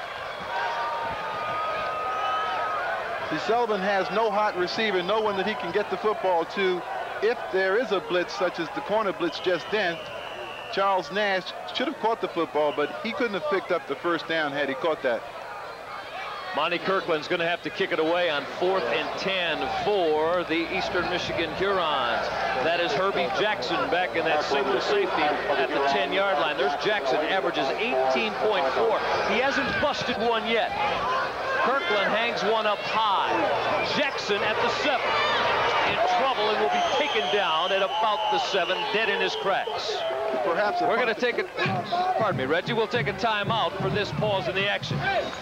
See, Sullivan has no hot receiver, no one that he can get the football to. If there is a blitz, such as the corner blitz just then, Charles Nash should have caught the football, but he couldn't have picked up the 1st down had he caught that. Monty Kirkland's going to have to kick it away on 4th and 10 for the Eastern Michigan Hurons. That is Herbie Jackson back in that single safety at the 10-yard line. There's Jackson, averages 18.4. He hasn't busted one yet. Kirkland hangs one up high. Jackson at the 7. In trouble and will be taken down at about the 7, dead in his tracks. Perhaps we're going to take it. Pardon me, Reggie. We'll take a timeout for this pause in the action.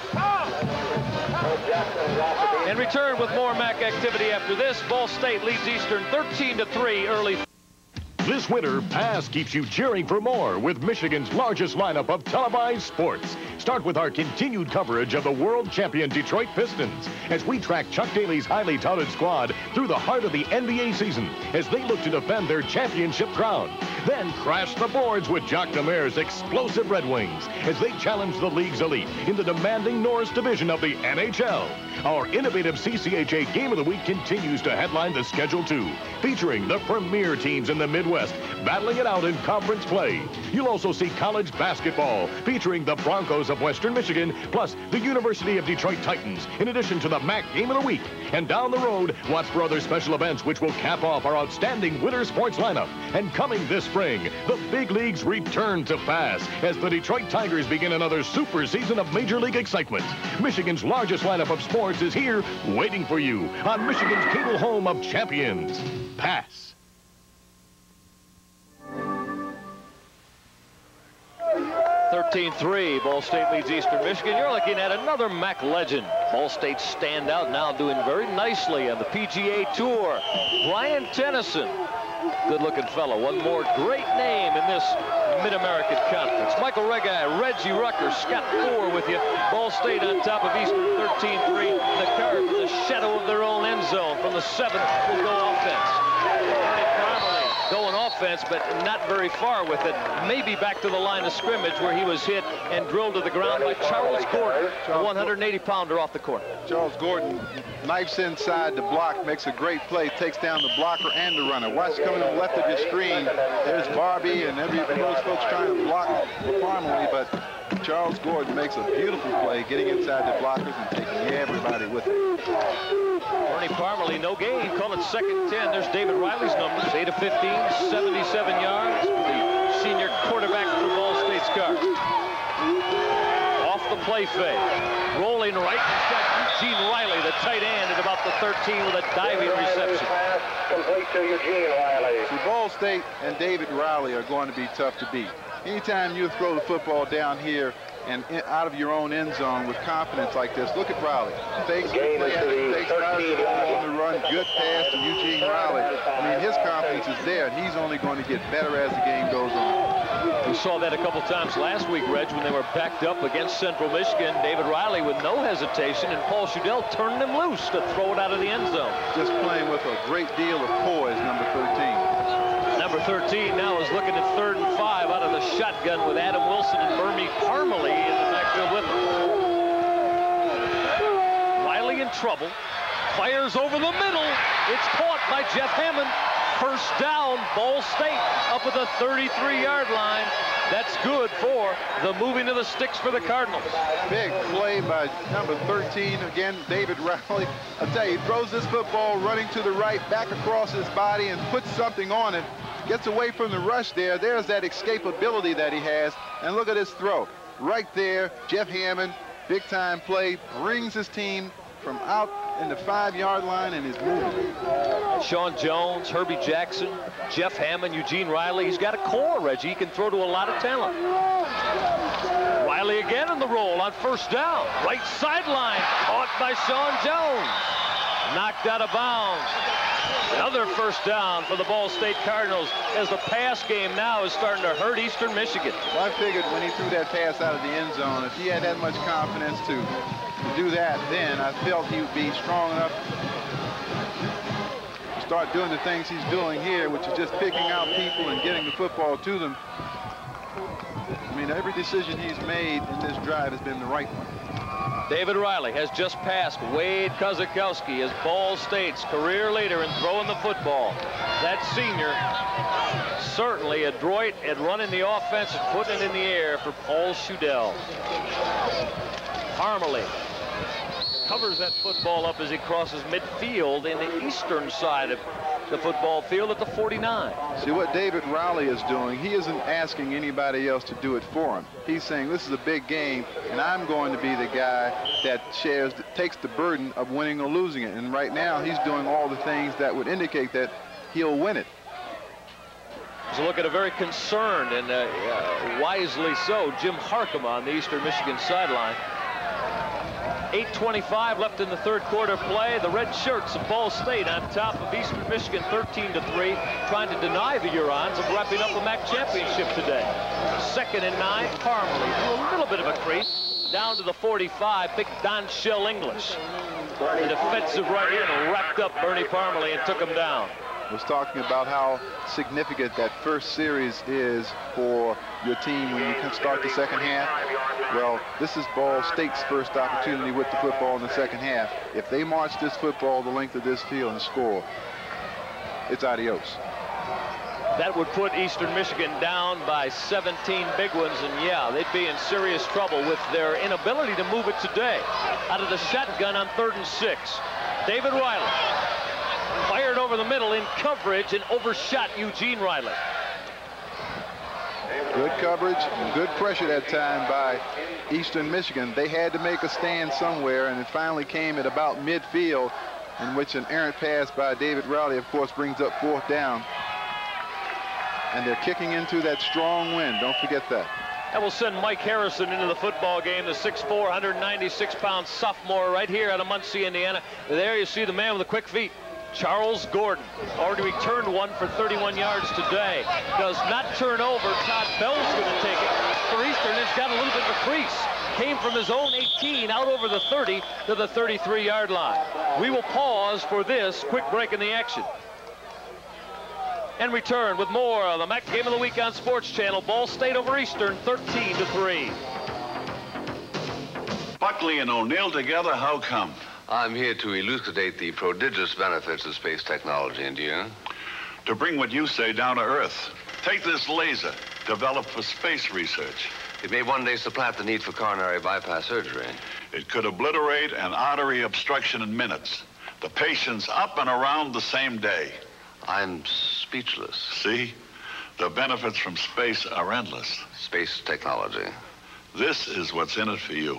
And return with more MAC activity after this. Ball State leads Eastern 13-3 early. This winter, Pass keeps you cheering for more with Michigan's largest lineup of televised sports. Start with our continued coverage of the world champion Detroit Pistons as we track Chuck Daly's highly touted squad through the heart of the NBA season as they look to defend their championship crown. Then crash the boards with Jacques Demers' explosive Red Wings as they challenge the league's elite in the demanding Norris division of the NHL. Our innovative CCHA Game of the Week continues to headline the schedule too, featuring the premier teams in the Midwest battling it out in conference play. You'll also see college basketball featuring the Broncos of Western Michigan plus the University of Detroit Titans in addition to the MAC Game of the Week. And down the road, watch for other special events which will cap off our outstanding winter sports lineup. And coming this spring, the big leagues return to Pass as the Detroit Tigers begin another super season of Major League excitement. Michigan's largest lineup of sports is here waiting for you on Michigan's cable home of champions, Pass. 13-3, Ball State leads Eastern Michigan. You're looking at another MAC legend. Ball State standout now doing very nicely on the PGA Tour. Brian Tennyson, good-looking fellow. One more great name in this Mid-American Conference. Michael Regai, Reggie Rucker, Scott Moore with you. Ball State on top of Eastern 13-3. The Cards in the shadow of their own end zone. From the 7th will go offense. Going offense, but not very far with it. Maybe back to the line of scrimmage where he was hit and drilled to the ground by Charles Gordon, a 180-pounder off the court. Charles Gordon knifes inside the block, makes a great play, takes down the blocker and the runner. Watch coming to the left of your screen. There's Barbie and those folks trying to block Parmalee, but Charles Gordon makes a beautiful play, getting inside the blockers and taking everybody with him. Bernie Parmalee, no gain. Call it 2nd 10. There's David Riley's numbers. 8 of 15, 77 yards for the senior quarterback for Ball State's Cards. Off the play fake. Rolling right. He's got Eugene Riley, the tight end, at about the 13 with a diving reception. Complete to Eugene Riley. See, Ball State and David Riley are going to be tough to beat. Anytime you throw the football down here and out of your own end zone with confidence like this, look at Riley. Fakes the play after fakes, fires the ball on the run, good pass to Eugene Riley. I mean, his confidence is there, and he's only going to get better as the game goes on. We saw that a couple times last week, Reg, when they were backed up against Central Michigan. David Riley with no hesitation, and Paul Shudell turned him loose to throw it out of the end zone. Just playing with a great deal of poise, number 13. Number 13 now is looking at 3rd and 5 out of the shotgun with Adam Wilson and Bernie Parmalee in the backfield with him. Riley in trouble. Fires over the middle. It's caught by Jeff Hammond. 1st down, Ball State up at the 33-yard line. That's good for the moving of the sticks for the Cardinals. Big play by number 13, again, David Riley. I'll tell you, he throws this football running to the right, back across his body, and puts something on it. Gets away from the rush there. There's that escapability that he has. And look at his throw. Right there, Jeff Hammond, big-time play, brings his team from out in the 5-yard line and is moving. Sean Jones, Herbie Jackson, Jeff Hammond, Eugene Riley. He's got a core, Reggie. He can throw to a lot of talent. Riley again in the roll on first down. Right sideline, caught by Sean Jones. Knocked out of bounds. Another first down for the Ball State Cardinals as the pass game now is starting to hurt Eastern Michigan. Well, I figured when he threw that pass out of the end zone, if he had that much confidence to do that, then I felt he would be strong enough to start doing the things he's doing here, which is just picking out people and getting the football to them. I mean, every decision he's made in this drive has been the right one. David Riley has just passed Wade Kozakowski as Ball State's career leader in throwing the football. That senior certainly adroit at running the offense and putting it in the air for Paul Schudel. Parmalee covers that football up as he crosses midfield in the eastern side of the football field at the 49. See what David Riley is doing, he isn't asking anybody else to do it for him. He's saying this is a big game and I'm going to be the guy that takes the burden of winning or losing it. And right now he's doing all the things that would indicate that he'll win it. So look at a very concerned and wisely so Jim Harcum on the Eastern Michigan sideline. 8:25 left in the third quarter play. The red shirts of Ball State on top of Eastern Michigan 13-3, trying to deny the Hurons of wrapping up the MAC championship today. 2nd and 9, Parmalee threw a little bit of a crease down to the 45, picked Don Shell English. The defensive right end wrapped up Bernie Parmalee and took him down. Was talking about how significant that first series is for your team when you can start the second half. Well, this is Ball State's first opportunity with the football in the second half. If they march this football the length of this field and score, it's adios. That would put Eastern Michigan down by 17 big ones, and yeah, they'd be in serious trouble with their inability to move it today. Out of the shotgun on 3rd and 6, David Riley fired over the middle in coverage and overshot Eugene Riley. Good coverage and good pressure that time by Eastern Michigan. They had to make a stand somewhere, and it finally came at about midfield, in which an errant pass by David Riley, of course, brings up 4th down. And they're kicking into that strong wind. Don't forget that. That will send Mike Harrison into the football game, the 6'4", 196-pound sophomore right here out of Muncie, Indiana. There you see the man with the quick feet, Charles Gordon. Already returned one for 31 yards today. Does not turn over. Todd Bell's going to take it. For Eastern, it's got a little bit of a crease. Came from his own 18 out over the 30 to the 33-yard line. We will pause for this quick break in the action. And return with more of the MAC Game of the Week on Sports Channel. Ball State over Eastern, 13-3. Buckley and O'Neill together, how come? I'm here to elucidate the prodigious benefits of space technology, and you? To bring what you say down to earth. Take this laser, developed for space research. It may one day supplant the need for coronary bypass surgery. It could obliterate an artery obstruction in minutes. The patient's up and around the same day. I'm speechless. See? The benefits from space are endless. Space technology. This is what's in it for you.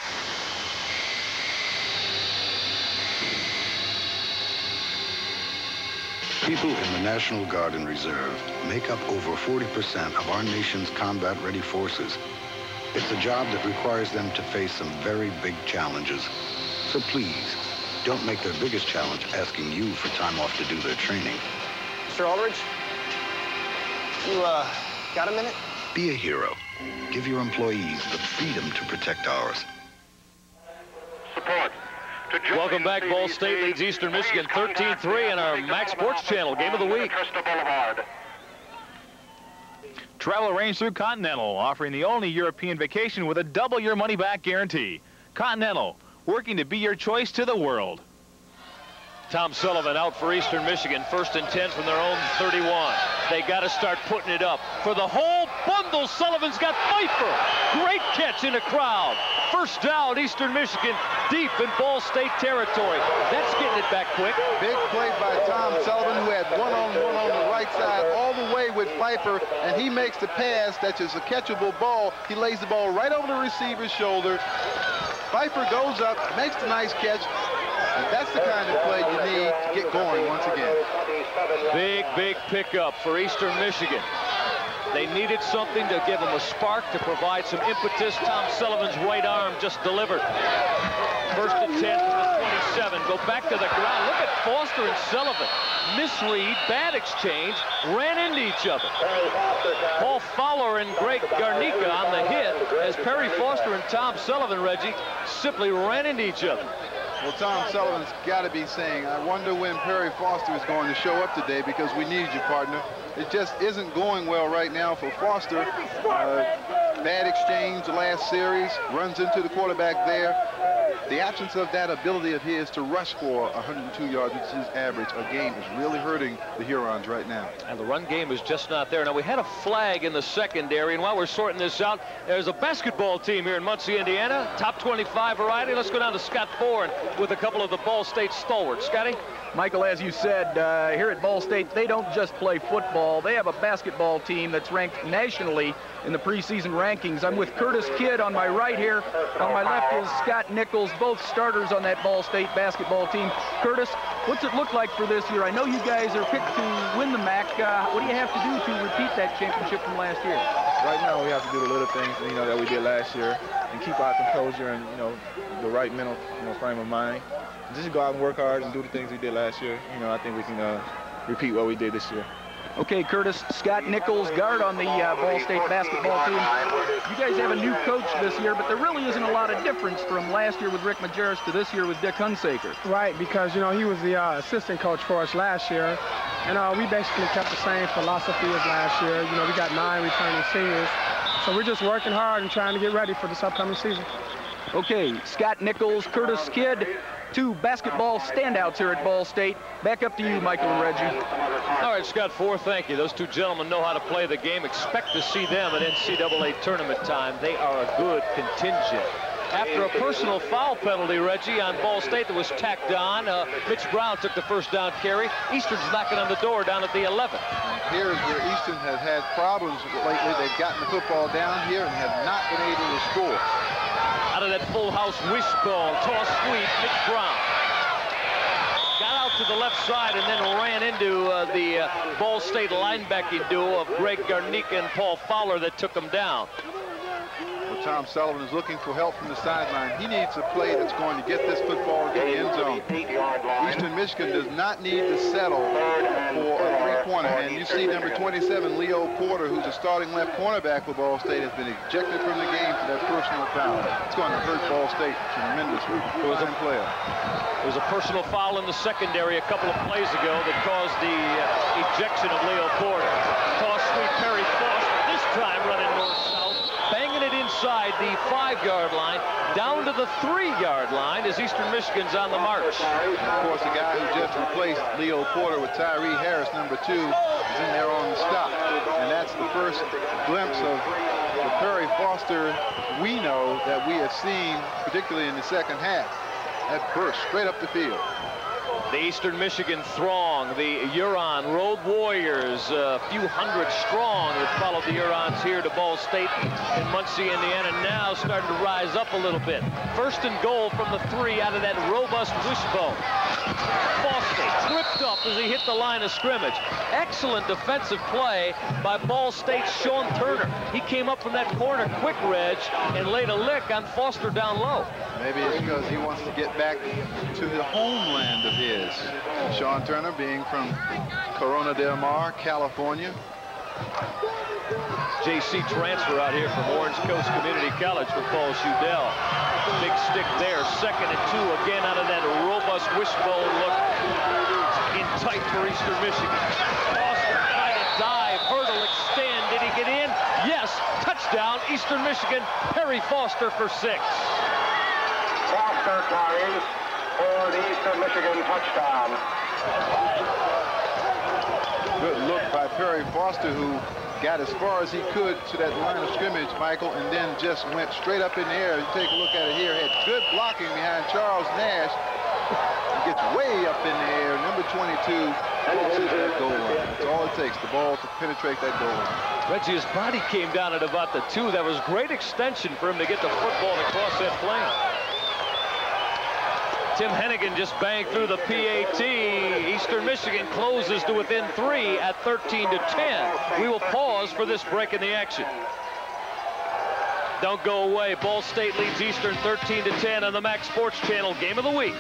People in the National Guard and Reserve make up over 40% of our nation's combat-ready forces. It's a job that requires them to face some very big challenges. So please, don't make their biggest challenge asking you for time off to do their training. Mr. Aldridge, you, got a minute? Be a hero. Give your employees the freedom to protect ours. Support. Welcome back. Ball State leads Eastern Michigan 13-3 in our MAC Sports Channel Game of the Week. Travel arranged through Continental, offering the only European vacation with a double your money back guarantee. Continental, working to be your choice to the world. Tom Sullivan out for Eastern Michigan. 1st and 10 from their own 31. They got to start putting it up. For the whole bundle, Sullivan's got Pfeiffer. Great catch in a crowd. First down, Eastern Michigan, deep in Ball State territory. That's getting it back quick. Big play by Tom Sullivan, who had one-on-one on the right side all the way with Pfeiffer, and he makes the pass. That's just a catchable ball. He lays the ball right over the receiver's shoulder. Pfeiffer goes up, makes the nice catch, And that's the kind of play you need to get going once again. Big pickup for Eastern Michigan. They needed something to give them a spark, to provide some impetus. Tom Sullivan's right arm just delivered. First and 10 from the 27. Go back to the ground. Look at Foster and Sullivan. Misread, bad exchange, ran into each other. Paul Fowler and Greg Garnica on the hit as Perry Foster and Tom Sullivan, Reggie, simply ran into each other. Well, Tom Sullivan's got to be saying, I wonder when Perry Foster is going to show up today, because we need you, partner. It just isn't going well right now for Foster. Bad exchange the last series, runs into the quarterback there. The absence of that ability of his to rush for 102 yards, which is his average a game, is really hurting the Hurons right now. And the run game is just not there. Now, we had a flag in the secondary, and while we're sorting this out, there's a basketball team here in Muncie, Indiana, top 25 variety. Let's go down to Scott Bourne with a couple of the Ball State stalwarts. Scotty? Michael, as you said, here at Ball State, they don't just play football. They have a basketball team that's ranked nationally in the preseason rankings. I'm with Curtis Kidd on my right here. On my left is Scott Nichols, both starters on that Ball State basketball team. Curtis, what's it look like for this year? I know you guys are picked to win the MAC. What do you have to do to repeat that championship from last year? Right now, we have to do the little things, that we did last year, and keep our composure and, the right mental, frame of mind. And just go out and work hard and do the things we did last year. I think we can repeat what we did this year. Okay, Curtis, Scott Nichols, guard on the Ball State basketball team. You guys have a new coach this year, but there really isn't a lot of difference from last year with Rick Majerus to this year with Dick Hunsaker. Right, because, he was the assistant coach for us last year, and we basically kept the same philosophy as last year. We got 9 returning seniors, so we're just working hard and trying to get ready for this upcoming season. Okay, Scott Nichols, Curtis Kidd, 2 basketball standouts here at Ball State. Back up to you, Michael and Reggie. All right, Scott Ford, thank you. Those 2 gentlemen know how to play the game. Expect to see them at NCAA tournament time. They are a good contingent. After a personal foul penalty, Reggie, on Ball State that was tacked on, Mitch Brown took the first down carry. Eastern's knocking on the door down at the 11. Here's where Eastern has had problems lately. They've gotten the football down here and have not been able to score. Out of that full house wishbone, toss sweep, Mitch Brown. Got out to the left side and then ran into the Ball State linebacking duo of Greg Garnica and Paul Fowler that took him down. Well, Tom Sullivan is looking for help from the sideline. He needs a play that's going to get this football into the end zone. Eastern Michigan does not need to settle for a three-pointer. And you see number 27, Leo Porter, who's a starting left cornerback for Ball State, has been ejected from the game for that personal foul. It's going to hurt Ball State tremendously. It was a player. There was a personal foul in the secondary a couple of plays ago that caused the ejection of Leo Porter. Toss sweep, Perry Foster, this time running north-south, banging it inside the 5-yard line, down to the 3-yard line as Eastern Michigan's on the march. And of course, the guy who just replaced Leo Porter with Tyree Harris, number 2, is in there on the stop. And that's the first glimpse of the Perry Foster we know that we have seen, particularly in the second half. That burst straight up the field. The Eastern Michigan throng, the Huron Road Warriors, a few hundred strong that followed the Hurons here to Ball State in Muncie, Indiana, now starting to rise up a little bit. First and goal from the 3 out of that robust wishbone. Foster tripped up as he hit the line of scrimmage. Excellent defensive play by Ball State's Sean Turner. He came up from that corner quick, Reg, and laid a lick on Foster down low. Maybe it's because he wants to get back to the homeland of his. Sean Turner being from Corona del Mar, California. JC transfer out here from Orange Coast Community College for Paul Schudel. Big stick there, 2nd and 2 again out of that robust wishbone look in tight for Eastern Michigan. Foster trying to dive, hurdle, extend. Did he get in? Yes, touchdown, Eastern Michigan. Perry Foster for 6. Foster carries for the Eastern Michigan touchdown. Good look by Perry Foster, who got as far as he could to that line of scrimmage, Michael, and then just went straight up in the air. You take a look at it here. Had good blocking behind Charles Nash. He gets way up in the air. Number 22 crosses that goal line. That's all it takes, the ball to penetrate that goal line. Reggie, his body came down at about the 2. That was great extension for him to get the football across that plane. Tim Hennigan just banged through the PAT. Eastern Michigan closes to within 3 at 13-10. We will pause for this break in the action. Don't go away. Ball State leads Eastern 13-10 on the MAC Sports Channel Game of the Week.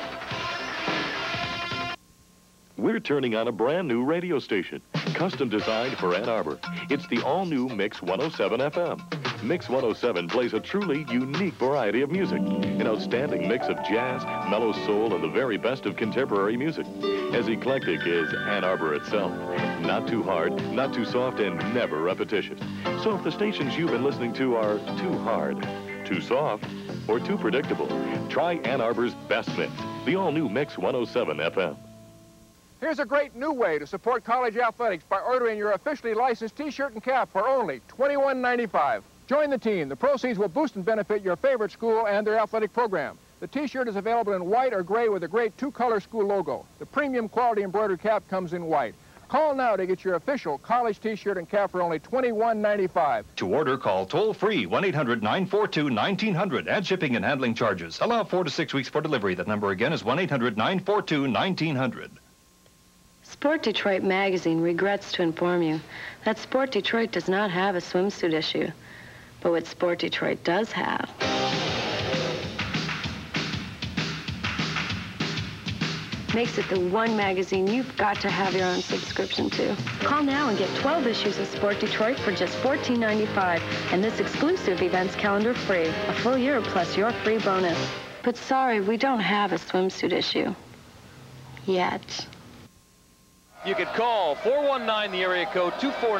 We're turning on a brand new radio station, custom designed for Ann Arbor. It's the all-new Mix 107 FM. Mix 107 plays a truly unique variety of music, an outstanding mix of jazz, mellow soul, and the very best of contemporary music. As eclectic as Ann Arbor itself. Not too hard, not too soft, and never repetitious. So if the stations you've been listening to are too hard, too soft, or too predictable, try Ann Arbor's best mix, the all-new Mix 107 FM. Here's a great new way to support college athletics by ordering your officially licensed T-shirt and cap for only $21.95. Join the team. The proceeds will boost and benefit your favorite school and their athletic program. The T-shirt is available in white or gray with a great two-color school logo. The premium quality embroidered cap comes in white. Call now to get your official college T-shirt and cap for only $21.95. To order, call toll-free 1-800-942-1900. Add shipping and handling charges. Allow 4 to 6 weeks for delivery. That number again is 1-800-942-1900. Sport Detroit magazine regrets to inform you that Sport Detroit does not have a swimsuit issue. But what Sport Detroit does have makes it the one magazine you've got to have your own subscription to. Call now and get 12 issues of Sport Detroit for just $14.95, and this exclusive events calendar free. A full year plus your free bonus. But sorry, we don't have a swimsuit issue. Yet. You could call 419, the area code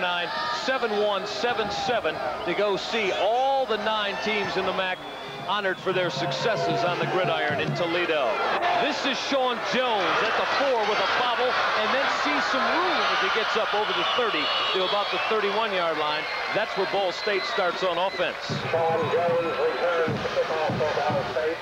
249-7177 to go see all the 9 teams in the MAC honored for their successes on the gridiron in Toledo. This is Sean Jones at the 4 with a bobble, and then sees some room as he gets up over the 30 to about the 31-yard line. That's where Ball State starts on offense. Sean Jones returns to kickoff for Ball State.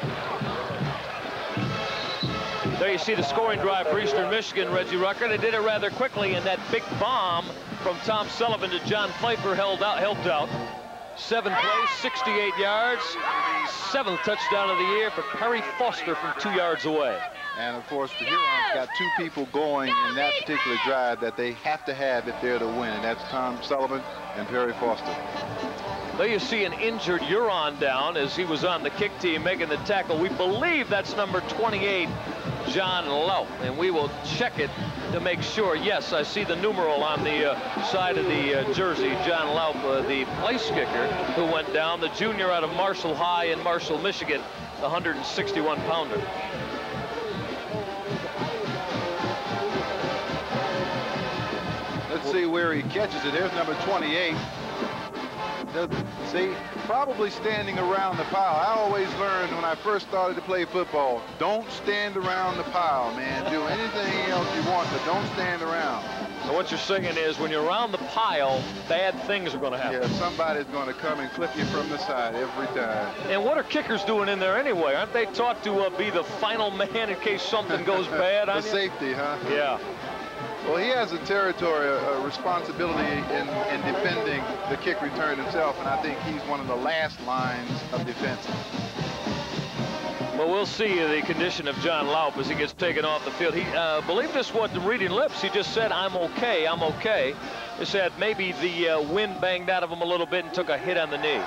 There you see the scoring drive for Eastern Michigan, Reggie Rucker. They did it rather quickly, and that big bomb from Tom Sullivan to John Pfeiffer helped out. 7 plays, 68 yards, 7th touchdown of the year for Perry Foster from 2 yards away. And of course, the Hurons got 2 people going in that particular drive that they have to have if they're to win, and that's Tom Sullivan and Perry Foster. There you see an injured Huron down as he was on the kick team making the tackle. We believe that's number 28, John Laup, and we will check it to make sure. Yes, I see the numeral on the side of the jersey. John Laup, the place kicker, who went down, the junior out of Marshall High in Marshall, Michigan, the 161-pounder. Let's see where he catches it. There's number 28. See, probably standing around the pile. I always learned when I first started to play football, don't stand around the pile, man. Do anything else you want, but don't stand around. So what you're saying is when you're around the pile, bad things are going to happen. Yeah, somebody's going to come and clip you from the side every time. And what are kickers doing in there anyway? Aren't they taught to be the final man in case something goes bad on you? The safety, huh? Yeah. Well, he has a territory, a responsibility in defending the kick return himself, and I think he's one of the last lines of defense. Well, we'll see the condition of John Laup as he gets taken off the field. He believe this what the reading lips. He just said, I'm okay, I'm okay. He said maybe the wind banged out of him a little bit and took a hit on the knee.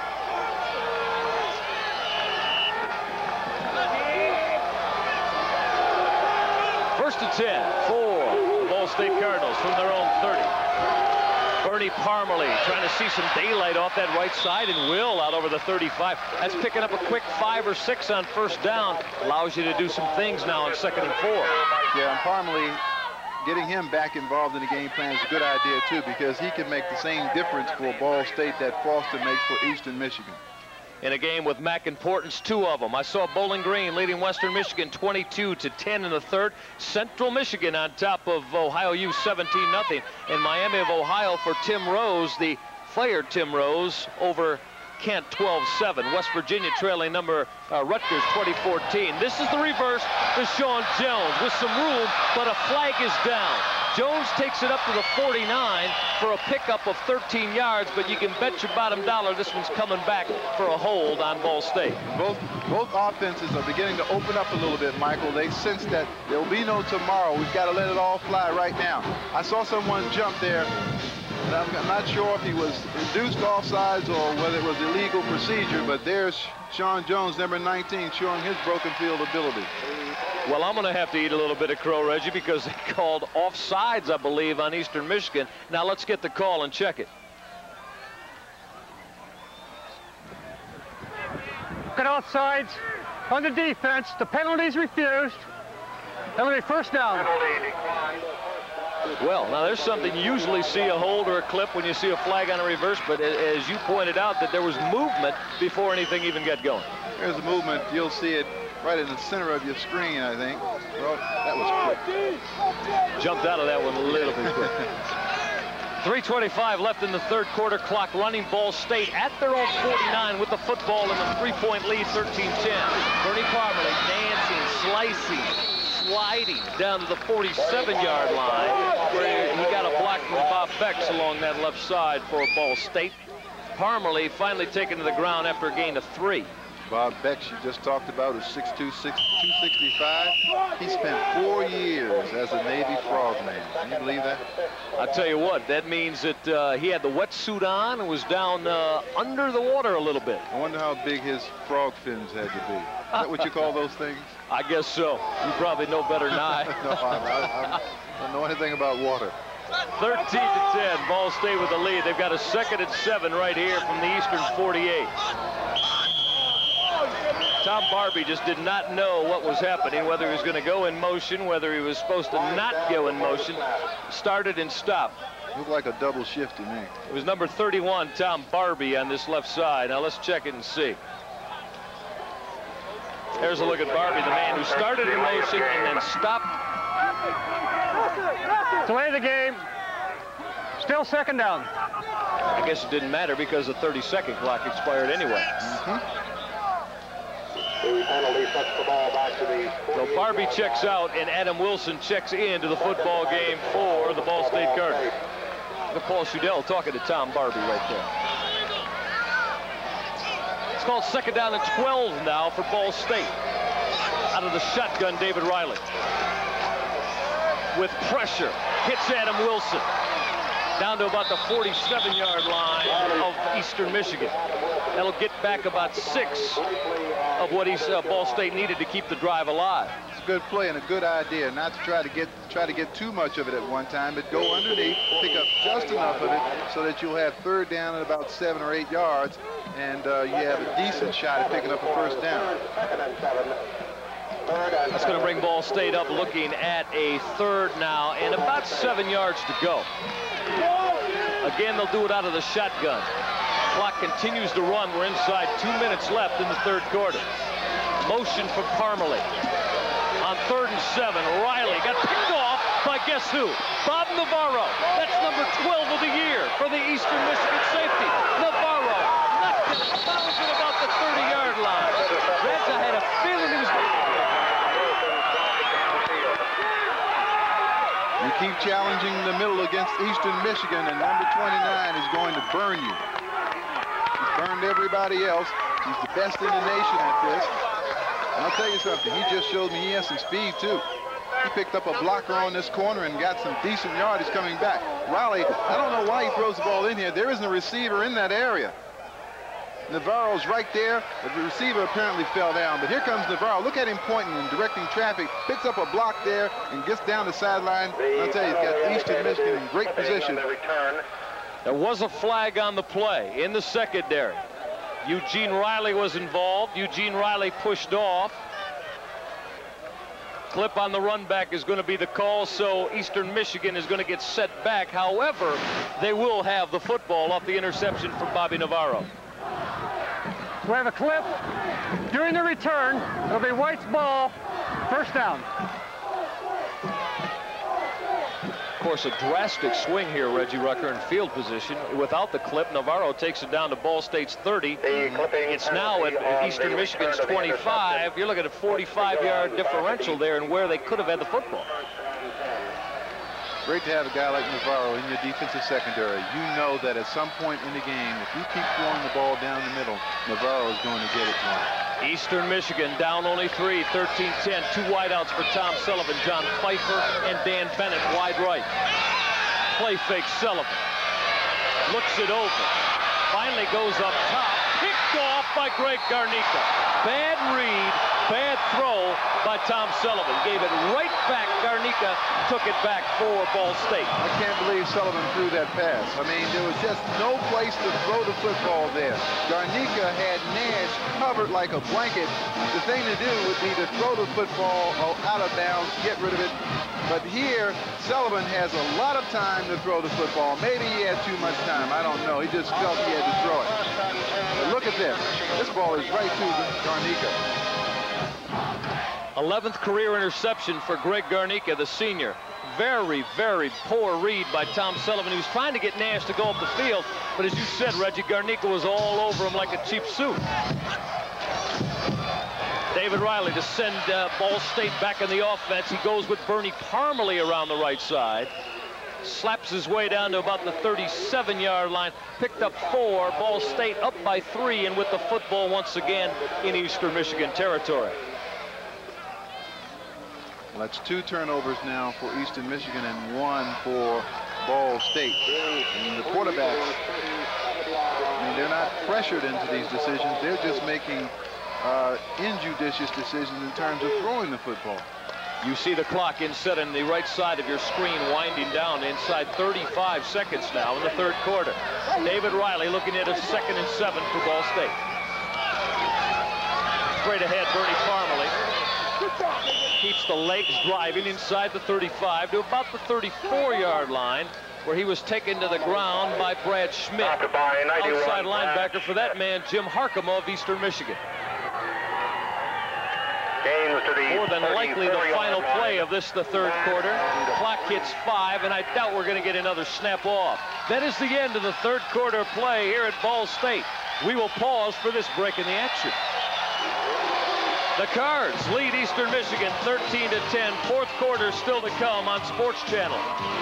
First and 10 for Ball State Cardinals from their own 30. Bernie Parmalee trying to see some daylight off that right side, and will out over the 35. That's picking up a quick 5 or 6 on first down. Allows you to do some things now on 2nd and 4. Yeah, and Parmalee, getting him back involved in the game plan is a good idea too, because he can make the same difference for Ball State that Foster makes for Eastern Michigan. In a game with MAC importance, 2 of them. I saw Bowling Green leading Western Michigan 22-10 in the 3rd. Central Michigan on top of Ohio U 17-0. And Miami of Ohio for Tim Rose, the player Tim Rose, over Kent 12-7. West Virginia trailing Rutgers 20-14. This is the reverse to Sean Jones with some room, but a flag is down. Jones takes it up to the 49 for a pickup of 13 yards, but you can bet your bottom dollar this one's coming back for a hold on Ball State. Both offenses are beginning to open up a little bit, Michael. They sense that there will be no tomorrow. We've got to let it all fly right now. I saw someone jump there. And I'm not sure if he was induced offsides or whether it was illegal procedure, but there's Sean Jones, number 19, showing his broken field ability. Well, I'm going to have to eat a little bit of crow, Reggie, because they called offsides, I believe, on Eastern Michigan. Now let's get the call and check it. Look at offsides on the defense. The penalty's refused. That'll be first down. Well, now there's something you usually see a hold or a clip when you see a flag on a reverse, but as you pointed out, that there was movement before anything even got going. There's a movement. You'll see it right in the center of your screen, I think. Well, that was quick. Jumped out of that one a little bit quick. 3:25 left in the third quarter. Clock running. Ball State at their own 49 with the football in the 3-point lead, 13-10. Bernie Parmalee dancing, slicing, sliding down to the 47-yard line, where he got a block from Bob Bex along that left side for Ball State. Parmalee finally taken to the ground after a gain of 3. Bob Bex, you just talked about, is 6'2", 265. He spent 4 years as a Navy frogman. Can you believe that? I tell you what, that means that he had the wetsuit on and was down under the water a little bit. I wonder how big his frog fins had to be. Is that what you call those things? I guess so. You probably know better than I. No, I don't know anything about water. 13-10, Ball State with the lead. They've got a 2nd and 7 right here from the Eastern 48. Tom Barbie just did not know what was happening, whether he was going to go in motion, whether he was supposed to not go in motion. Started and stopped. Looked like a double shift to me. It was number 31, Tom Barbie, on this left side. Now let's check it and see. There's a look at Barbie, the man who started in motion and then stopped. Delay the game. Still 2nd down. I guess it didn't matter because the 30-second clock expired anyway. So Barbie checks out and Adam Wilson checks into the football game for the Ball State Cardinals. Paul Shudell talking to Tom Barbie right there. It's called 2nd down and 12 now for Ball State. Out of the shotgun, David Riley. With pressure, hits Adam Wilson. Down to about the 47-yard line of Eastern Michigan. That'll get back about 6 of what Ball State needed to keep the drive alive. It's a good play and a good idea, not to try to get too much of it at one time, but go underneath, pick up just enough of it so that you'll have 3rd down at about 7 or 8 yards, and you have a decent shot at picking up a 1st down. That's going to bring Ball State up looking at a 3rd now and about 7 yards to go. Again, they'll do it out of the shotgun. Clock continues to run. We're inside 2 minutes left in the 3rd quarter. Motion for Parmalee. On 3rd and 7, Riley got picked off by guess who? Bob Navarro. That's number 12 of the year for the Eastern Michigan safety. Navarro left it, fouls at about the 30-yard line. Reds, I had a feeling he was... You keep challenging the middle against Eastern Michigan, and number 29 is going to burn you. He's burned everybody else. He's the best in the nation at this. And I'll tell you something, he just showed me he has some speed too. He picked up a blocker on this corner and got some decent yardage coming back. Riley, I don't know why he throws the ball in here. There isn't a receiver in that area. Navarro's right there. The receiver apparently fell down, but here comes Navarro. Look at him pointing and directing traffic. Picks up a block there and gets down the sideline. I'll tell you, he's got Eastern Michigan in great position. There was a flag on the play in the secondary. Eugene Riley was involved. Eugene Riley pushed off. Clip on the run back is going to be the call, so Eastern Michigan is going to get set back. However, they will have the football off the interception from Bobby Navarro. We have a clip. During the return, it'll be White's ball, 1st down. Of course, a drastic swing here, Reggie Rucker, in field position. Without the clip, Navarro takes it down to Ball State's 30. It's now at Eastern Michigan's 25. You're looking at a 45-yard differential there and where they could have had the football. Great to have a guy like Navarro in your defensive secondary. You know that at some point in the game, if you keep throwing the ball down the middle, Navarro is going to get it to him. Eastern Michigan down only 3, 13-10. 2 wideouts for Tom Sullivan, John Pfeiffer, and Dan Bennett wide right. Play fake Sullivan. Looks it over. Finally goes up top. Picked off by Greg Garnica. Bad read, bad throw by Tom Sullivan. Gave it right back. Garnica took it back for Ball State. I can't believe Sullivan threw that pass. I mean, there was just no place to throw the football there. Garnica had Nash covered like a blanket. The thing to do would be to throw the football out of bounds, get rid of it. But here, Sullivan has a lot of time to throw the football. Maybe he had too much time. I don't know. He just felt he had to throw it. But look at this. This ball is right to Garnica. 11th career interception for Greg Garnica, the senior. Very, very poor read by Tom Sullivan. He was trying to get Nash to go up the field, but as you said, Reggie, Garnica was all over him like a cheap suit. David Riley to send Ball State back in the offense. He goes with Bernie Parmalee around the right side. Slaps his way down to about the 37-yard line. Picked up 4. Ball State up by 3, and with the football once again in Eastern Michigan territory. Well, that's 2 turnovers now for Eastern Michigan and 1 for Ball State. And the quarterbacks, I mean, they're not pressured into these decisions. They're just making injudicious decisions in terms of throwing the football. You see the clock inset on the right side of your screen winding down inside 35 seconds now in the 3rd quarter. David Riley looking at a 2nd and 7 for Ball State. Straight ahead, Bernie Parmalee keeps the legs driving inside the 35 to about the 34-yard line, where he was taken to the ground by Brad Schmidt. Outside linebacker for that man, Jim Harkema of Eastern Michigan. More than likely the final play of this, the 3rd quarter. The clock hits 5, and I doubt we're going to get another snap off. That is the end of the 3rd quarter play here at Ball State. We will pause for this break in the action. The Cards lead Eastern Michigan 13-10. 4th quarter still to come on Sports Channel.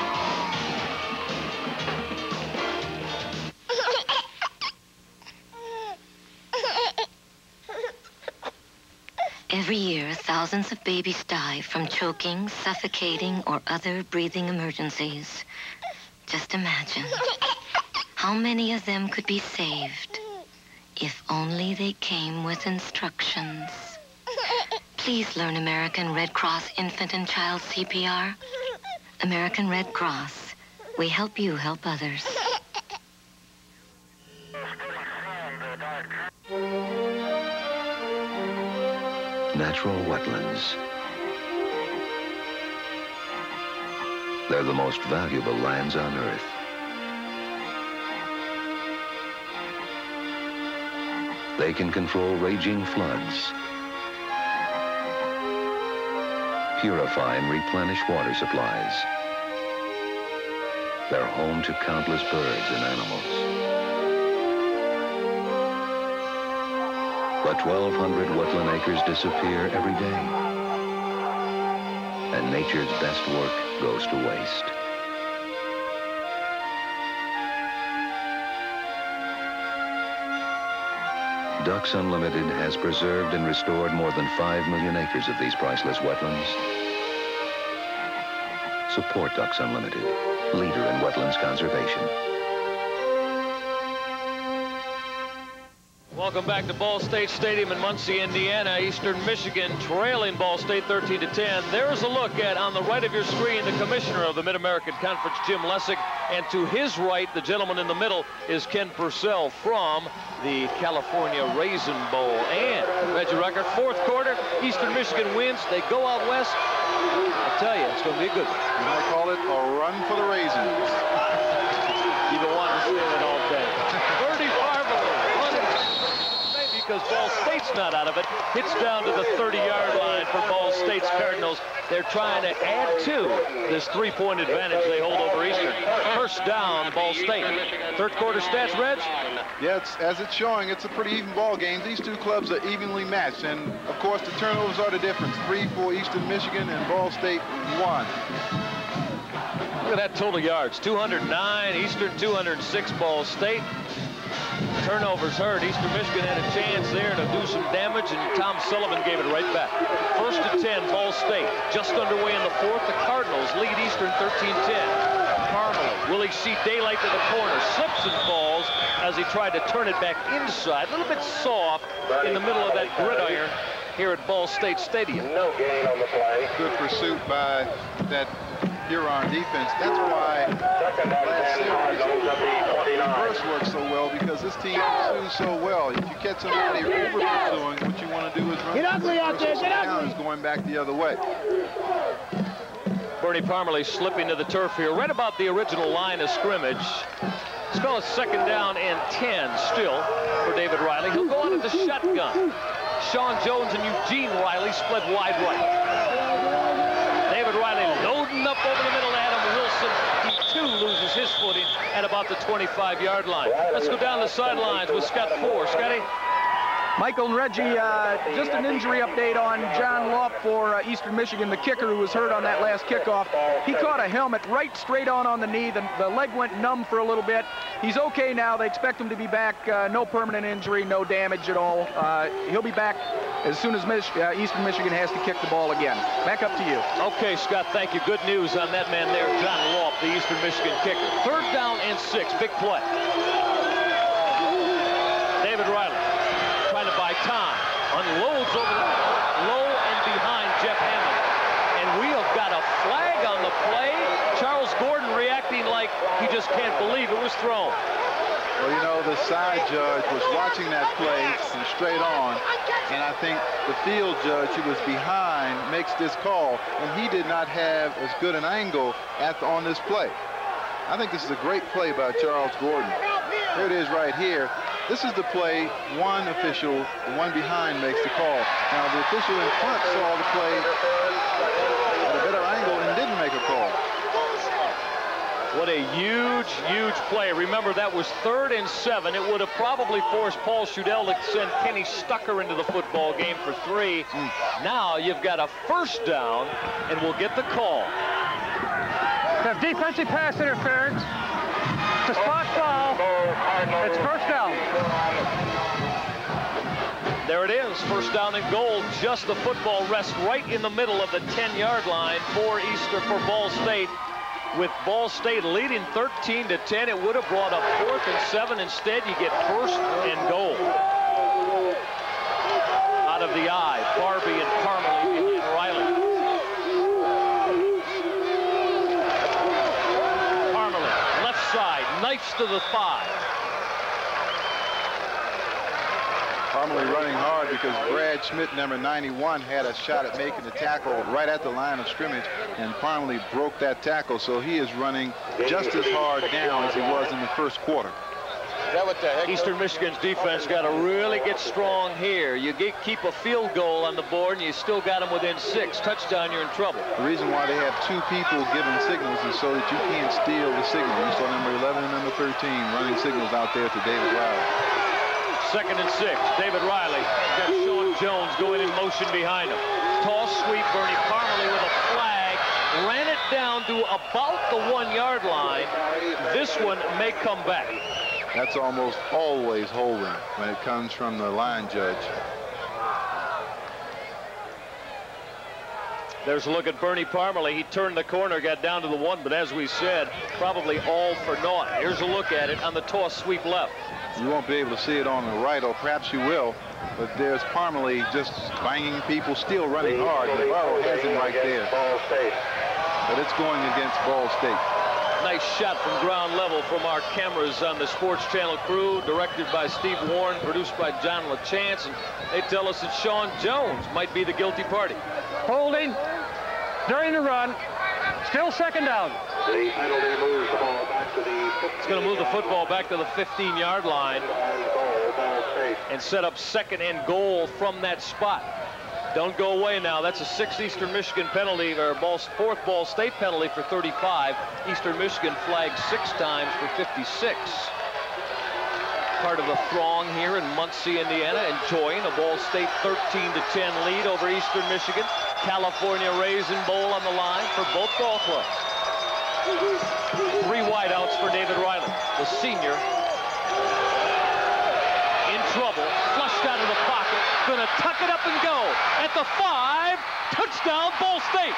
Every year, thousands of babies die from choking, suffocating, or other breathing emergencies. Just imagine how many of them could be saved if only they came with instructions. Please learn American Red Cross Infant and Child CPR. American Red Cross. We help you help others. Natural wetlands. They're the most valuable lands on Earth. They can control raging floods, purify and replenish water supplies. They're home to countless birds and animals. But 1,200 wetland acres disappear every day, and nature's best work goes to waste. Ducks Unlimited has preserved and restored more than 5 million acres of these priceless wetlands. Support Ducks Unlimited, leader in wetlands conservation. Welcome back to Ball State Stadium in Muncie, Indiana. Eastern Michigan trailing Ball State 13-10. There's a look at, on the right of your screen, the commissioner of the Mid-American Conference, Jim Lessig. And to his right, the gentleman in the middle, is Ken Purcell from the California Raisin Bowl. And, Reggie Rucker, 4th quarter, Eastern Michigan wins. They go out west. I tell you, it's going to be a good one. You might call it a run for the Raisins. You've been wanting to say that all day. 35 maybe because Ball State's not out of it. It's down to the 30-yard line for Ball State's Cardinals. They're trying to add to this 3-point advantage they hold over Eastern. First down, Ball State. Third quarter stats, Reg? Yeah, as it's showing, it's a pretty even ball game. These two clubs are evenly matched, and of course the turnovers are the difference. 3 for Eastern Michigan and Ball State 1. Look at that total yards. 209, Eastern 206, Ball State. Turnovers hurt. Eastern Michigan had a chance there to do some damage, and Tom Sullivan gave it right back. First and 10, Ball State. Just underway in the fourth. The Cardinals lead Eastern 13-10. Parmalee, will he see daylight to the corner? Slips and falls as he tried to turn it back inside. A little bit soft in the middle of that gridiron here at Ball State Stadium. No gain on the play. Good pursuit by that Huron defense. That's why last series reverse works so well, because this team pursues so well. If you catch somebody over pursuing, what you want to do is run. Get ugly out there, get ugly. Going back the other way. Bernie Parmalee slipping to the turf here, right about the original line of scrimmage. Let's call it second down and 10 still for David Riley. He'll go out at the shotgun. Sean Jones and Eugene Riley split wide right. David Riley loading up over the middle to Adam Wilson. He too loses his footing at about the 25-yard line. Let's go down the sidelines with Scott Four. Scotty? Michael and Reggie, just an injury update on John Lopp for Eastern Michigan, the kicker who was hurt on that last kickoff. He caught a helmet right straight on the knee. The leg went numb for a little bit. He's okay now. They expect him to be back. No permanent injury, no damage at all. He'll be back as soon as Eastern Michigan has to kick the ball again. Back up to you. Okay, Scott, thank you. Good news on that man there, John Lopp, the Eastern Michigan kicker. Third down and 6, big play. David Riley trying to buy time, unloads over the low and behind Jeff Hammond. And we have got a flag on the play. Charles Gordon reacting like he just can't believe it was thrown. Well, you know, the side judge was watching that play from straight on, and I think the field judge who was behind makes this call, and he did not have as good an angle on this play. I think this is a great play by Charles Gordon. Here it is right here. This is the play. One official, the one behind, makes the call. Now, the official in front saw the play at a better angle and didn't make a call. What a huge, huge play. Remember, that was 3rd and 7. It would have probably forced Paul Schudel to send Kenny Stucker into the football game for 3. Now you've got a first down, and we'll get the call. The defensive pass interference. It's a spot foul. It's first down. There it is, first down and goal. Just the football rests right in the middle of the 10-yard line for Ball State. With Ball State leading 13-10, it would have brought up 4th and 7. Instead, you get first and goal. Out of the eye, Barbie and Parmalee behind Riley. Parmalee, left side, knifes to the 5. Parmalee running hard because Brad Schmidt, number 91, had a shot at making the tackle right at the line of scrimmage, and Parmalee broke that tackle, so he is running just as hard now as he was in the first quarter. Eastern Michigan's defense got to really get strong here. You keep a field goal on the board, and you still got them within 6. Touchdown, you're in trouble. The reason why they have 2 people giving signals is so that you can't steal the signal. You saw number 11 and number 13 running signals out there to David Riley. 2nd and 6. David Riley got Sean Jones going in motion behind him. Toss sweep, Bernie Parmalee with a flag. Ran it down to about the 1-yard line. This one may come back. That's almost always holding when it comes from the line judge. There's a look at Bernie Parmalee. He turned the corner, got down to the 1, but as we said, probably all for naught. Here's a look at it on the toss sweep left. You won't be able to see it on the right, or perhaps you will, but there's Parmalee just banging people, still running hard. Navarro has him right there. But it's going against Ball State. Nice shot from ground level from our cameras on the Sports Channel crew, directed by Steve Warren, produced by John LaChance, and they tell us that Sean Jones might be the guilty party. Holding during the run. Still second down. It's going to move the football back to the 15-yard line. and set up second and goal from that spot. Don't go away now. That's a 6 Eastern Michigan penalty, or fourth Ball State penalty for 35. Eastern Michigan flagged 6 times for 56. Part of the throng here in Muncie, Indiana, enjoying a Ball State 13-10 lead over Eastern Michigan. California Raisin Bowl on the line for both ball clubs. 3 wideouts for David Riley, the senior. In trouble, flushed out of the pocket, gonna tuck it up and go. At the 5, touchdown Ball State.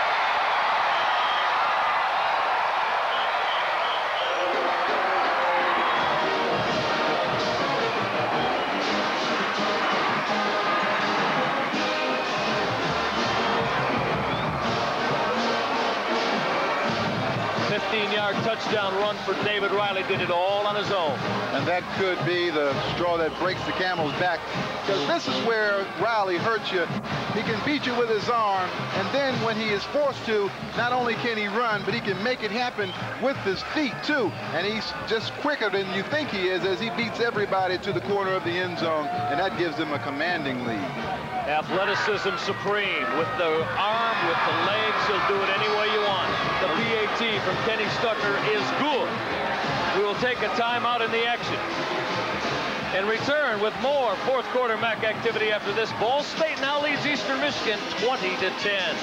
Touchdown run for David Riley, did it all on his own. And that could be the straw that breaks the camel's back, because this is where Riley hurts you. He can beat you with his arm, and then when he is forced to, not only can he run, but he can make it happen with his feet too. And he's just quicker than you think he is, as he beats everybody to the corner of the end zone, and that gives him a commanding lead. Athleticism supreme. With the arm, with the legs, he'll do it any way you want. The PAT from Kenny Stucker is good. We will take a timeout in the action and return with more fourth quarter MAC activity after this. Ball State now leads Eastern Michigan 20-10.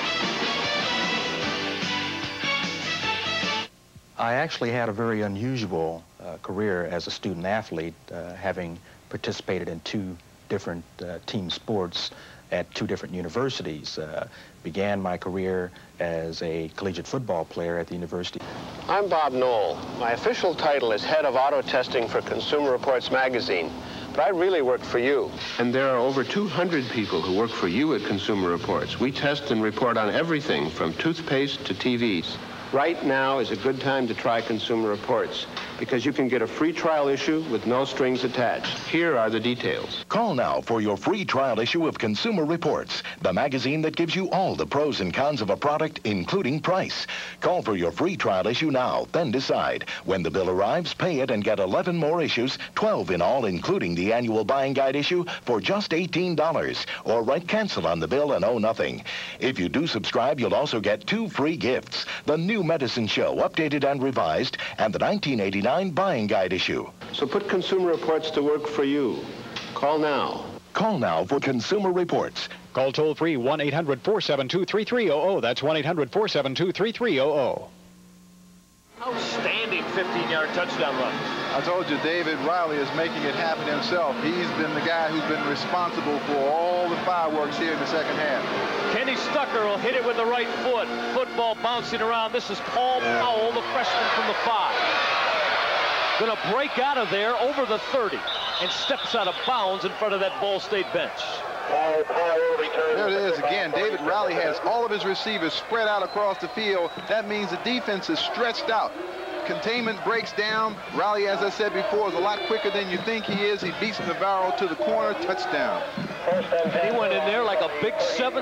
I actually had a very unusual career as a student athlete, having participated in 2 different team sports at 2 different universities. Began my career as a collegiate football player at the university. I'm Bob Knoll. My official title is head of auto testing for Consumer Reports magazine, but I really work for you. And there are over 200 people who work for you at Consumer Reports. We test and report on everything from toothpaste to TVs. Right now is a good time to try Consumer Reports, because you can get a free trial issue with no strings attached. Here are the details. Call now for your free trial issue of Consumer Reports, the magazine that gives you all the pros and cons of a product, including price. Call for your free trial issue now, then decide. When the bill arrives, pay it and get 11 more issues, 12 in all, including the annual buying guide issue, for just $18. Or write cancel on the bill and owe nothing. If you do subscribe, you'll also get 2 free gifts: the New Medicine Show, updated and revised, and the 1989 buying guide issue. So put Consumer Reports to work for you. Call now. Call now for Consumer Reports. Call toll-free 1-800-472-3300. That's 1-800-472-3300. Outstanding 15-yard touchdown run. I told you, David Riley is making it happen himself. He's been the guy who's been responsible for all the fireworks here in the second half. Kenny Stucker will hit it with the right foot. Football bouncing around. This is Paul Powell, the freshman from the 5. Going to break out of there over the 30 and steps out of bounds in front of that Ball State bench. There it is again. David Riley has all of his receivers spread out across the field. That means the defense is stretched out. Containment breaks down. Riley, as I said before, is a lot quicker than you think he is. He beats Navarro to the corner. Touchdown. And he went in there like a big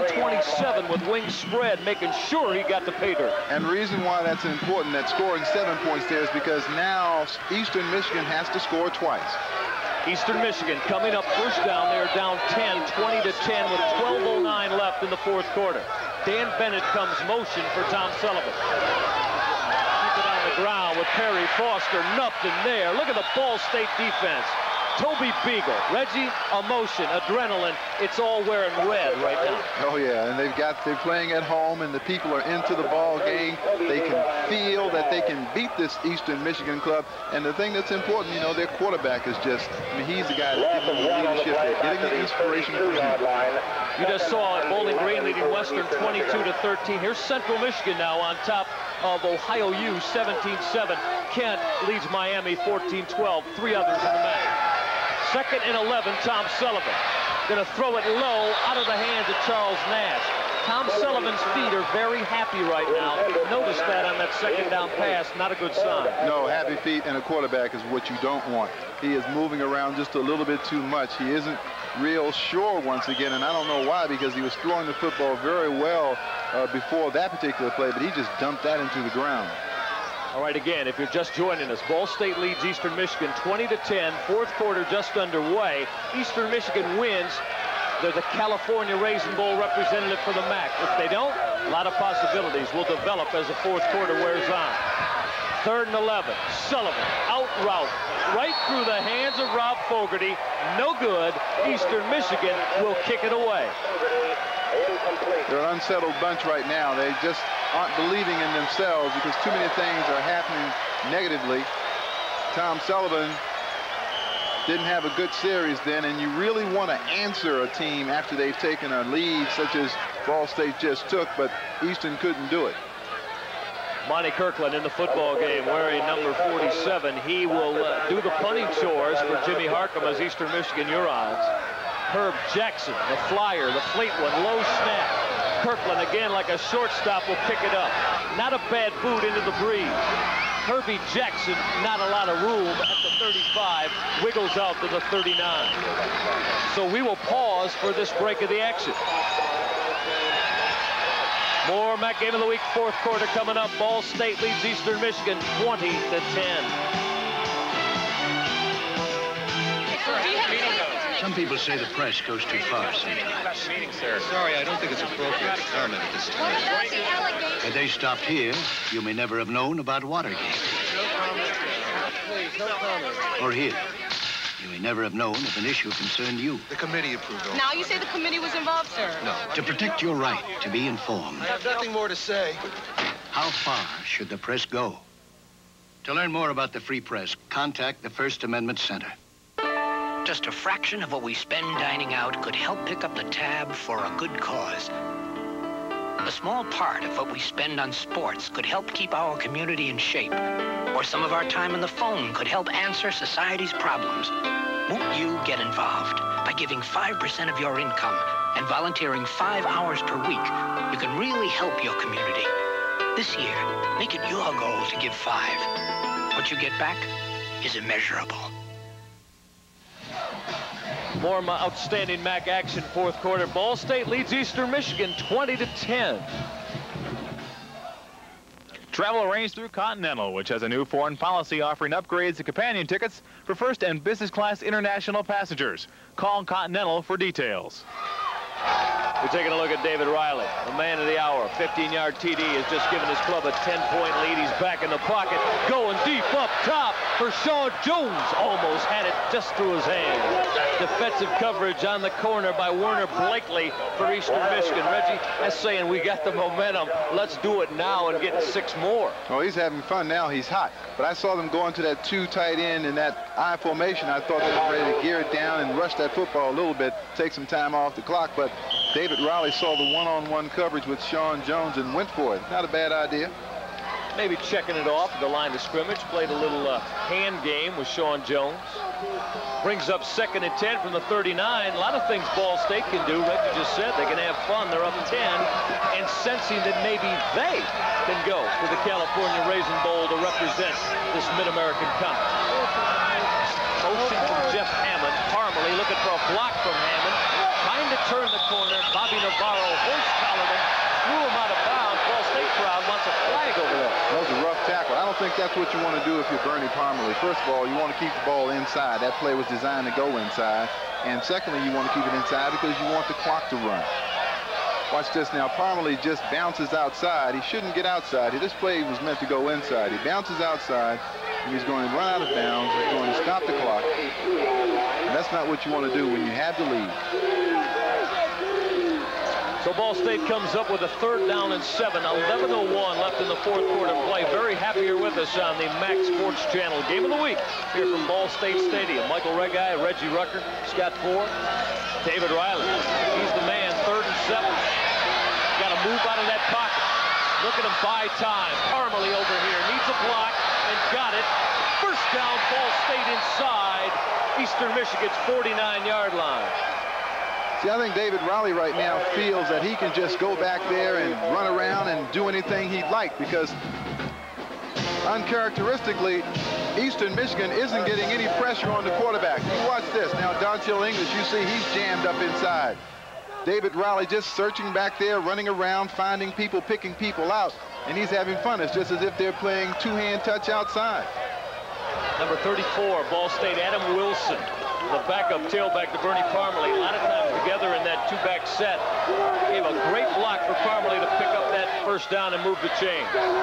727 with wings spread, making sure he got the pay dirt. And the reason why that's important, that scoring 7 points there, is because now Eastern Michigan has to score twice. Eastern Michigan coming up first down. They're down 10, 20-10 with 12:09 left in the fourth quarter. Dan Bennett comes motion for Tom Sullivan. Keep it on the ground with Perry Foster. Nothing there. Look at the Ball State defense. Toby Beagle, Reggie, emotion, adrenaline. It's all wearing red right now. Oh yeah, and they're playing at home, and the people are into the ball game. They can feel that they can beat this Eastern Michigan club. And the thing that's important, you know, their quarterback is just, I mean, he's the guy that's giving them leadership. They're getting the inspiration from him. You just saw it, Bowling Green leading Western 22-13. Here's Central Michigan now on top of Ohio U 17-7. Kent leads Miami 14-12. 3 others in the match. Second and 11, Tom Sullivan. Going to throw it low out of the hands of Charles Nash. Tom Sullivan's feet are very happy right now. Notice that on that second down pass. Not a good sign. No, happy feet in a quarterback is what you don't want. He is moving around just a little bit too much. He isn't real sure once again, and I don't know why, because he was throwing the football very well before that particular play, but he just dumped that into the ground. All right, again, if you're just joining us, Ball State leads Eastern Michigan 20-10. Fourth quarter just underway. Eastern Michigan wins. They're the California Raisin Bowl representative for the MAC. If they don't, a lot of possibilities will develop as the fourth quarter wears on. 3rd and 11. Sullivan, out route, right through the hands of Rob Fogarty. No good. Eastern Michigan will kick it away. They're an unsettled bunch right now. They just aren't believing in themselves because too many things are happening negatively. Tom Sullivan didn't have a good series then, and you really want to answer a team after they've taken a lead such as Ball State just took, but Eastern couldn't do it. Monty Kirkland in the football game wearing number 47. He will do the punting chores for Jimmy Harcum as Eastern Michigan Hurons. Herb Jackson, the flyer, the fleet one, low snap. Kirkland again like a shortstop will pick it up. Not a bad boot into the breeze. Herbie Jackson, not a lot of room at the 35, wiggles out to the 39. So we will pause for this break of the action. More MAC Game of the Week, fourth quarter coming up. Ball State leads Eastern Michigan 20-10. Some people say the press goes too far sometimes. Sorry, I don't think it's appropriate to comment at this time. Had they stopped here, you may never have known about Watergate. Or here, you may never have known if an issue concerned you. The committee approved all. Now you say the committee was involved, sir? No. To protect your right to be informed. I have nothing more to say. How far should the press go? To learn more about the free press, contact the First Amendment Center. Just a fraction of what we spend dining out could help pick up the tab for a good cause. A small part of what we spend on sports could help keep our community in shape. Or some of our time on the phone could help answer society's problems. Won't you get involved? By giving 5% of your income and volunteering 5 hours per week, you can really help your community. This year, make it your goal to give 5. What you get back is immeasurable. More outstanding MAC action fourth quarter. Ball State leads Eastern Michigan 20-10. Travel arranged through Continental, which has a new foreign policy offering upgrades to companion tickets for first and business class international passengers. Call Continental for details. We're taking a look at David Riley, the man of the hour. 15-yard TD has just given his club a 10-point lead. He's back in the pocket, going deep up top for Sean Jones. Almost had it just through his hands. Defensive coverage on the corner by Werner Blakely for Eastern Michigan. Reggie, that's saying we got the momentum. Let's do it now and get 6 more. Oh, he's having fun now. He's hot. But I saw them go into that 2 tight end in that I formation. I thought they were ready to gear it down and rush that football a little bit, take some time off the clock. But David Riley saw the one-on-one coverage with Sean Jones and went for it. Not a bad idea. Maybe checking it off at the line of scrimmage. Played a little hand game with Sean Jones. Brings up 2nd and 10 from the 39. A lot of things Ball State can do. Reggie just said they can have fun. They're up 10 and sensing that maybe they can go to the California Raisin Bowl to represent this Mid-American Cup. Motion from Jeff Hammond. Parmalee looking for a block from Hammond. Trying to turn the corner. Bobby Navarro horse-collared him. Threw him out of bounds. Ball State crowd wants a flag over there. That was a rough tackle. I don't think that's what you want to do if you're Bernie Parmalee. First of all, you want to keep the ball inside. That play was designed to go inside. And secondly, you want to keep it inside because you want the clock to run. Watch this now. Parmalee just bounces outside. He shouldn't get outside. This play was meant to go inside. He bounces outside, and he's going to run out of bounds. He's going to stop the clock. And that's not what you want to do when you have the lead. So Ball State comes up with a 3rd down and 7. 11:01 left in the fourth quarter play. Very happy you're with us on the MAC Sports Channel. Game of the week here from Ball State Stadium. Michael Regai, Reggie Rucker, Scott Ford, David Riley. He's the man. 3rd and 7. Got to move out of that pocket. Look at him buy time. Parmalee over here needs a block and got it. First down, Ball State inside Eastern Michigan's 49-yard line. See, I think David Riley right now feels that he can just go back there and run around and do anything he'd like because uncharacteristically, Eastern Michigan isn't getting any pressure on the quarterback. You watch this. Now, Donchill English, you see he's jammed up inside. David Riley just searching back there, running around, finding people, picking people out. and he's having fun. It's just as if they're playing two-hand touch outside. Number 34, Ball State, Adam Wilson, the backup tailback to Bernie Parmalee. A lot of times together in that two-back set. Gave a great block for Parmalee to pick up that first down and move the chain.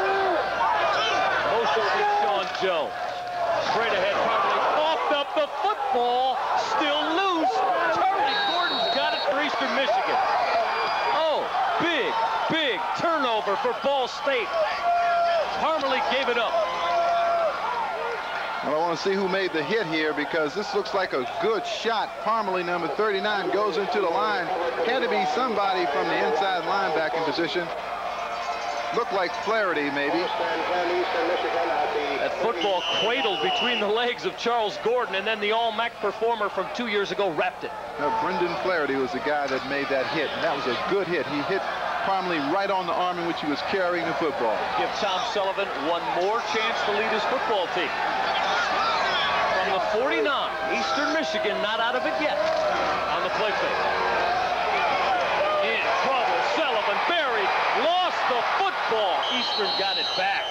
Motion from Sean Jones. Straight ahead, Parmalee coughed up the football, still loose. Charlie Gordon's got it for Eastern Michigan. Oh, big turnover for Ball State. Parmalee gave it up. Well, I want to see who made the hit here because this looks like a good shot. Parmalee, number 39, goes into the line. Had to be somebody from the inside linebacking position. Looked like Flaherty, maybe. That football cradled between the legs of Charles Gordon, and then the All-MAC performer from 2 years ago wrapped it. Now, Brendan Flaherty was the guy that made that hit, and that was a good hit. He hit Parmalee right on the arm in which he was carrying the football. Give Tom Sullivan one more chance to lead his football team. From the 49, Eastern Michigan not out of it yet on the play fake. In trouble, Sullivan buried, lost the football. Eastern got it back.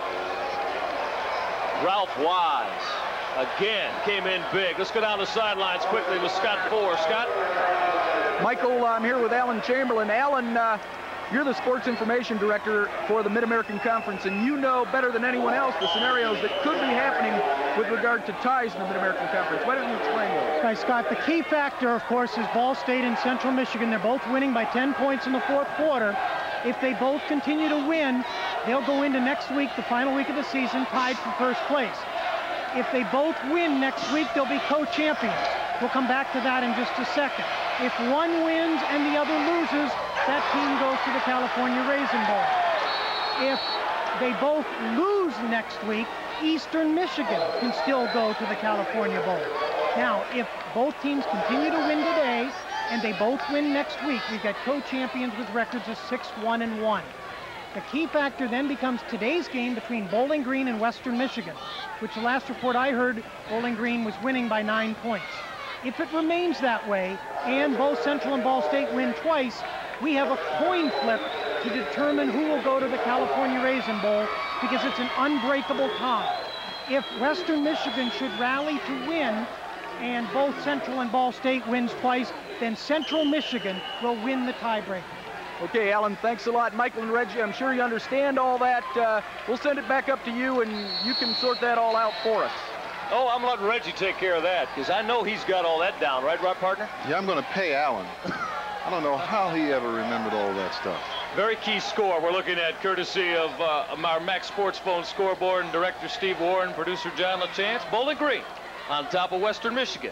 Ralph Wise again came in big. Let's go down the sidelines quickly with Scott Four. Scott? Michael, I'm here with Alan Chamberlain. Alan, you're the sports information director for the Mid-American Conference, and you know better than anyone else the scenarios that could be happening with regard to ties in the Mid-American Conference. Why don't you explain those? Right, Scott, the key factor, of course, is Ball State and Central Michigan. They're both winning by 10 points in the fourth quarter. If they both continue to win, they'll go into next week, the final week of the season, tied for first place. If they both win next week, they'll be co-champions. We'll come back to that in just a second. If one wins and the other loses, that team goes to the California Raisin Bowl. If they both lose next week, Eastern Michigan can still go to the California Bowl. Now, if both teams continue to win today and they both win next week, we've got co-champions with records of 6-1-1. The key factor then becomes today's game between Bowling Green and Western Michigan, which the last report I heard, Bowling Green was winning by 9 points. If it remains that way, and both Central and Ball State win twice, we have a coin flip to determine who will go to the California Raisin Bowl because it's an unbreakable tie. If Western Michigan should rally to win, and both Central and Ball State wins twice, then Central Michigan will win the tiebreaker. Okay, Alan, thanks a lot. Michael and Reggie, I'm sure you understand all that. We'll send it back up to you, and you can sort that all out for us. Oh, I'm letting Reggie take care of that, because I know he's got all that down. Right, partner? Yeah, I'm going to pay Alan. I don't know how he ever remembered all that stuff. Very key score we're looking at, courtesy of our Mac Sports Phone scoreboard and director Steve Warren, producer John LaChance. Bowling Green on top of Western Michigan.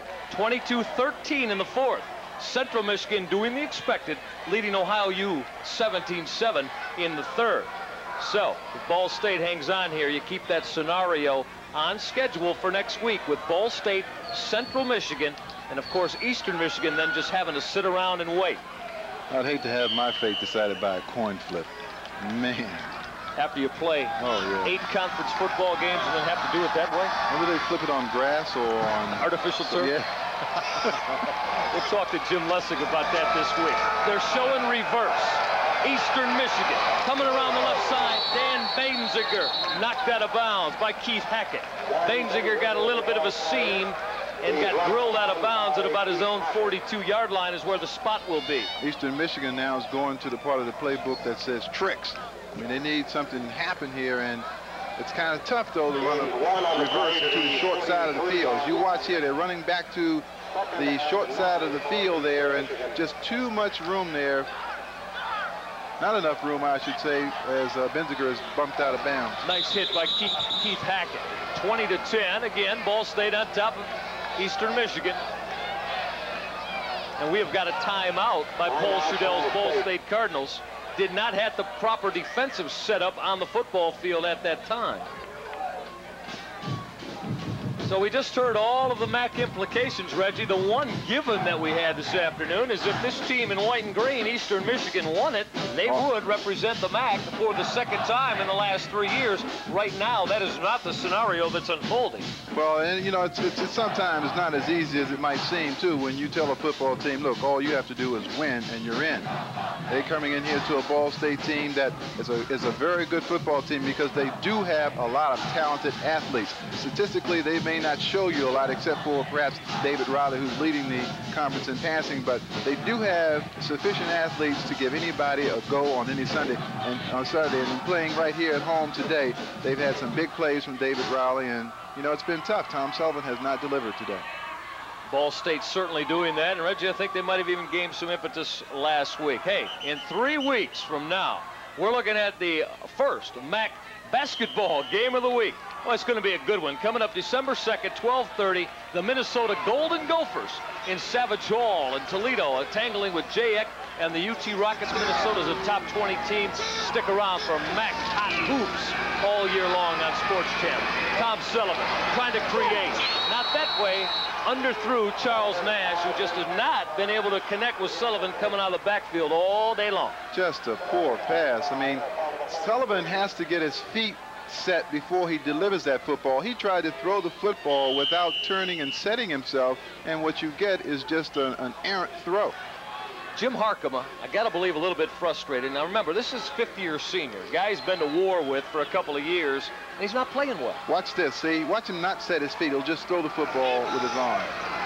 22-13 in the fourth. Central Michigan doing the expected, leading Ohio U 17-7 in the third. So, if Ball State hangs on here, you keep that scenario on schedule for next week with Ball State, Central Michigan, and of course Eastern Michigan then just having to sit around and wait. I'd hate to have my fate decided by a coin flip. Man. After you play 8 conference football games and then have to do it that way? Maybe they flip it on grass or on... artificial turf? Yeah. We'll talk to Jim Lessig about that this week. They're showing reverse. Eastern Michigan coming around the left side. Dan Bainziger knocked out of bounds by Keith Hackett. Bainziger got a little bit of a seam and got drilled out of bounds at about his own 42-yard line is where the spot will be. Eastern Michigan now is going to the part of the playbook that says tricks. I mean, they need something to happen here, and it's kind of tough, though, to run a reverse to the short side of the field. As you watch here, they're running back to the short side of the field there, and just too much room there. Not enough room, I should say, as Bainziger is bumped out of bounds. Nice hit by Keith Hackett. 20-10. Again, Ball State on top of Eastern Michigan. And we have got a timeout by Paul Schudel's Ball State Cardinals. Did not have the proper defensive setup on the football field at that time. So we just heard all of the MAC implications, Reggie. The one given that we had this afternoon is if this team in white and green, Eastern Michigan, won it, they would represent the MAC for the second time in the last 3 years. Right now, that is not the scenario that's unfolding. Well, and you know, it's sometimes not as easy as it might seem, too, when you tell a football team, look, all you have to do is win and you're in. They're coming in here to a Ball State team that is a very good football team because they do have a lot of talented athletes. Statistically, they may not show you a lot except for perhaps David Riley, who's leading the conference in passing, but they do have sufficient athletes to give anybody a go on any Sunday and on Saturday. And playing right here at home today, they've had some big plays from David Riley, and you know, it's been tough. Tom Sullivan has not delivered today. Ball State certainly doing that, and Reggie, I think they might have even gained some impetus last week. Hey, in 3 weeks from now, we're looking at the first MAC basketball game of the week. Well, it's going to be a good one. Coming up December 2nd, 12:30, the Minnesota Golden Gophers in Savage Hall in Toledo, tangling with JX and the UT Rockets. Minnesota's a top 20 team. Stick around for MAC hot hoops all year long on Sports Channel. Tom Sullivan trying to create. Not that way. Underthrew Charles Nash, who just has not been able to connect with Sullivan coming out of the backfield all day long. Just a poor pass. I mean, Sullivan has to get his feet set before he delivers that football. He tried to throw the football without turning and setting himself, and what you get is just an errant throw. Jim Harkema, I got to believe, a little bit frustrated. Now, remember, this is fifth-year senior. Guy he's been to war with for a couple of years, and he's not playing well. Watch this, see? Watch him not set his feet. He'll just throw the football with his arm.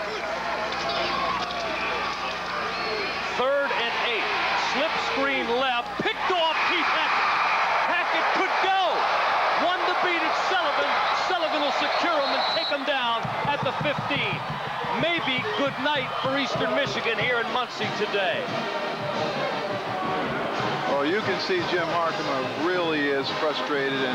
3rd and 8. Slip screen left. Picked off Keith Hackett. Hackett could go. One to beat it, Sullivan. Sullivan will secure him and take him down at the 15. Maybe good night for Eastern Michigan here in Muncie today. Well, you can see Jim Harkema really is frustrated and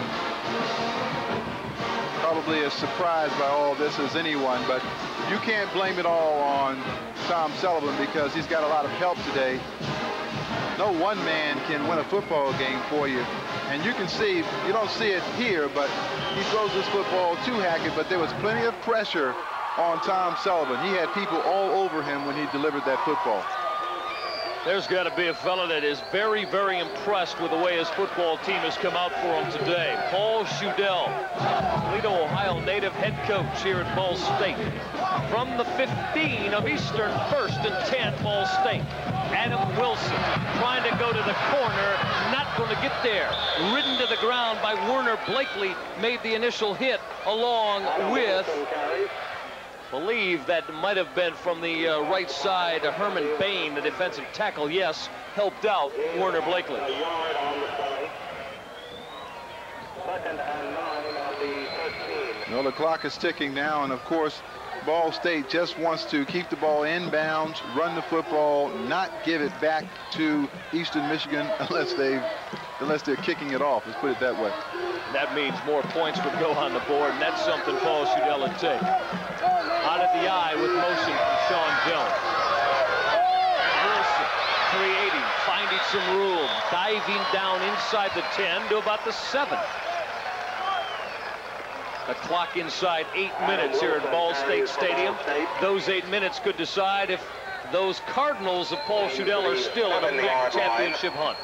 probably as surprised by all this as anyone, but you can't blame it all on Tom Sullivan because he's got a lot of help today. No one man can win a football game for you. And you can see, you don't see it here, but he throws this football to Hackett, but there was plenty of pressure on Tom Sullivan. He had people all over him when he delivered that football. There's got to be a fella that is very, very impressed with the way his football team has come out for him today. Paul Shudell, Toledo, Ohio native head coach here at Ball State. From the 15 of Eastern, 1st and 10, Ball State. Adam Wilson trying to go to the corner, not going to get there. Ridden to the ground by Werner Blakely, made the initial hit along with, believe that might have been from the right side, Herman Bain, the defensive tackle, yes, helped out Werner Blakely. Well, the clock is ticking now, and of course, Ball State just wants to keep the ball inbounds, run the football, not give it back to Eastern Michigan unless they're kicking it off. Let's put it that way. That means more points would go on the board, and that's something Paul Shudell would take. Out at the eye with motion from Sean Jones. Wilson creating, finding some room, diving down inside the 10 to about the 7. The clock inside 8 minutes here at Ball State Stadium. Those 8 minutes could decide if those Cardinals of Paul Shudell are still in a big championship hunt.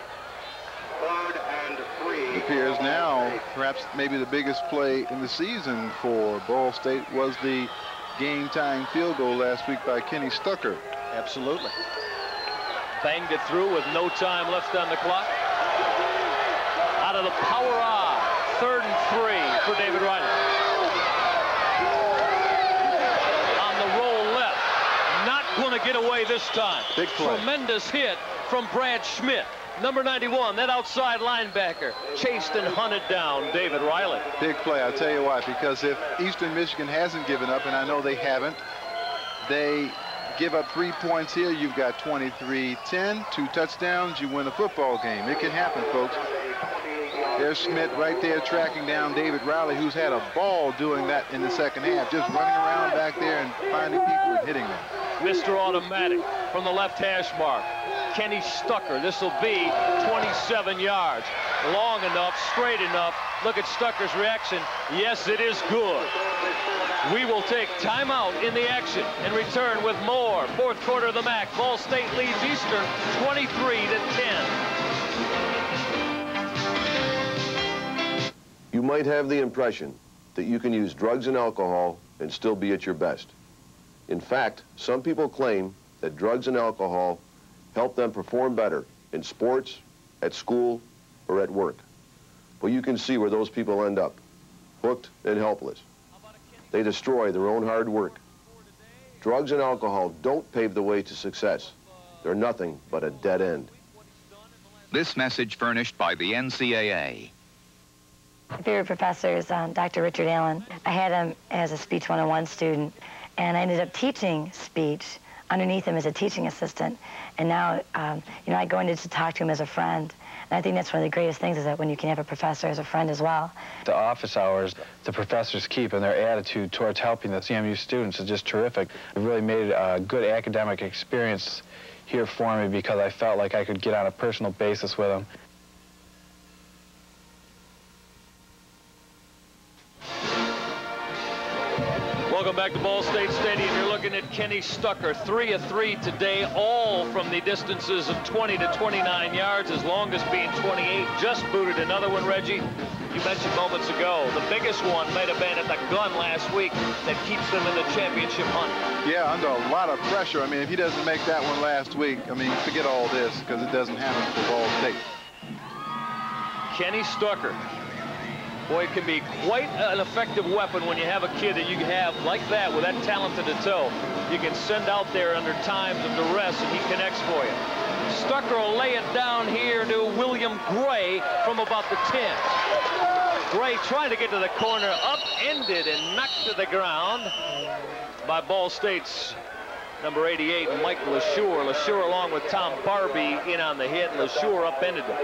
It appears now, perhaps maybe the biggest play in the season for Ball State was the game-tying field goal last week by Kenny Stucker. Absolutely. Banged it through with no time left on the clock. Out of the power eye. 3rd and 3 for David Riley. On the roll left. Not going to get away this time. Big play. Tremendous hit from Brad Schmidt. Number 91, that outside linebacker, chased and hunted down David Riley. Big play, I'll tell you why, because if Eastern Michigan hasn't given up, and I know they haven't, they give up 3 points here, you've got 23-10, 2 touchdowns, you win a football game. It can happen, folks. There's Schmidt right there tracking down David Riley, who's had a ball doing that in the second half, just running around back there and finding people and hitting them. Mr. Automatic from the left hash mark. Kenny Stucker. This will be 27 yards. Long enough, straight enough. Look at Stucker's reaction. Yes, it is good. We will take timeout in the action and return with more. 4th quarter of the MAC. Ball State leads Eastern 23-10. You might have the impression that you can use drugs and alcohol and still be at your best. In fact, some people claim that drugs and alcohol help them perform better in sports, at school, or at work. Well, you can see where those people end up, hooked and helpless. They destroy their own hard work. Drugs and alcohol don't pave the way to success. They're nothing but a dead end. This message furnished by the NCAA. My favorite professor is Dr. Richard Allen. I had him as a Speech 101 student, and I ended up teaching speech underneath him as a teaching assistant. And now, you know, I go in to talk to him as a friend. And I think that's one of the greatest things, is that when you can have a professor as a friend as well. The office hours the professors keep and their attitude towards helping the CMU students is just terrific. It really made it a good academic experience here for me, because I felt like I could get on a personal basis with them. Welcome back to Ball State Stadium. You're looking at Kenny Stucker, 3 of 3 today, all from the distances of 20 to 29 yards, his longest being 28. Just booted another one, Reggie. You mentioned moments ago, the biggest one might have been at the gun last week that keeps them in the championship hunt. Yeah, under a lot of pressure. I mean, if he doesn't make that one last week, I mean, forget all this, because it doesn't happen for Ball State. Kenny Stucker. Boy, it can be quite an effective weapon when you have a kid that you have like that with that talented a toe. You can send out there under times of duress, and he connects for you. Stucker will lay it down here to William Gray from about the 10. Gray trying to get to the corner, upended and knocked to the ground by Ball State's number 88, Mike LeSure. LeSure along with Tom Barbie in on the hit. LeSure upended him.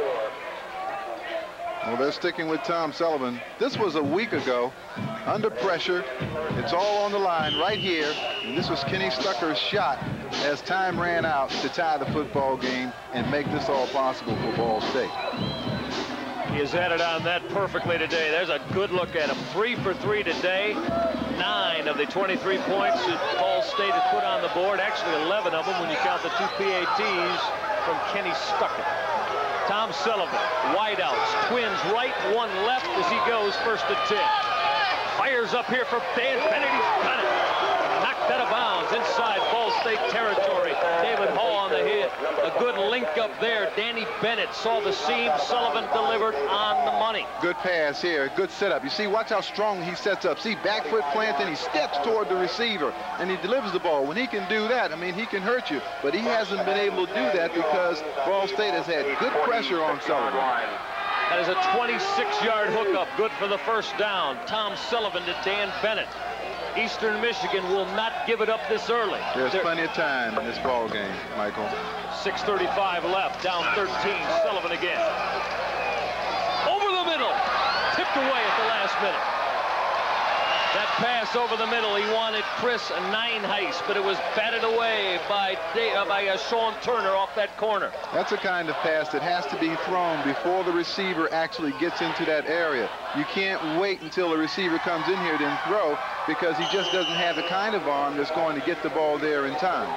Well, they're sticking with Tom Sullivan. This was a week ago, under pressure. It's all on the line right here. And this was Kenny Stucker's shot as time ran out to tie the football game and make this all possible for Ball State. He has added on that perfectly today. There's a good look at him. 3 for 3 today. 9 of the 23 points that Ball State has put on the board. Actually 11 of them when you count the 2 PATs from Kenny Stucker. Tom Sullivan, wideouts, twins right, one left as he goes first and 10. Fires up here for Dan Bennett. He's got it. Knocked out of bounds inside Ball State territory. David Hall on the hit. A good link up there. Danny Bennett saw the seam. Sullivan delivered on the money. Good pass here. Good setup. You see, watch how strong he sets up. See, back foot planted. He steps toward the receiver, and he delivers the ball. When he can do that, I mean, he can hurt you. But he hasn't been able to do that because Ball State has had good pressure on Sullivan. That is a 26-yard hookup. Good for the first down. Tom Sullivan to Dan Bennett. Eastern Michigan will not give it up this early. There's plenty of time in this ball game, Michael. 6:35 left, down 13. Sullivan again. Over the middle. Tipped away at the last minute. That pass over the middle, he wanted Chris Nineheist, but it was batted away by Sean Turner off that corner. That's a kind of pass that has to be thrown before the receiver actually gets into that area. You can't wait until the receiver comes in here then throw, because he just doesn't have the kind of arm that's going to get the ball there in time.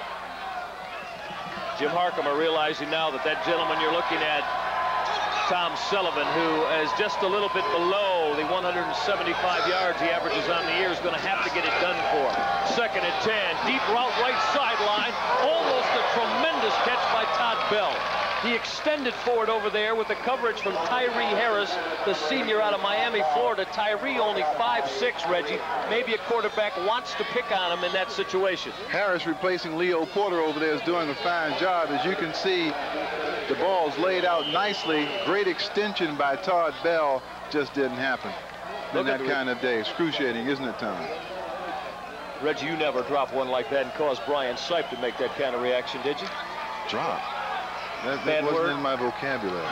Jim Harcum are realizing now that that gentleman you're looking at, Tom Sullivan, who is just a little bit below the 175 yards he averages on the year, is going to have to get it done for. 2nd and 10, deep route right sideline, almost a tremendous catch by Todd Bell. He extended forward over there with the coverage from Tyree Harris, the senior out of Miami, Florida. Tyree only 5'6", Reggie. Maybe a quarterback wants to pick on him in that situation. Harris replacing Leo Porter over there is doing a fine job. As you can see, the ball's laid out nicely. Great extension by Todd Bell. Just didn't happen in that kind of day. Excruciating, isn't it, Tom? Reggie, you never dropped one like that and caused Brian Sipe to make that kind of reaction, did you? Drop? That wasn't in my vocabulary.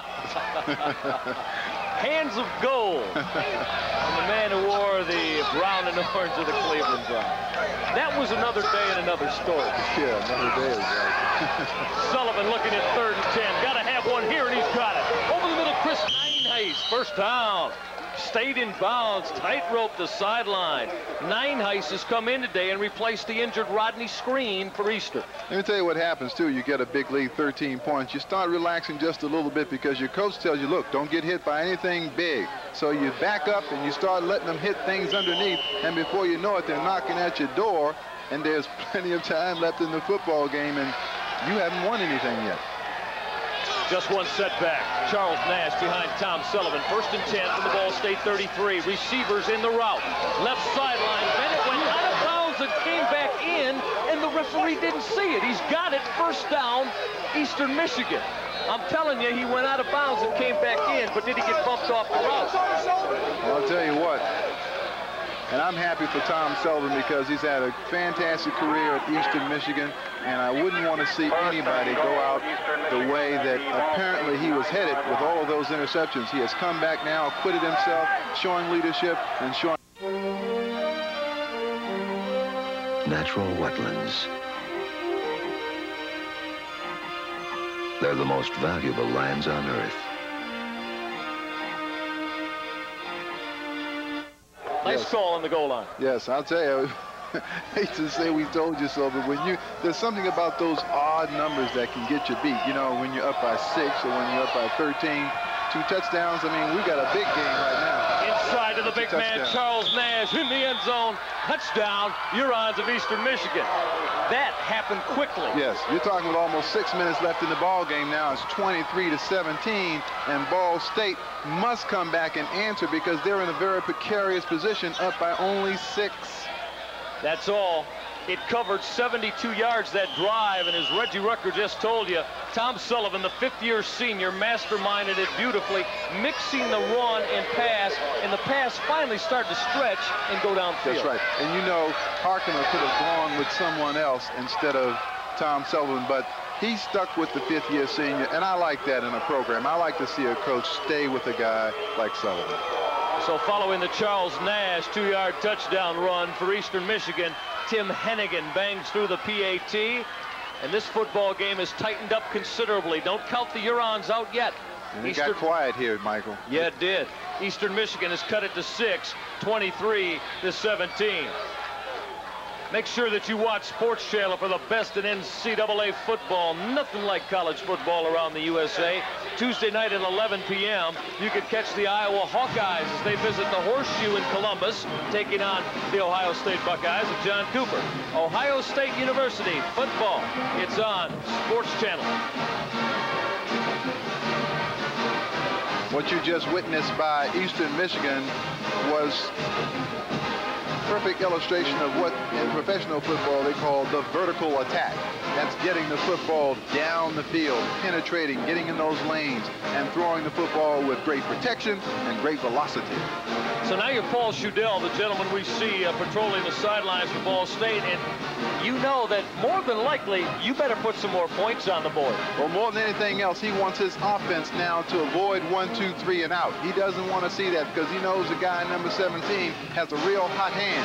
Hands of gold. And the man who wore the brown and orange of the Cleveland Browns. That was another day and another story. Yeah, another day is right. Sullivan looking at 3rd and 10. Got to have one here, and he's got it. Over the middle, Chris Nineheist. First down. Stayed in bounds, tightrope the sideline. Nineheist has come in today and replaced the injured Rodney Screen for Easter. Let me tell you what happens, too. You get a big lead, 13 points. You start relaxing just a little bit because your coach tells you, look, don't get hit by anything big. So you back up and you start letting them hit things underneath, and before you know it, they're knocking at your door, and there's plenty of time left in the football game, and you haven't won anything yet. Just one setback. Charles Nash behind Tom Sullivan. 1st and 10 from the Ball State 33. Receivers in the route. Left sideline. Bennett went out of bounds and came back in, and the referee didn't see it. He's got it. 1st down, Eastern Michigan. I'm telling you, he went out of bounds and came back in, but did he get bumped off the route? Well, I'll tell you what. And I'm happy for Tom Sullivan because he's had a fantastic career at Eastern Michigan, and I wouldn't want to see anybody go out the way that apparently he was headed with all of those interceptions. He has come back now, acquitted himself, showing leadership and showing... Natural wetlands. They're the most valuable lands on Earth. Nice call on the goal line. Yes, I'll tell you, I hate to say we told you so, but there's something about those odd numbers that can get you beat. You know, when you're up by 6 or when you're up by 13, 2 touchdowns. I mean, we got a big game right now. Inside to the big man, Charles Nash in the end zone. Touchdown, Hurons of Eastern Michigan. That happened quickly. Yes, you're talking with almost 6 minutes left in the ball game now. It's 23-17, and Ball State must come back and answer because they're in a very precarious position, up by only 6. That's all. It covered 72 yards that drive, and as Reggie Rucker just told you, Tom Sullivan, the 5th-year senior, masterminded it beautifully, mixing the run and pass, and the pass finally started to stretch and go downfield. That's right. And you know, Harkema could have gone with someone else instead of Tom Sullivan, but he stuck with the 5th-year senior, and I like that in a program. I like to see a coach stay with a guy like Sullivan. So following the Charles Nash 2-yard touchdown run for Eastern Michigan, Tim Hennigan bangs through the PAT, and this football game is tightened up considerably. Don't count the Hurons out yet. And it got quiet here, Michael. Yeah, it did. Eastern Michigan has cut it to 6, 23-17. Make sure that you watch Sports Channel for the best in NCAA football. Nothing like college football around the USA. Tuesday night at 11 p.m., you can catch the Iowa Hawkeyes as they visit the Horseshoe in Columbus, taking on the Ohio State Buckeyes of John Cooper. Ohio State University football. It's on Sports Channel. What you just witnessed by Eastern Michigan was perfect illustration of what in professional football they call the vertical attack. That's getting the football down the field, penetrating, getting in those lanes, and throwing the football with great protection and great velocity. So now you're Paul Shudell, the gentleman we see patrolling the sidelines for Ball State, and you know that more than likely you better put some more points on the board. Well, more than anything else, he wants his offense now to avoid 1, 2, 3 and out. He doesn't want to see that because he knows the guy number 17 has a real hot hand.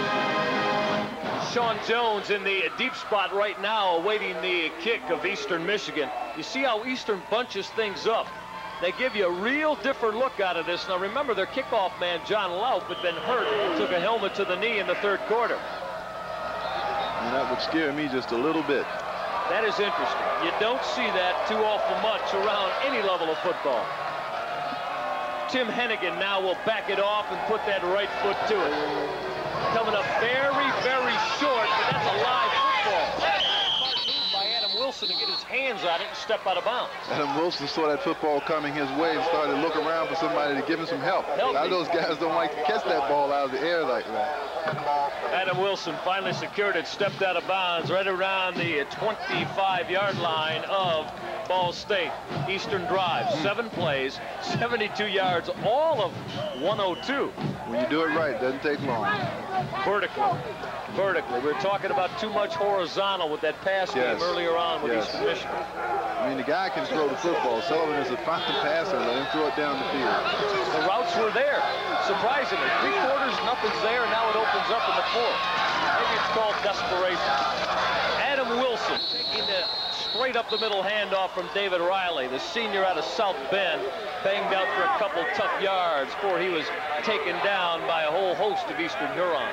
Sean Jones in the deep spot right now awaiting the kick of Eastern Michigan. You see how Eastern bunches things up. They give you a real different look out of this. Now remember, their kickoff man, John Lauf, had been hurt, took a helmet to the knee in the 3rd quarter. And that would scare me just a little bit. That is interesting. You don't see that too awful much around any level of football. Tim Hennigan now will back it off and put that right foot to it. Coming up very, very short, but that's a live football. By Adam Wilson to get his hands on it and step out of bounds. Adam Wilson saw that football coming his way and started to look around for somebody to give him some help. A lot of those guys don't like to catch that ball out of the air like that. Adam Wilson finally secured it, stepped out of bounds right around the 25-yard line of Ball State. Eastern drive, 7 plays, 72 yards, all of 102. When you do it right, it doesn't take long. Vertically. We were talking about too much horizontal with that pass game earlier on with Eastern Michigan. I mean, the guy can throw the football. Sullivan is a fine passer. Let him throw it down the field. The routes were there, surprisingly. 3 quarters, nothing's there, and now it opens up in the 4th. Maybe it's called desperation. Adam Wilson taking the straight up the middle handoff from David Riley, the senior out of South Bend, banged out for a couple tough yards before he was taken down by a whole host of Eastern Hurons.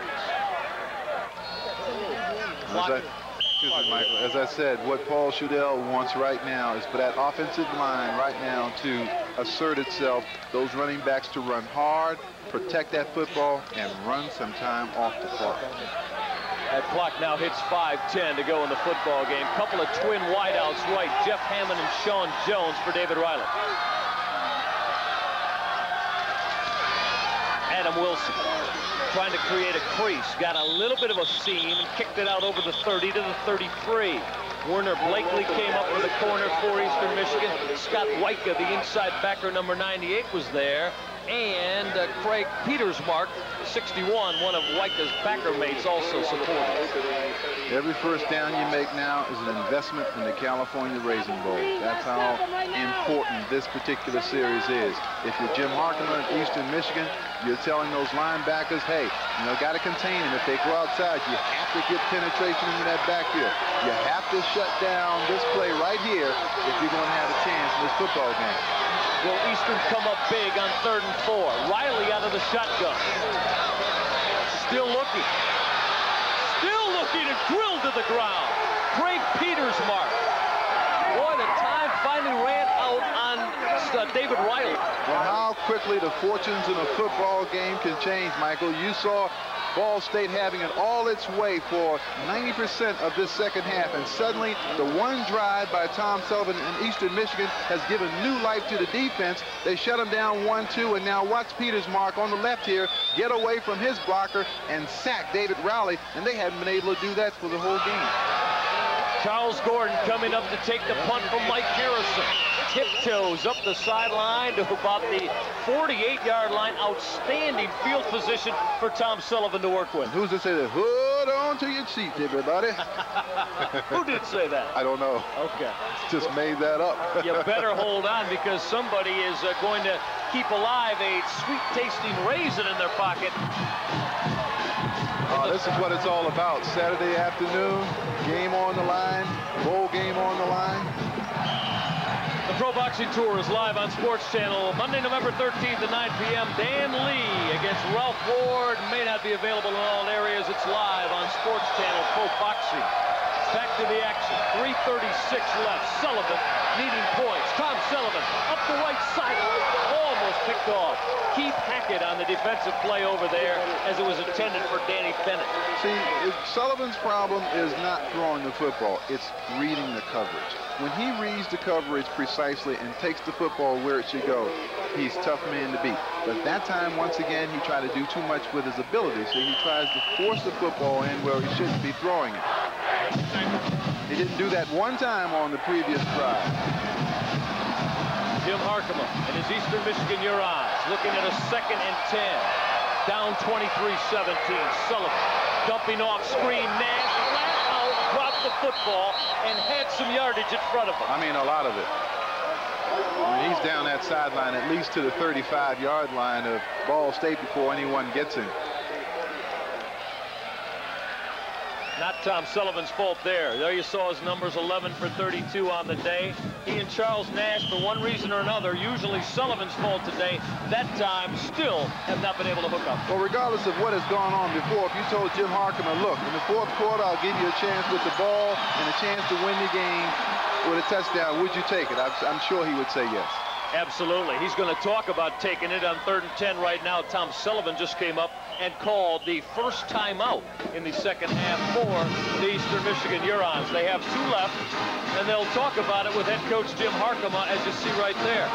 Michael, as I said, what Paul Shudell wants right now is for that offensive line right now to assert itself, those running backs to run hard, protect that football, and run some time off the clock. That clock now hits 5:10 to go in the football game. Couple of twin wideouts right. Jeff Hammond and Sean Jones for David Riley. Adam Wilson trying to create a crease. Got a little bit of a seam and kicked it out over the 30 to the 33. Werner Blakely came up with a corner for Eastern Michigan. Scott Wyka, the inside backer, number 98, was there. And Craig Petersmark, 61, one of Wyka's backer mates, also supported. Every first down you make now is an investment in the California Raisin Bowl. That's how important this particular series is. If you're Jim Harkema at Eastern Michigan, you're telling those linebackers, hey, you know, got to contain them. If they go outside, you have to get penetration into that backfield. You have to shut down this play right here if you're going to have a chance in this football game. Will Eastern come up big on 3rd and 4? Riley out of the shotgun. Still looking. Still looking and drilled to the ground. Craig Petersmark. Boy, the time finally ran out on David Riley. Well, how quickly the fortunes in a football game can change, Michael. You saw Ball State having it all its way for 90% of this second half, and suddenly the one drive by Tom Sullivan in Eastern Michigan has given new life to the defense. They shut him down 1-2, and now watch Petersmark on the left here get away from his blocker and sack David Riley, and they haven't been able to do that for the whole game. Charles Gordon coming up to take the punt from Mike Harrison. Tiptoes up the sideline to about the 48-yard line. Outstanding field position for Tom Sullivan to work with. Who's to say that? Hold on to your seats, everybody. Who did say that? I don't know. Okay. Just made that up. You better hold on, because somebody is going to keep alive a sweet-tasting raisin in their pocket. This is what it's all about. Saturday afternoon, game on the line, bowl game on the line. The Pro Boxing Tour is live on Sports Channel Monday, November 13th at 9 p.m. Dan Lee against Ralph Ward may not be available in all areas. It's live on Sports Channel Pro Boxing. Back to the action. 3:36 left. Sullivan needing points. Tom Sullivan up the right side. Almost picked off. Keith Hackett on the defensive play over there as it was intended for Danny Bennett. See, Sullivan's problem is not throwing the football. It's reading the coverage. When he reads the coverage precisely and takes the football where it should go, he's a tough man to beat. But that time, once again, he tried to do too much with his ability, so he tries to force the football in where he shouldn't be throwing it. He didn't do that one time on the previous drive. Jim Harkema and his Eastern Michigan Hurons looking at a 2nd and 10. Down 23-17. Sullivan dumping off screen. Nash flat out, dropped the football, and had some yardage in front of him. I mean, a lot of it. I mean, he's down that sideline at least to the 35-yard line of Ball State before anyone gets him. Not Tom Sullivan's fault there. There you saw his numbers, 11 for 32 on the day. He and Charles Nash, for one reason or another, usually Sullivan's fault today, that time still have not been able to hook up. Well, regardless of what has gone on before, if you told Jim Harkema, look, in the 4th quarter, I'll give you a chance with the ball and a chance to win the game with a touchdown, would you take it? I'm sure he would say yes. Absolutely. He's going to talk about taking it on 3rd and 10 right now. Tom Sullivan just came up and called the first timeout in the second half for the Eastern Michigan Hurons. They have 2 left, and they'll talk about it with head coach Jim Harkema, as you see right there.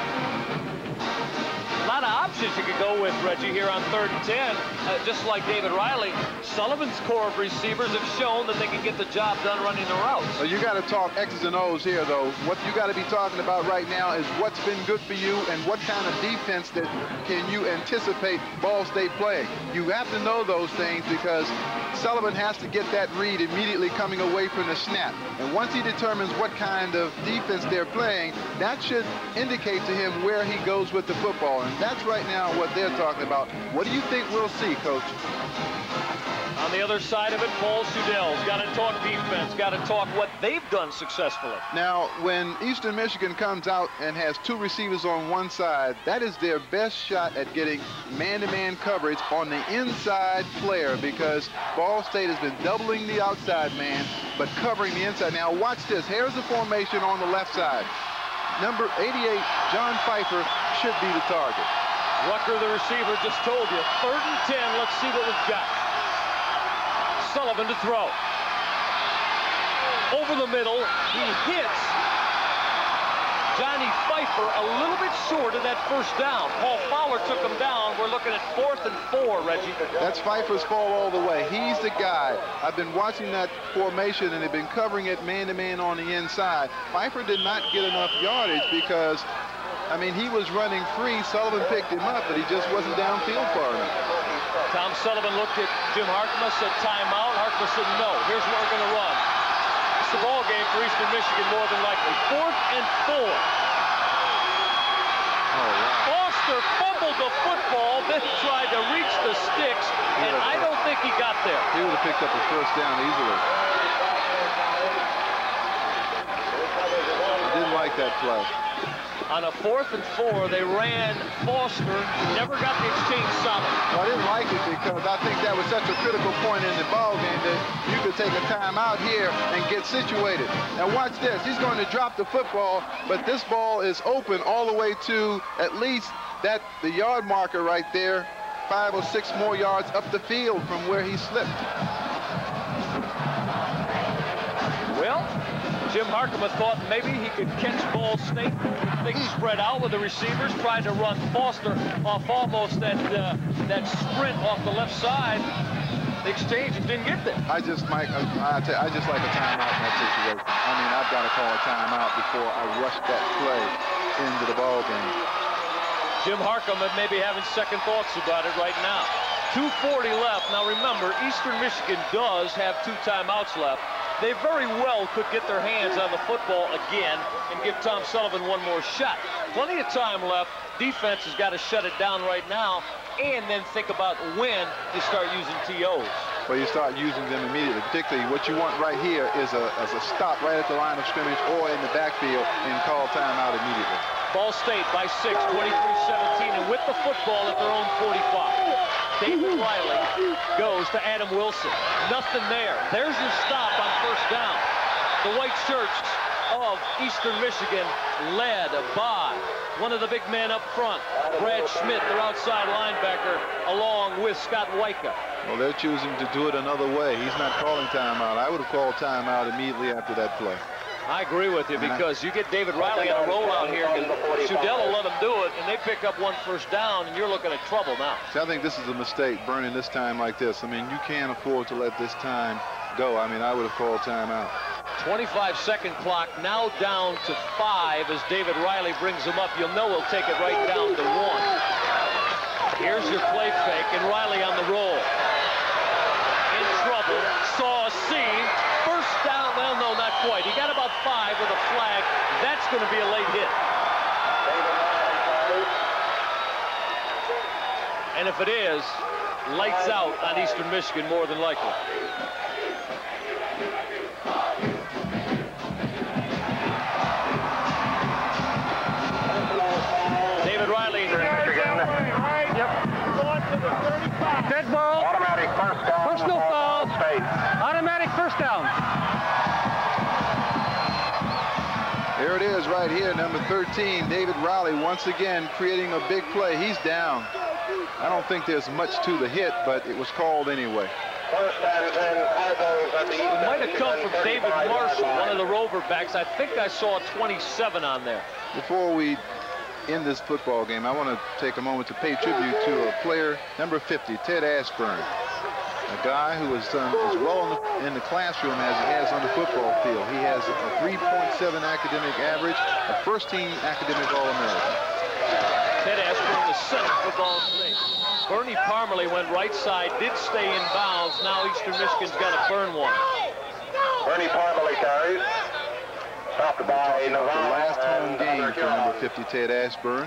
A lot of options you could go with, Reggie, here on 3rd and 10. Just like David Riley, Sullivan's core of receivers have shown that they can get the job done running the routes. Well, you got to talk X's and O's here, though. What you got to be talking about right now is what's been good for you and what kind of defense that can you anticipate Ball State playing. You have to know those things because Sullivan has to get that read immediately coming away from the snap. And once he determines what kind of defense they're playing, that should indicate to him where he goes with the football. And that's right now what they're talking about. What do you think we'll see, Coach? On the other side of it, Paul Sudell's got to talk defense, got to talk what they've done successfully. Now, when Eastern Michigan comes out and has 2 receivers on one side, that is their best shot at getting man-to-man coverage on the inside player because Ball State has been doubling the outside man, but covering the inside. Now, watch this. Here's the formation on the left side. Number 88, John Pfeiffer, should be the target. Rucker, the receiver, just told you. 3rd and 10. Let's see what we've got. Sullivan to throw. Over the middle, he hits Johnny Pfeiffer a little bit short of that first down. Paul Fowler took him down. We're looking at 4th and 4, Reggie. That's Pfeiffer's fault all the way. He's the guy. I've been watching that formation, and they've been covering it man-to-man on the inside. Pfeiffer did not get enough yardage because, I mean, he was running free. Sullivan picked him up, but he just wasn't downfield far enough. Tom Sullivan looked at Jim Harkema, said timeout. Harkema said no. Here's what we're going to run. It's the ball game for Eastern Michigan more than likely. 4th and 4. Foster fumbled the football, then tried to reach the sticks, and I don't think he got there. He would have picked up a first down easily. I didn't like that play. On a 4th and 4, they ran Foster, never got the exchange solid. Well, I didn't like it because I think that was such a critical point in the ball game that you could take a timeout here and get situated. Now watch this. He's going to drop the football, but this ball is open all the way to at least the yard marker right there, 5 or 6 more yards up the field from where he slipped. Well, Jim Harkema thought maybe he could catch Ball State. Things spread out with the receivers, trying to run Foster off almost that sprint off the left side. The exchange didn't get there. I just like a timeout in that situation. I mean, I've got to call a timeout before I rush that play into the ball game. Jim Harkema may be having second thoughts about it right now. 2:40 left. Now remember, Eastern Michigan does have 2 timeouts left. They very well could get their hands on the football again and give Tom Sullivan one more shot. Plenty of time left. Defense has got to shut it down right now and then think about when you start using TOs. Well, you start using them immediately. Particularly what you want right here is a stop right at the line of scrimmage or in the backfield and call timeout immediately. Ball State by 6, 23-17, and with the football at their own 45. David Riley goes to Adam Wilson. Nothing there. There's your stop on first down. The white shirts of Eastern Michigan led by one of the big men up front, Brad Schmidt, their outside linebacker, along with Scott Wyka. Well, they're choosing to do it another way. He's not calling timeout. I would have called timeout immediately after that play. I agree with you because you get David Riley on a roll out here, and Shudell will let him do it, and they pick up 1 first down, and you're looking at trouble now. See, I think this is a mistake, burning this time like this. I mean, you can't afford to let this time go. I mean, I would have called timeout. 25-second clock now down to 5 as David Riley brings him up. You'll know he'll take it right down to 1. Here's your play fake, and Riley on the roll. In trouble, saw a seam. First down, well, no, not quite. He got about 5 with a flag. That's going to be a late hit. And if it is, lights out on Eastern Michigan more than likely. David Riley. Dead ball. Automatic first down. Personal foul. State. Automatic first down. There it is right here, number 13, David Riley, once again creating a big play. He's down. I don't think there's much to the hit, but it was called anyway. It might have come from David Marshall, one of the Rover backs. I think I saw 27 on there. Before we end this football game, I want to take a moment to pay tribute to a player, number 50, Ted Ashburn, a guy who has done as well in the classroom as he has on the football field. He has a 3.7 academic average, a first-team academic All-American. Ted Ashburn, the center for Ball State. Bernie Parmalee went right side, did stay in bounds. Now Eastern Michigan's got to burn one. Bernie Parmalee carries. Stopped by the last home game for number 50, Ted Ashburn.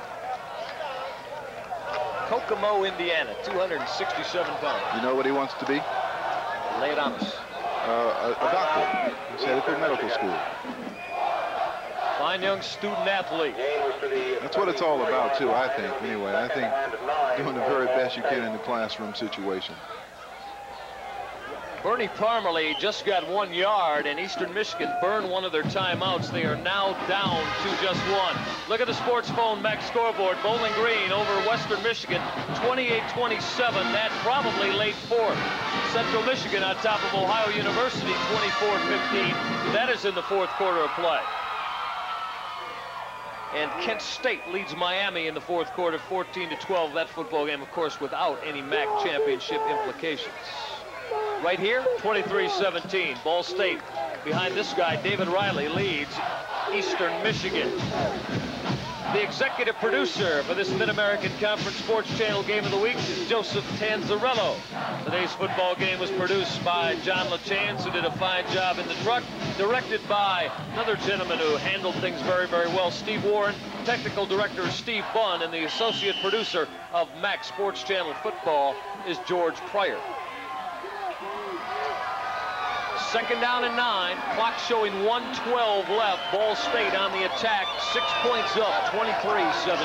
Kokomo, Indiana, 267 pounds. You know what he wants to be? Lay it on us. A doctor. He's headed for medical school. Fine young student athlete. That's what it's all about, too, I think. Anyway, I think doing the very best you can in the classroom situation. Bernie Parmalee just got 1 yard, and Eastern Michigan burned one of their timeouts. They are now down to just one. Look at the Sports Phone Max scoreboard. Bowling Green over Western Michigan, 28-27. That probably late fourth. Central Michigan on top of Ohio University, 24-15. That is in the fourth quarter of play. And Kent State leads Miami in the fourth quarter, 14-12. That football game, of course, without any MAC championship implications. Right here, 23-17. Ball State behind this guy, David Riley, leads Eastern Michigan. The executive producer for this Mid-American Conference Sports Channel Game of the Week is Joseph Tanzarello. Today's football game was produced by John LaChance, who did a fine job in the truck, directed by another gentleman who handled things very, very well, Steve Warren. Technical director Steve Bunn, and the associate producer of MAC Sports Channel Football is George Pryor. Second down and 9, clock showing 1:12 left. Ball State on the attack, 6 points up, 23-17.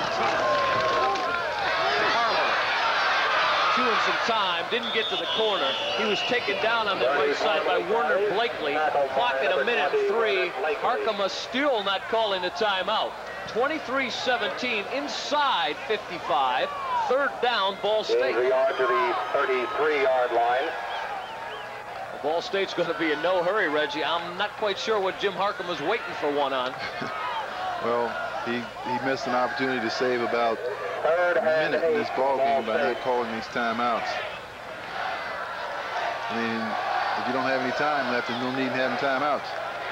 Harlow chewing some time, didn't get to the corner. He was taken down on the right side by Werner Blakely. Clock at 1:03. Harkema still not calling the timeout. 23-17 inside 55. Third down, Ball State. Yard to the 33-yard line. Ball State's going to be in no hurry, Reggie. I'm not quite sure what Jim Harkema was waiting for one on. Well, he missed an opportunity to save about a minute in this ball game by not calling these timeouts. I mean, if you don't have any time left, there's no need in having timeouts.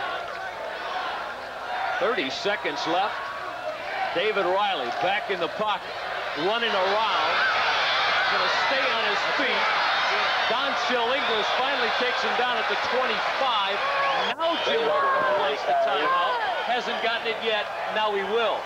30 seconds left. David Riley back in the pocket, running around. Going to stay on his feet. Don English finally takes him down at the 25. Now Jim Harkema wants the timeout. Hasn't gotten it yet. Now he will.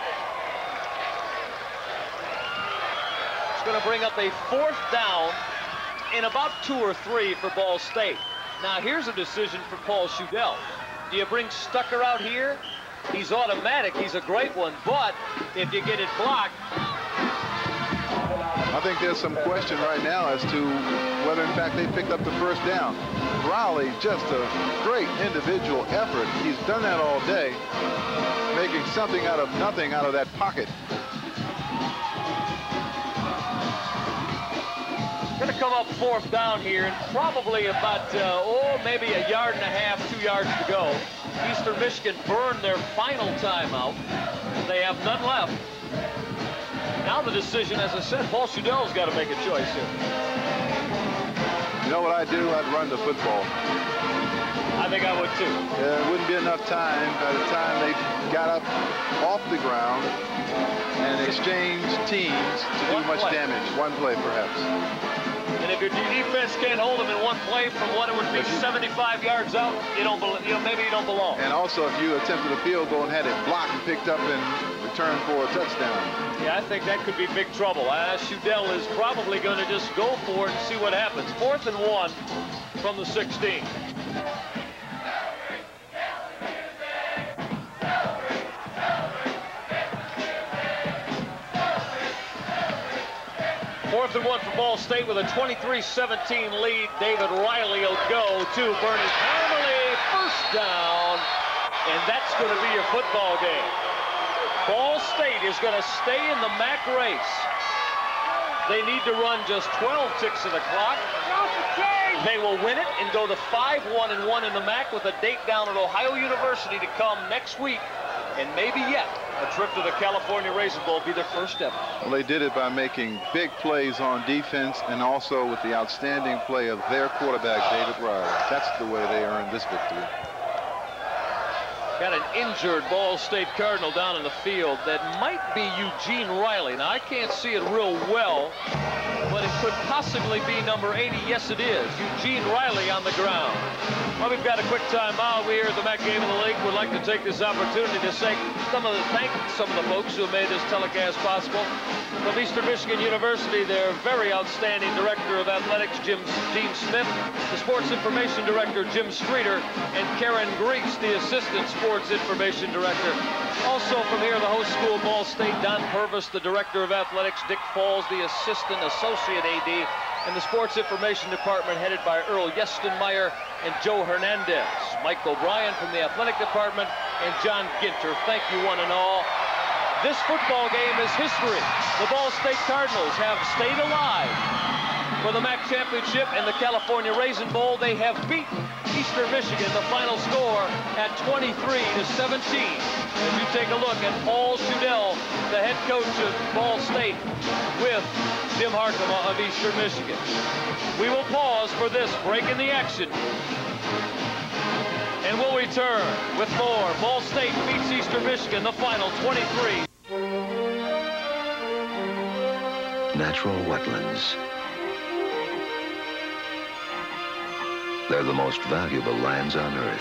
It's going to bring up a fourth down in about 2 or 3 for Ball State. Now here's a decision for Paul Shudell. Do you bring Stucker out here? He's automatic. He's a great one. But if you get it blocked, I think there's some question right now as to whether, in fact, they picked up the first down. Riley, just a great individual effort. He's done that all day, making something out of nothing out of that pocket. Going to come up fourth down here, and probably about, maybe 1.5 yards, 2 yards to go. Eastern Michigan burned their final timeout. They have none left. Now the decision, as I said, Paul Shudell's got to make a choice here. You know what I'd do? I'd run the football. I think I would too. Yeah, it wouldn't be enough time by the time they got up off the ground and exchanged teams to do much damage. One play, perhaps. And if your defense can't hold them in one play from what it would be 75 yards out, maybe you don't belong. And also, if you attempted a field goal and had it blocked and picked up and returned for a touchdown. Yeah, I think that could be big trouble. Shudell is probably going to just go for it and see what happens. 4th and 1 from the 16. Fourth and 1 for Ball State with a 23-17 lead. David Riley will go to Bernie Parmalee. First down. And that's going to be your football game. Ball State is going to stay in the MAC race. They need to run just 12 ticks of the clock. They will win it and go to 5-1-1 in the MAC with a date down at Ohio University to come next week. And maybe yet a trip to the California Raisin Bowl will be their first ever. Well, they did it by making big plays on defense and also with the outstanding play of their quarterback, David Riley. That's the way they earned this victory. Got an injured Ball State Cardinal down in the field. That might be Eugene Riley. Now, I can't see it real well, but it could possibly be number 80. Yes, it is. Eugene Riley on the ground. Well, we've got a quick timeout. We here at the MAC Game of the League would like to take this opportunity to thank some of the folks who have made this telecast possible. From Eastern Michigan University, their very outstanding Director of Athletics, Gene Smith, the Sports Information Director, Jim Streeter, and Karen Greeks, the Assistant Sports Information Director. Also from here, the host school, Ball State, Don Purvis, the director of athletics, Dick Falls, the assistant associate AD, and the sports information department headed by Earl Yestenmeyer and Joe Hernandez. Mike O'Brien from the athletic department and John Ginter. Thank you one and all. This football game is history. The Ball State Cardinals have stayed alive for the MAC championship and the California Raisin Bowl. They have beaten Eastern Michigan, the final score at 23-17. As you take a look at Paul Shudell, the head coach of Ball State, with Jim Harkema of Eastern Michigan. We will pause for this break in the action. And we'll return with more. Ball State beats Eastern Michigan, the final 23. Natural wetlands. They're the most valuable lands on Earth.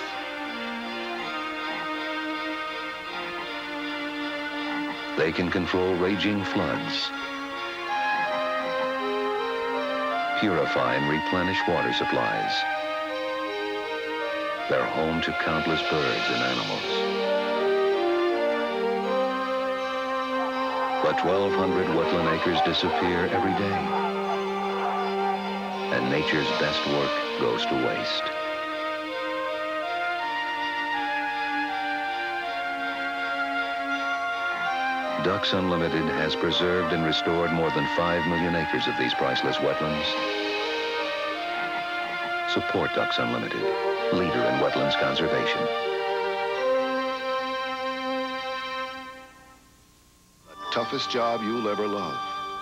They can control raging floods, purify and replenish water supplies. They're home to countless birds and animals. But 1,200 wetland acres disappear every day, and nature's best work goes to waste. Ducks Unlimited has preserved and restored more than 5 million acres of these priceless wetlands. Support Ducks Unlimited, leader in wetlands conservation. The toughest job you'll ever love.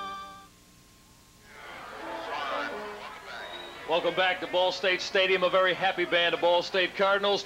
Welcome back to Ball State Stadium. A very happy band of Ball State Cardinals.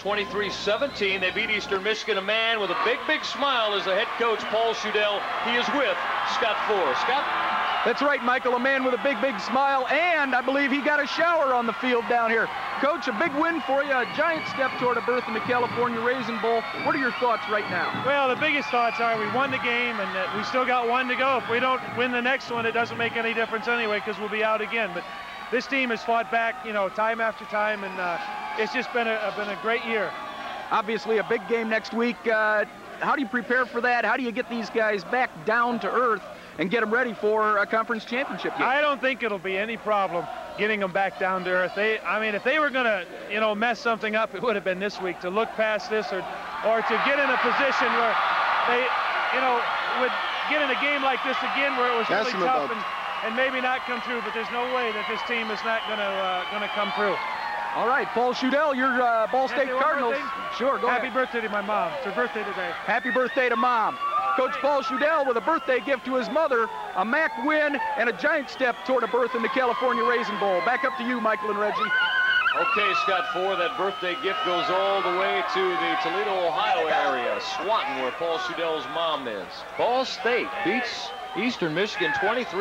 23-17. They beat Eastern Michigan. A man with a big, big smile is the head coach, Paul Shudell. He is with Scott Four. Scott? That's right, Michael. A man with a big, big smile. And I believe he got a shower on the field down here. Coach, a big win for you. A giant step toward a berth in the California Raisin Bowl. What are your thoughts right now? Well, the biggest thoughts are we won the game, and we still got one to go. If we don't win the next one, it doesn't make any difference anyway, because we'll be out again. But this team has fought back, you know, time after time, and it's just been a great year. Obviously, a big game next week. How do you prepare for that? How do you get these guys back down to earth and get them ready for a conference championship game? I don't think it'll be any problem getting them back down to earth. I mean, if they were going to, you know, mess something up, it would have been this week, to look past this or to get in a position where they, you know, would get in a game like this again where it was really tough and maybe not come through. But there's no way that this team is not gonna come through. All right, Paul Shudell, your Ball State Cardinals. Sure, go ahead. Happy birthday to my mom. It's her birthday today. Happy birthday to Mom. Coach Paul Shudell with a birthday gift to his mother, a MAC win, and a giant step toward a berth in the California Raisin Bowl. Back up to you, Michael and Reggie. Okay, Scott Four, that birthday gift goes all the way to the Toledo, Ohio area, Swanton, where Paul Shudell's mom is. Ball State beats Eastern Michigan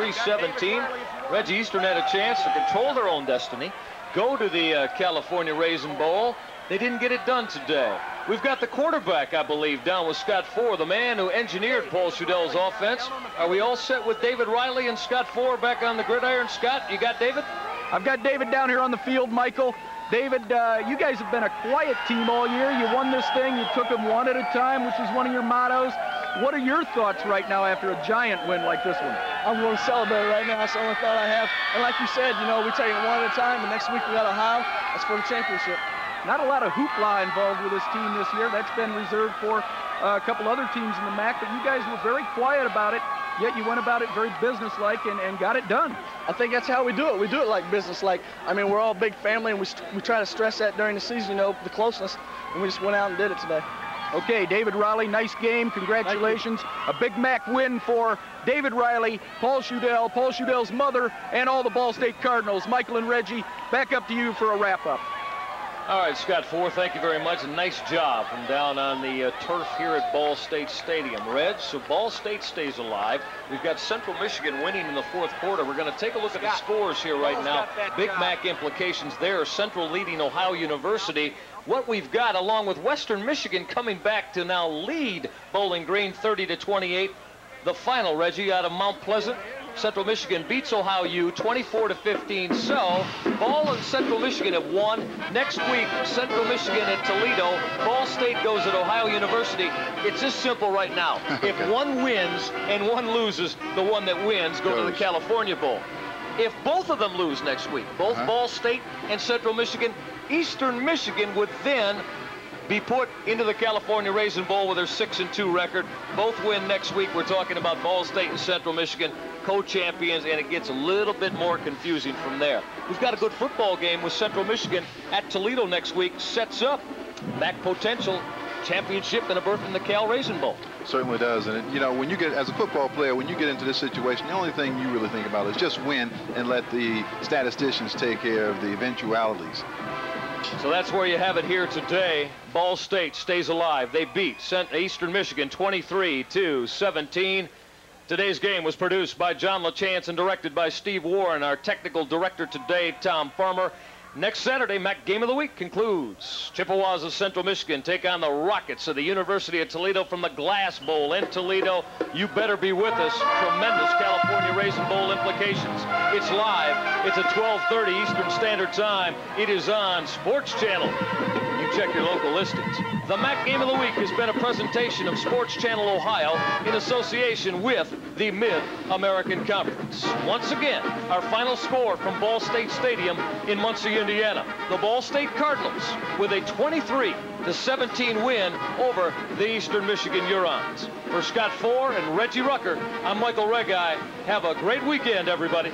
23-17. Reggie, Eastern had a chance to control their own destiny, go to the California Raisin Bowl. They didn't get it done today. We've got the quarterback, I believe, down with Scott Four, the man who engineered Paul Shudell's offense. Are we all set with David Riley and Scott Four back on the gridiron? Scott, you got David? I've got David down here on the field, Michael. David, you guys have been a quiet team all year. You won this thing. You took them one at a time, which is one of your mottos. What are your thoughts right now after a giant win like this one? I'm going to celebrate right now. That's the only thought I have. And like you said, you know, we take it one at a time, and next week we got Ohio. That's for the championship. Not a lot of hoopla involved with this team this year. That's been reserved for a couple other teams in the MAC, but you guys were very quiet about it, yet you went about it very businesslike and got it done. I think that's how we do it. We do it like businesslike. I mean, we're all a big family, and we try to stress that during the season, you know, the closeness, and we just went out and did it today. Okay, David Riley, nice game. Congratulations. A big MAC win for David Riley, Paul Shudell, Paul Shudell's mother, and all the Ball State Cardinals. Michael and Reggie, back up to you for a wrap-up. All right, Scott Four, thank you very much. A nice job from down on the turf here at Ball State Stadium. Reg, so Ball State stays alive. We've got Central Michigan winning in the fourth quarter. We're going to take a look at the scores here right now. Big MAC implications there. Central leading Ohio University. What we've got, along with Western Michigan coming back to now lead Bowling Green 30-28. The final, Reggie, out of Mount Pleasant. Central Michigan beats Ohio U 24-15. So, Ball and Central Michigan have won. Next week, Central Michigan at Toledo. Ball State goes at Ohio University. It's just simple right now. If one wins and one loses, the one that wins goes to the California Bowl. If both of them lose next week, both Ball State and Central Michigan, Eastern Michigan would then be put into the California Raisin Bowl with their 6-2 record. Both win next week. We're talking about Ball State and Central Michigan, co-champions, and it gets a little bit more confusing from there. We've got a good football game with Central Michigan at Toledo next week. Sets up that potential championship and a berth in the Cal Raisin Bowl. Certainly does. And, you know, when you get, as a football player, when you get into this situation, the only thing you really think about is just win and let the statisticians take care of the eventualities. So that's where you have it here today. Ball State stays alive. They beat Eastern Michigan 23-17. Today's game was produced by John LaChance and directed by Steve Warren. Our technical director today, Tom Farmer. Next Saturday, MAC Game of the Week concludes. Chippewas of Central Michigan take on the Rockets of the University of Toledo from the Glass Bowl in Toledo. You better be with us. Tremendous California Raisin Bowl implications. It's live. It's at 12:30 Eastern Standard Time. It is on Sports Channel. You check your local listings. The MAC Game of the Week has been a presentation of Sports Channel Ohio in association with the Mid-American Conference. Once again, our final score from Ball State Stadium in Muncie, Indiana. The Ball State Cardinals with a 23-17 win over the Eastern Michigan Hurons. For Scott Four and Reggie Rucker, I'm Michael Regai. Have a great weekend, everybody.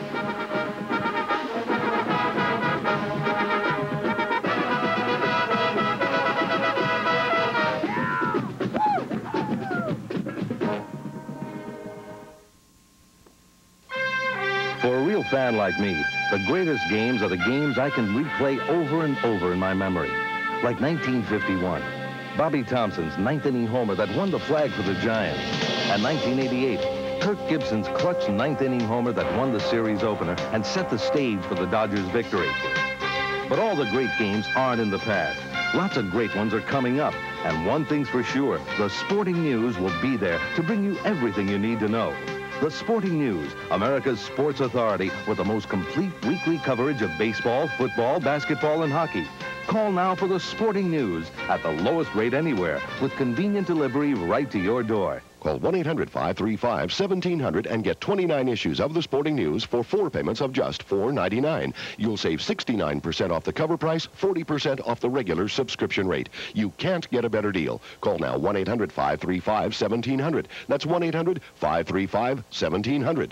For a real fan like me, the greatest games are the games I can replay over and over in my memory. Like 1951, Bobby Thompson's 9th inning homer that won the flag for the Giants. And 1988, Kirk Gibson's clutch 9th inning homer that won the series opener and set the stage for the Dodgers' victory. But all the great games aren't in the past. Lots of great ones are coming up. And one thing's for sure, the Sporting News will be there to bring you everything you need to know. The Sporting News, America's sports authority with the most complete weekly coverage of baseball, football, basketball, and hockey. Call now for the Sporting News at the lowest rate anywhere with convenient delivery right to your door. Call 1-800-535-1700 and get 29 issues of the Sporting News for 4 payments of just $4.99. You'll save 69% off the cover price, 40% off the regular subscription rate. You can't get a better deal. Call now 1-800-535-1700. That's 1-800-535-1700.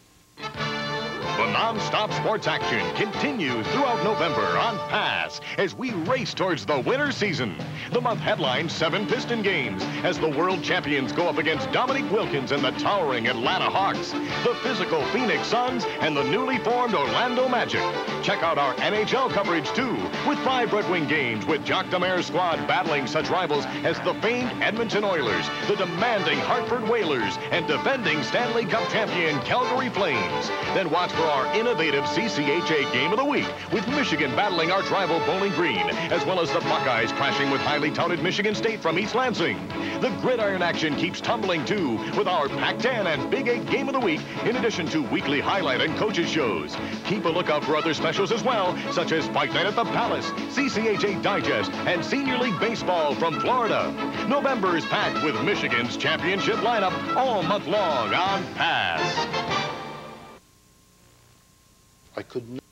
The non-stop sports action continues throughout November on Pass as we race towards the winter season. The month headlines 7 Piston games as the world champions go up against Dominique Wilkins and the towering Atlanta Hawks, the physical Phoenix Suns, and the newly formed Orlando Magic. Check out our NHL coverage, too, with 5 Red Wing games with Jacques Demers' squad battling such rivals as the famed Edmonton Oilers, the demanding Hartford Whalers, and defending Stanley Cup champion Calgary Flames. Then watch for our innovative CCHA Game of the Week with Michigan battling arch rival Bowling Green, as well as the Buckeyes clashing with highly touted Michigan State from East Lansing. The gridiron action keeps tumbling, too, with our Pac-10 and Big 8 Game of the Week, in addition to weekly highlight and coaches shows. Keep a lookout for other specials as well, such as Fight Night at the Palace, CCHA Digest, and Senior League Baseball from Florida. November is packed with Michigan's championship lineup all month long on Pass. I could not.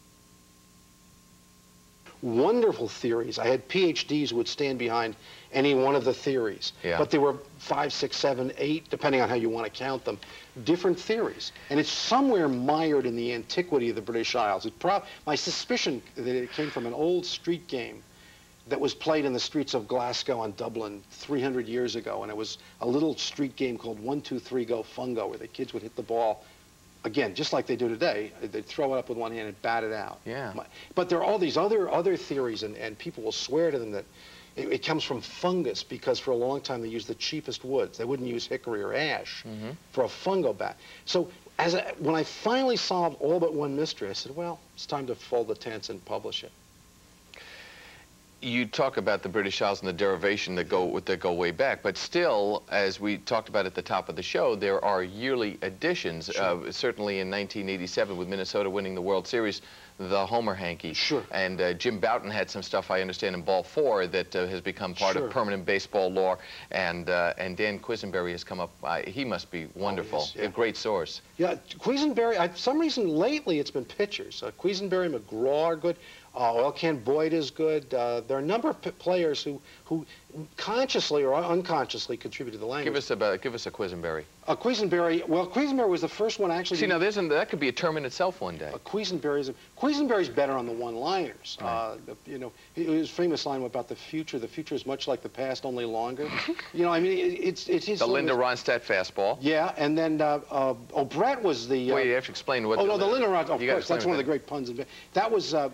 Wonderful theories. I had PhDs who would stand behind any one of the theories. Yeah. But there were 5, 6, 7, 8, depending on how you want to count them, different theories. And it's somewhere mired in the antiquity of the British Isles. My suspicion that it came from an old street game that was played in the streets of Glasgow and Dublin 300 years ago. And it was a little street game called 1, 2, 3, Go Fungo, where the kids would hit the ball. Again, just like they do today, they'd throw it up with one hand and bat it out. Yeah. But there are all these other theories, and people will swear to them that it comes from fungus, because for a long time they used the cheapest woods. They wouldn't use hickory or ash for a fungo bat. So when I finally solved all but one mystery, I said, well, it's time to fold the tents and publish it. You talk about the British Isles and the derivation that go way back, but still, as we talked about at the top of the show, there are yearly additions. Sure. Certainly in 1987, with Minnesota winning the World Series, the Homer hanky. Sure. And Jim Bouton had some stuff, I understand, in Ball 4 that has become part of permanent baseball lore. And Dan Quisenberry has come up. He must be wonderful. A great source. Yeah, Quisenberry. For some reason lately it's been pitchers. Quisenberry, McGraw are good. Oil Can Boyd is good. There are a number of players who consciously or unconsciously contribute to the language. Give us a Quisenberry. Quisenberry. Well, Quisenberry was the first one actually. See, now that could be a term in itself one day. Quisenberry's better on the one-liners. Right. You know, his famous line about the future. The future is much like the past, only longer. You know, I mean, it's his. The Linda Ronstadt fastball. Yeah, and then Brett was the. Well, you have to explain what. Oh no, the Linda Ronstadt. Of course, that's one of the great puns. That was a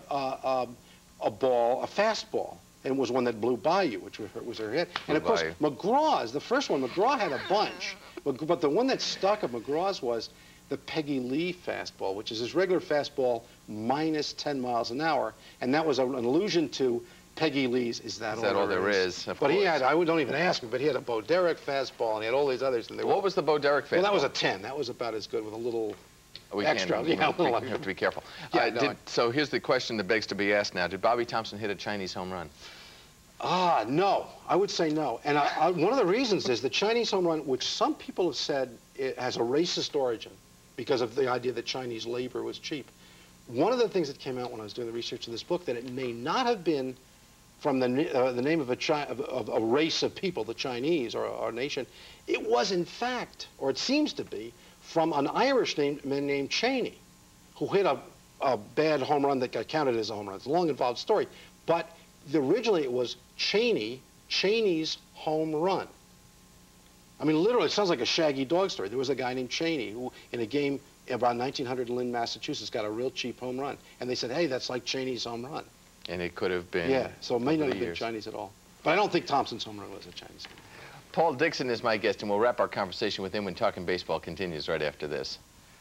fastball, and it was one that blew by you, which was her hit. And of course, McGraw's, the first one, McGraw had a bunch, but the one that stuck of McGraw's was the Peggy Lee fastball, which is his regular fastball minus 10 miles an hour, and that was an allusion to Peggy Lee's Is That All There Is? But he had, don't even ask me, but he had a Bo Derek fastball, and he had all these others. And what was the Bo Derek fastball? Well, that was a 10. That was about as good with a little... We extra. We have to be careful. Yeah, so here's the question that begs to be asked now. Did Bobby Thomson hit a Chinese home run? No. I would say no. And one of the reasons is the Chinese home run, which some people have said it has a racist origin because of the idea that Chinese labor was cheap. One of the things that came out when I was doing the research of this book, that it may not have been from the name of a race of people, the Chinese or our nation. It was in fact, or it seems to be, from an Irish man named Cheney, who hit a bad home run that got counted as a home run. It's a long, involved story. But originally it was Cheney's home run. I mean, literally, it sounds like a Shaggy Dog story. There was a guy named Cheney who, in a game about 1900 in Lynn, Massachusetts, got a real cheap home run. And they said, hey, that's like Cheney's home run. And it could have been... Yeah, so it may not have been Chinese at all. But I don't think Thompson's home run was a Chinese home run. Paul Dixon is my guest, and we'll wrap our conversation with him when Talking Baseball continues right after this.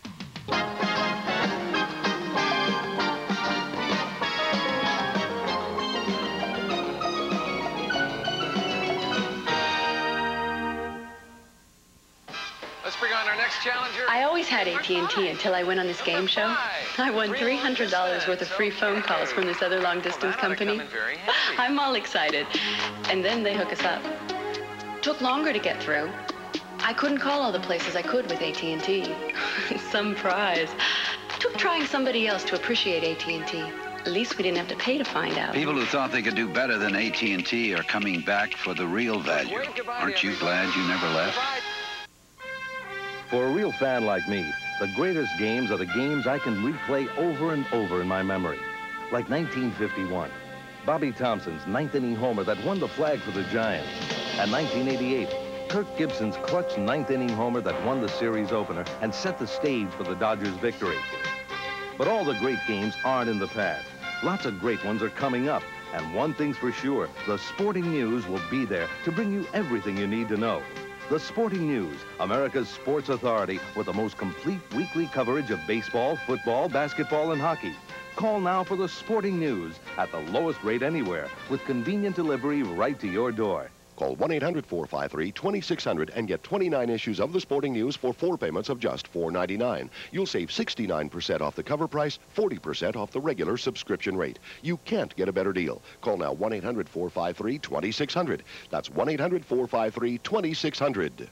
Let's bring on our next challenger. I always had AT&T until I went on this game show. I won $300 worth of free phone calls from this other long-distance company. I'm all excited. And then they hook us up. Took longer to get through. I couldn't call all the places I could with AT&T. Some prize. Took trying somebody else to appreciate AT&T. At least we didn't have to pay to find out. People who thought they could do better than AT&T are coming back for the real value. Aren't you glad you never left? For a real fan like me, the greatest games are the games I can replay over and over in my memory. Like 1951, Bobby Thomson's ninth-inning homer that won the flag for the Giants. And 1988, Kirk Gibson's clutch ninth-inning homer that won the series opener and set the stage for the Dodgers' victory. But all the great games aren't in the past. Lots of great ones are coming up. And one thing's for sure, the Sporting News will be there to bring you everything you need to know. The Sporting News, America's sports authority with the most complete weekly coverage of baseball, football, basketball, and hockey. Call now for the Sporting News at the lowest rate anywhere with convenient delivery right to your door. Call 1-800-453-2600 and get 29 issues of the Sporting News for 4 payments of just $4.99. You'll save 69% off the cover price, 40% off the regular subscription rate. You can't get a better deal. Call now 1-800-453-2600. That's 1-800-453-2600.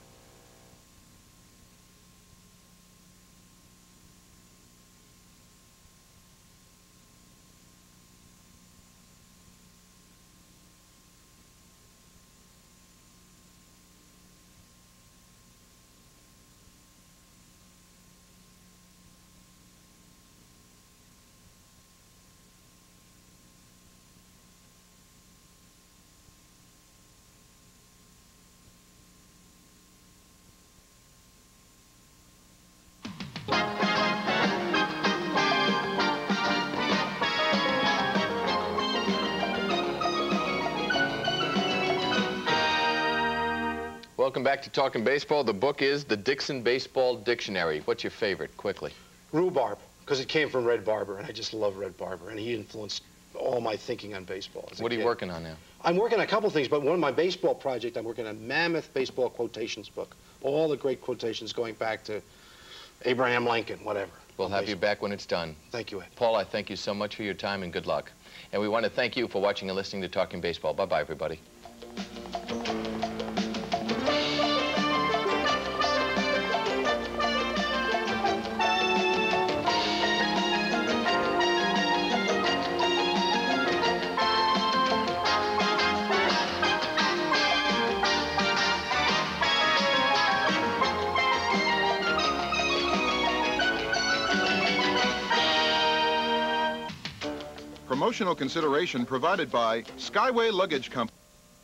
Welcome back to Talking Baseball. The book is The Dixon Baseball Dictionary. What's your favorite, quickly? Rhubarb, because it came from Red Barber, and I just love Red Barber, and he influenced all my thinking on baseball. What are you working on now? I'm working on a couple things, but one of my baseball projects, I'm working on a mammoth baseball quotations book. All the great quotations going back to Abraham Lincoln, whatever. We'll have you back when it's done. Thank you, Ed. Paul, I thank you so much for your time and good luck. And we want to thank you for watching and listening to Talking Baseball. Bye-bye, everybody. Promotional consideration provided by Skyway Luggage Company.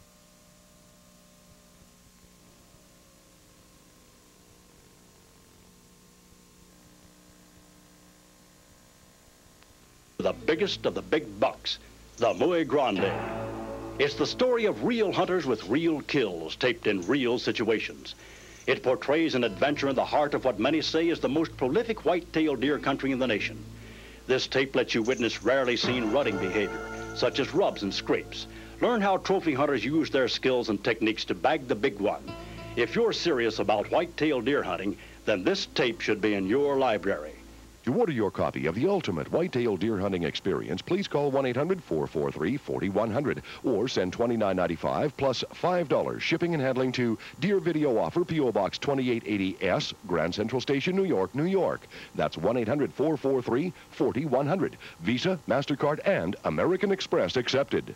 The biggest of the big bucks, the Muy Grande. It's the story of real hunters with real kills taped in real situations. It portrays an adventure in the heart of what many say is the most prolific white-tailed deer country in the nation. This tape lets you witness rarely seen rutting behavior, such as rubs and scrapes. Learn how trophy hunters use their skills and techniques to bag the big one. If you're serious about white-tailed deer hunting, then this tape should be in your library. To order your copy of the ultimate white-tailed deer hunting experience, please call 1-800-443-4100 or send $29.95 plus $5 shipping and handling to Deer Video Offer, P.O. Box 2880S, Grand Central Station, New York, New York. That's 1-800-443-4100. Visa, MasterCard, and American Express accepted.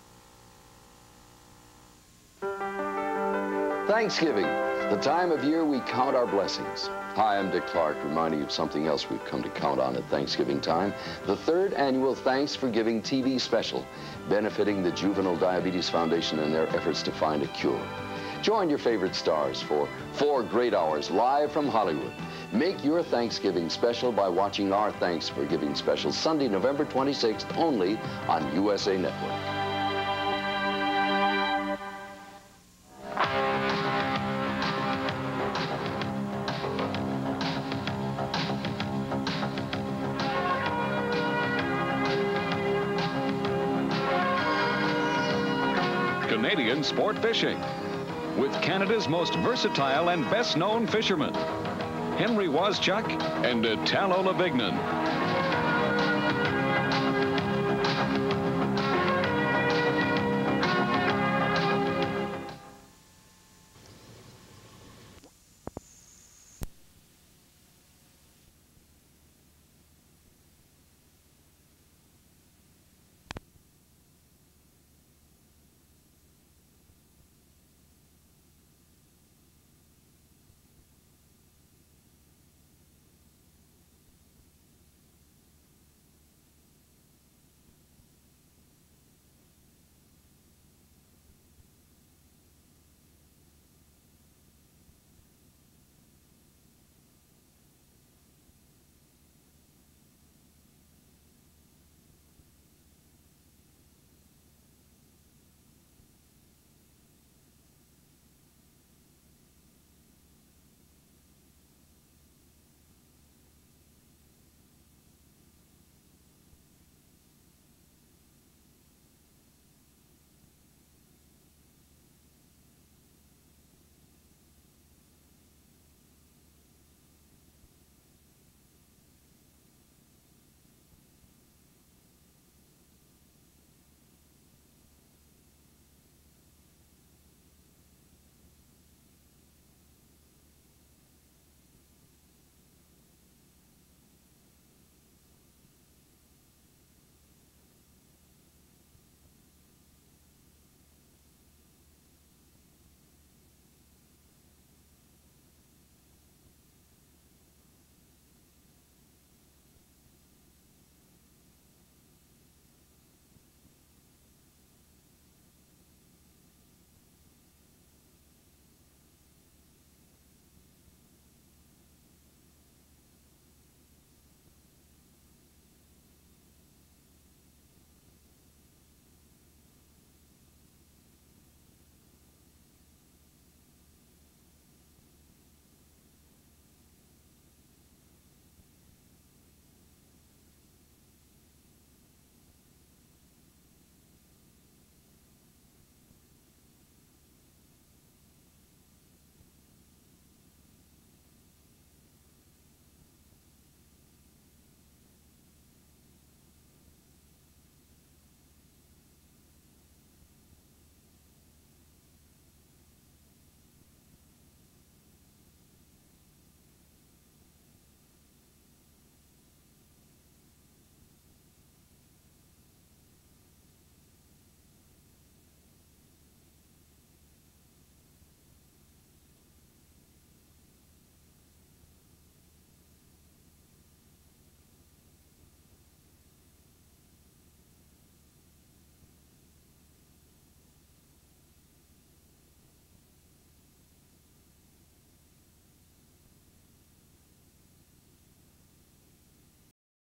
Thanksgiving, the time of year we count our blessings. Hi, I'm Dick Clark, reminding you of something else we've come to count on at Thanksgiving time, the 3rd annual Thanks for Giving TV special, benefiting the Juvenile Diabetes Foundation in their efforts to find a cure. Join your favorite stars for 4 great hours live from Hollywood. Make your Thanksgiving special by watching our Thanks for Giving special Sunday, November 26th, only on USA Network. Canadian sport fishing with Canada's most versatile and best-known fishermen, Henry Wozchuk and Italo Lavignon.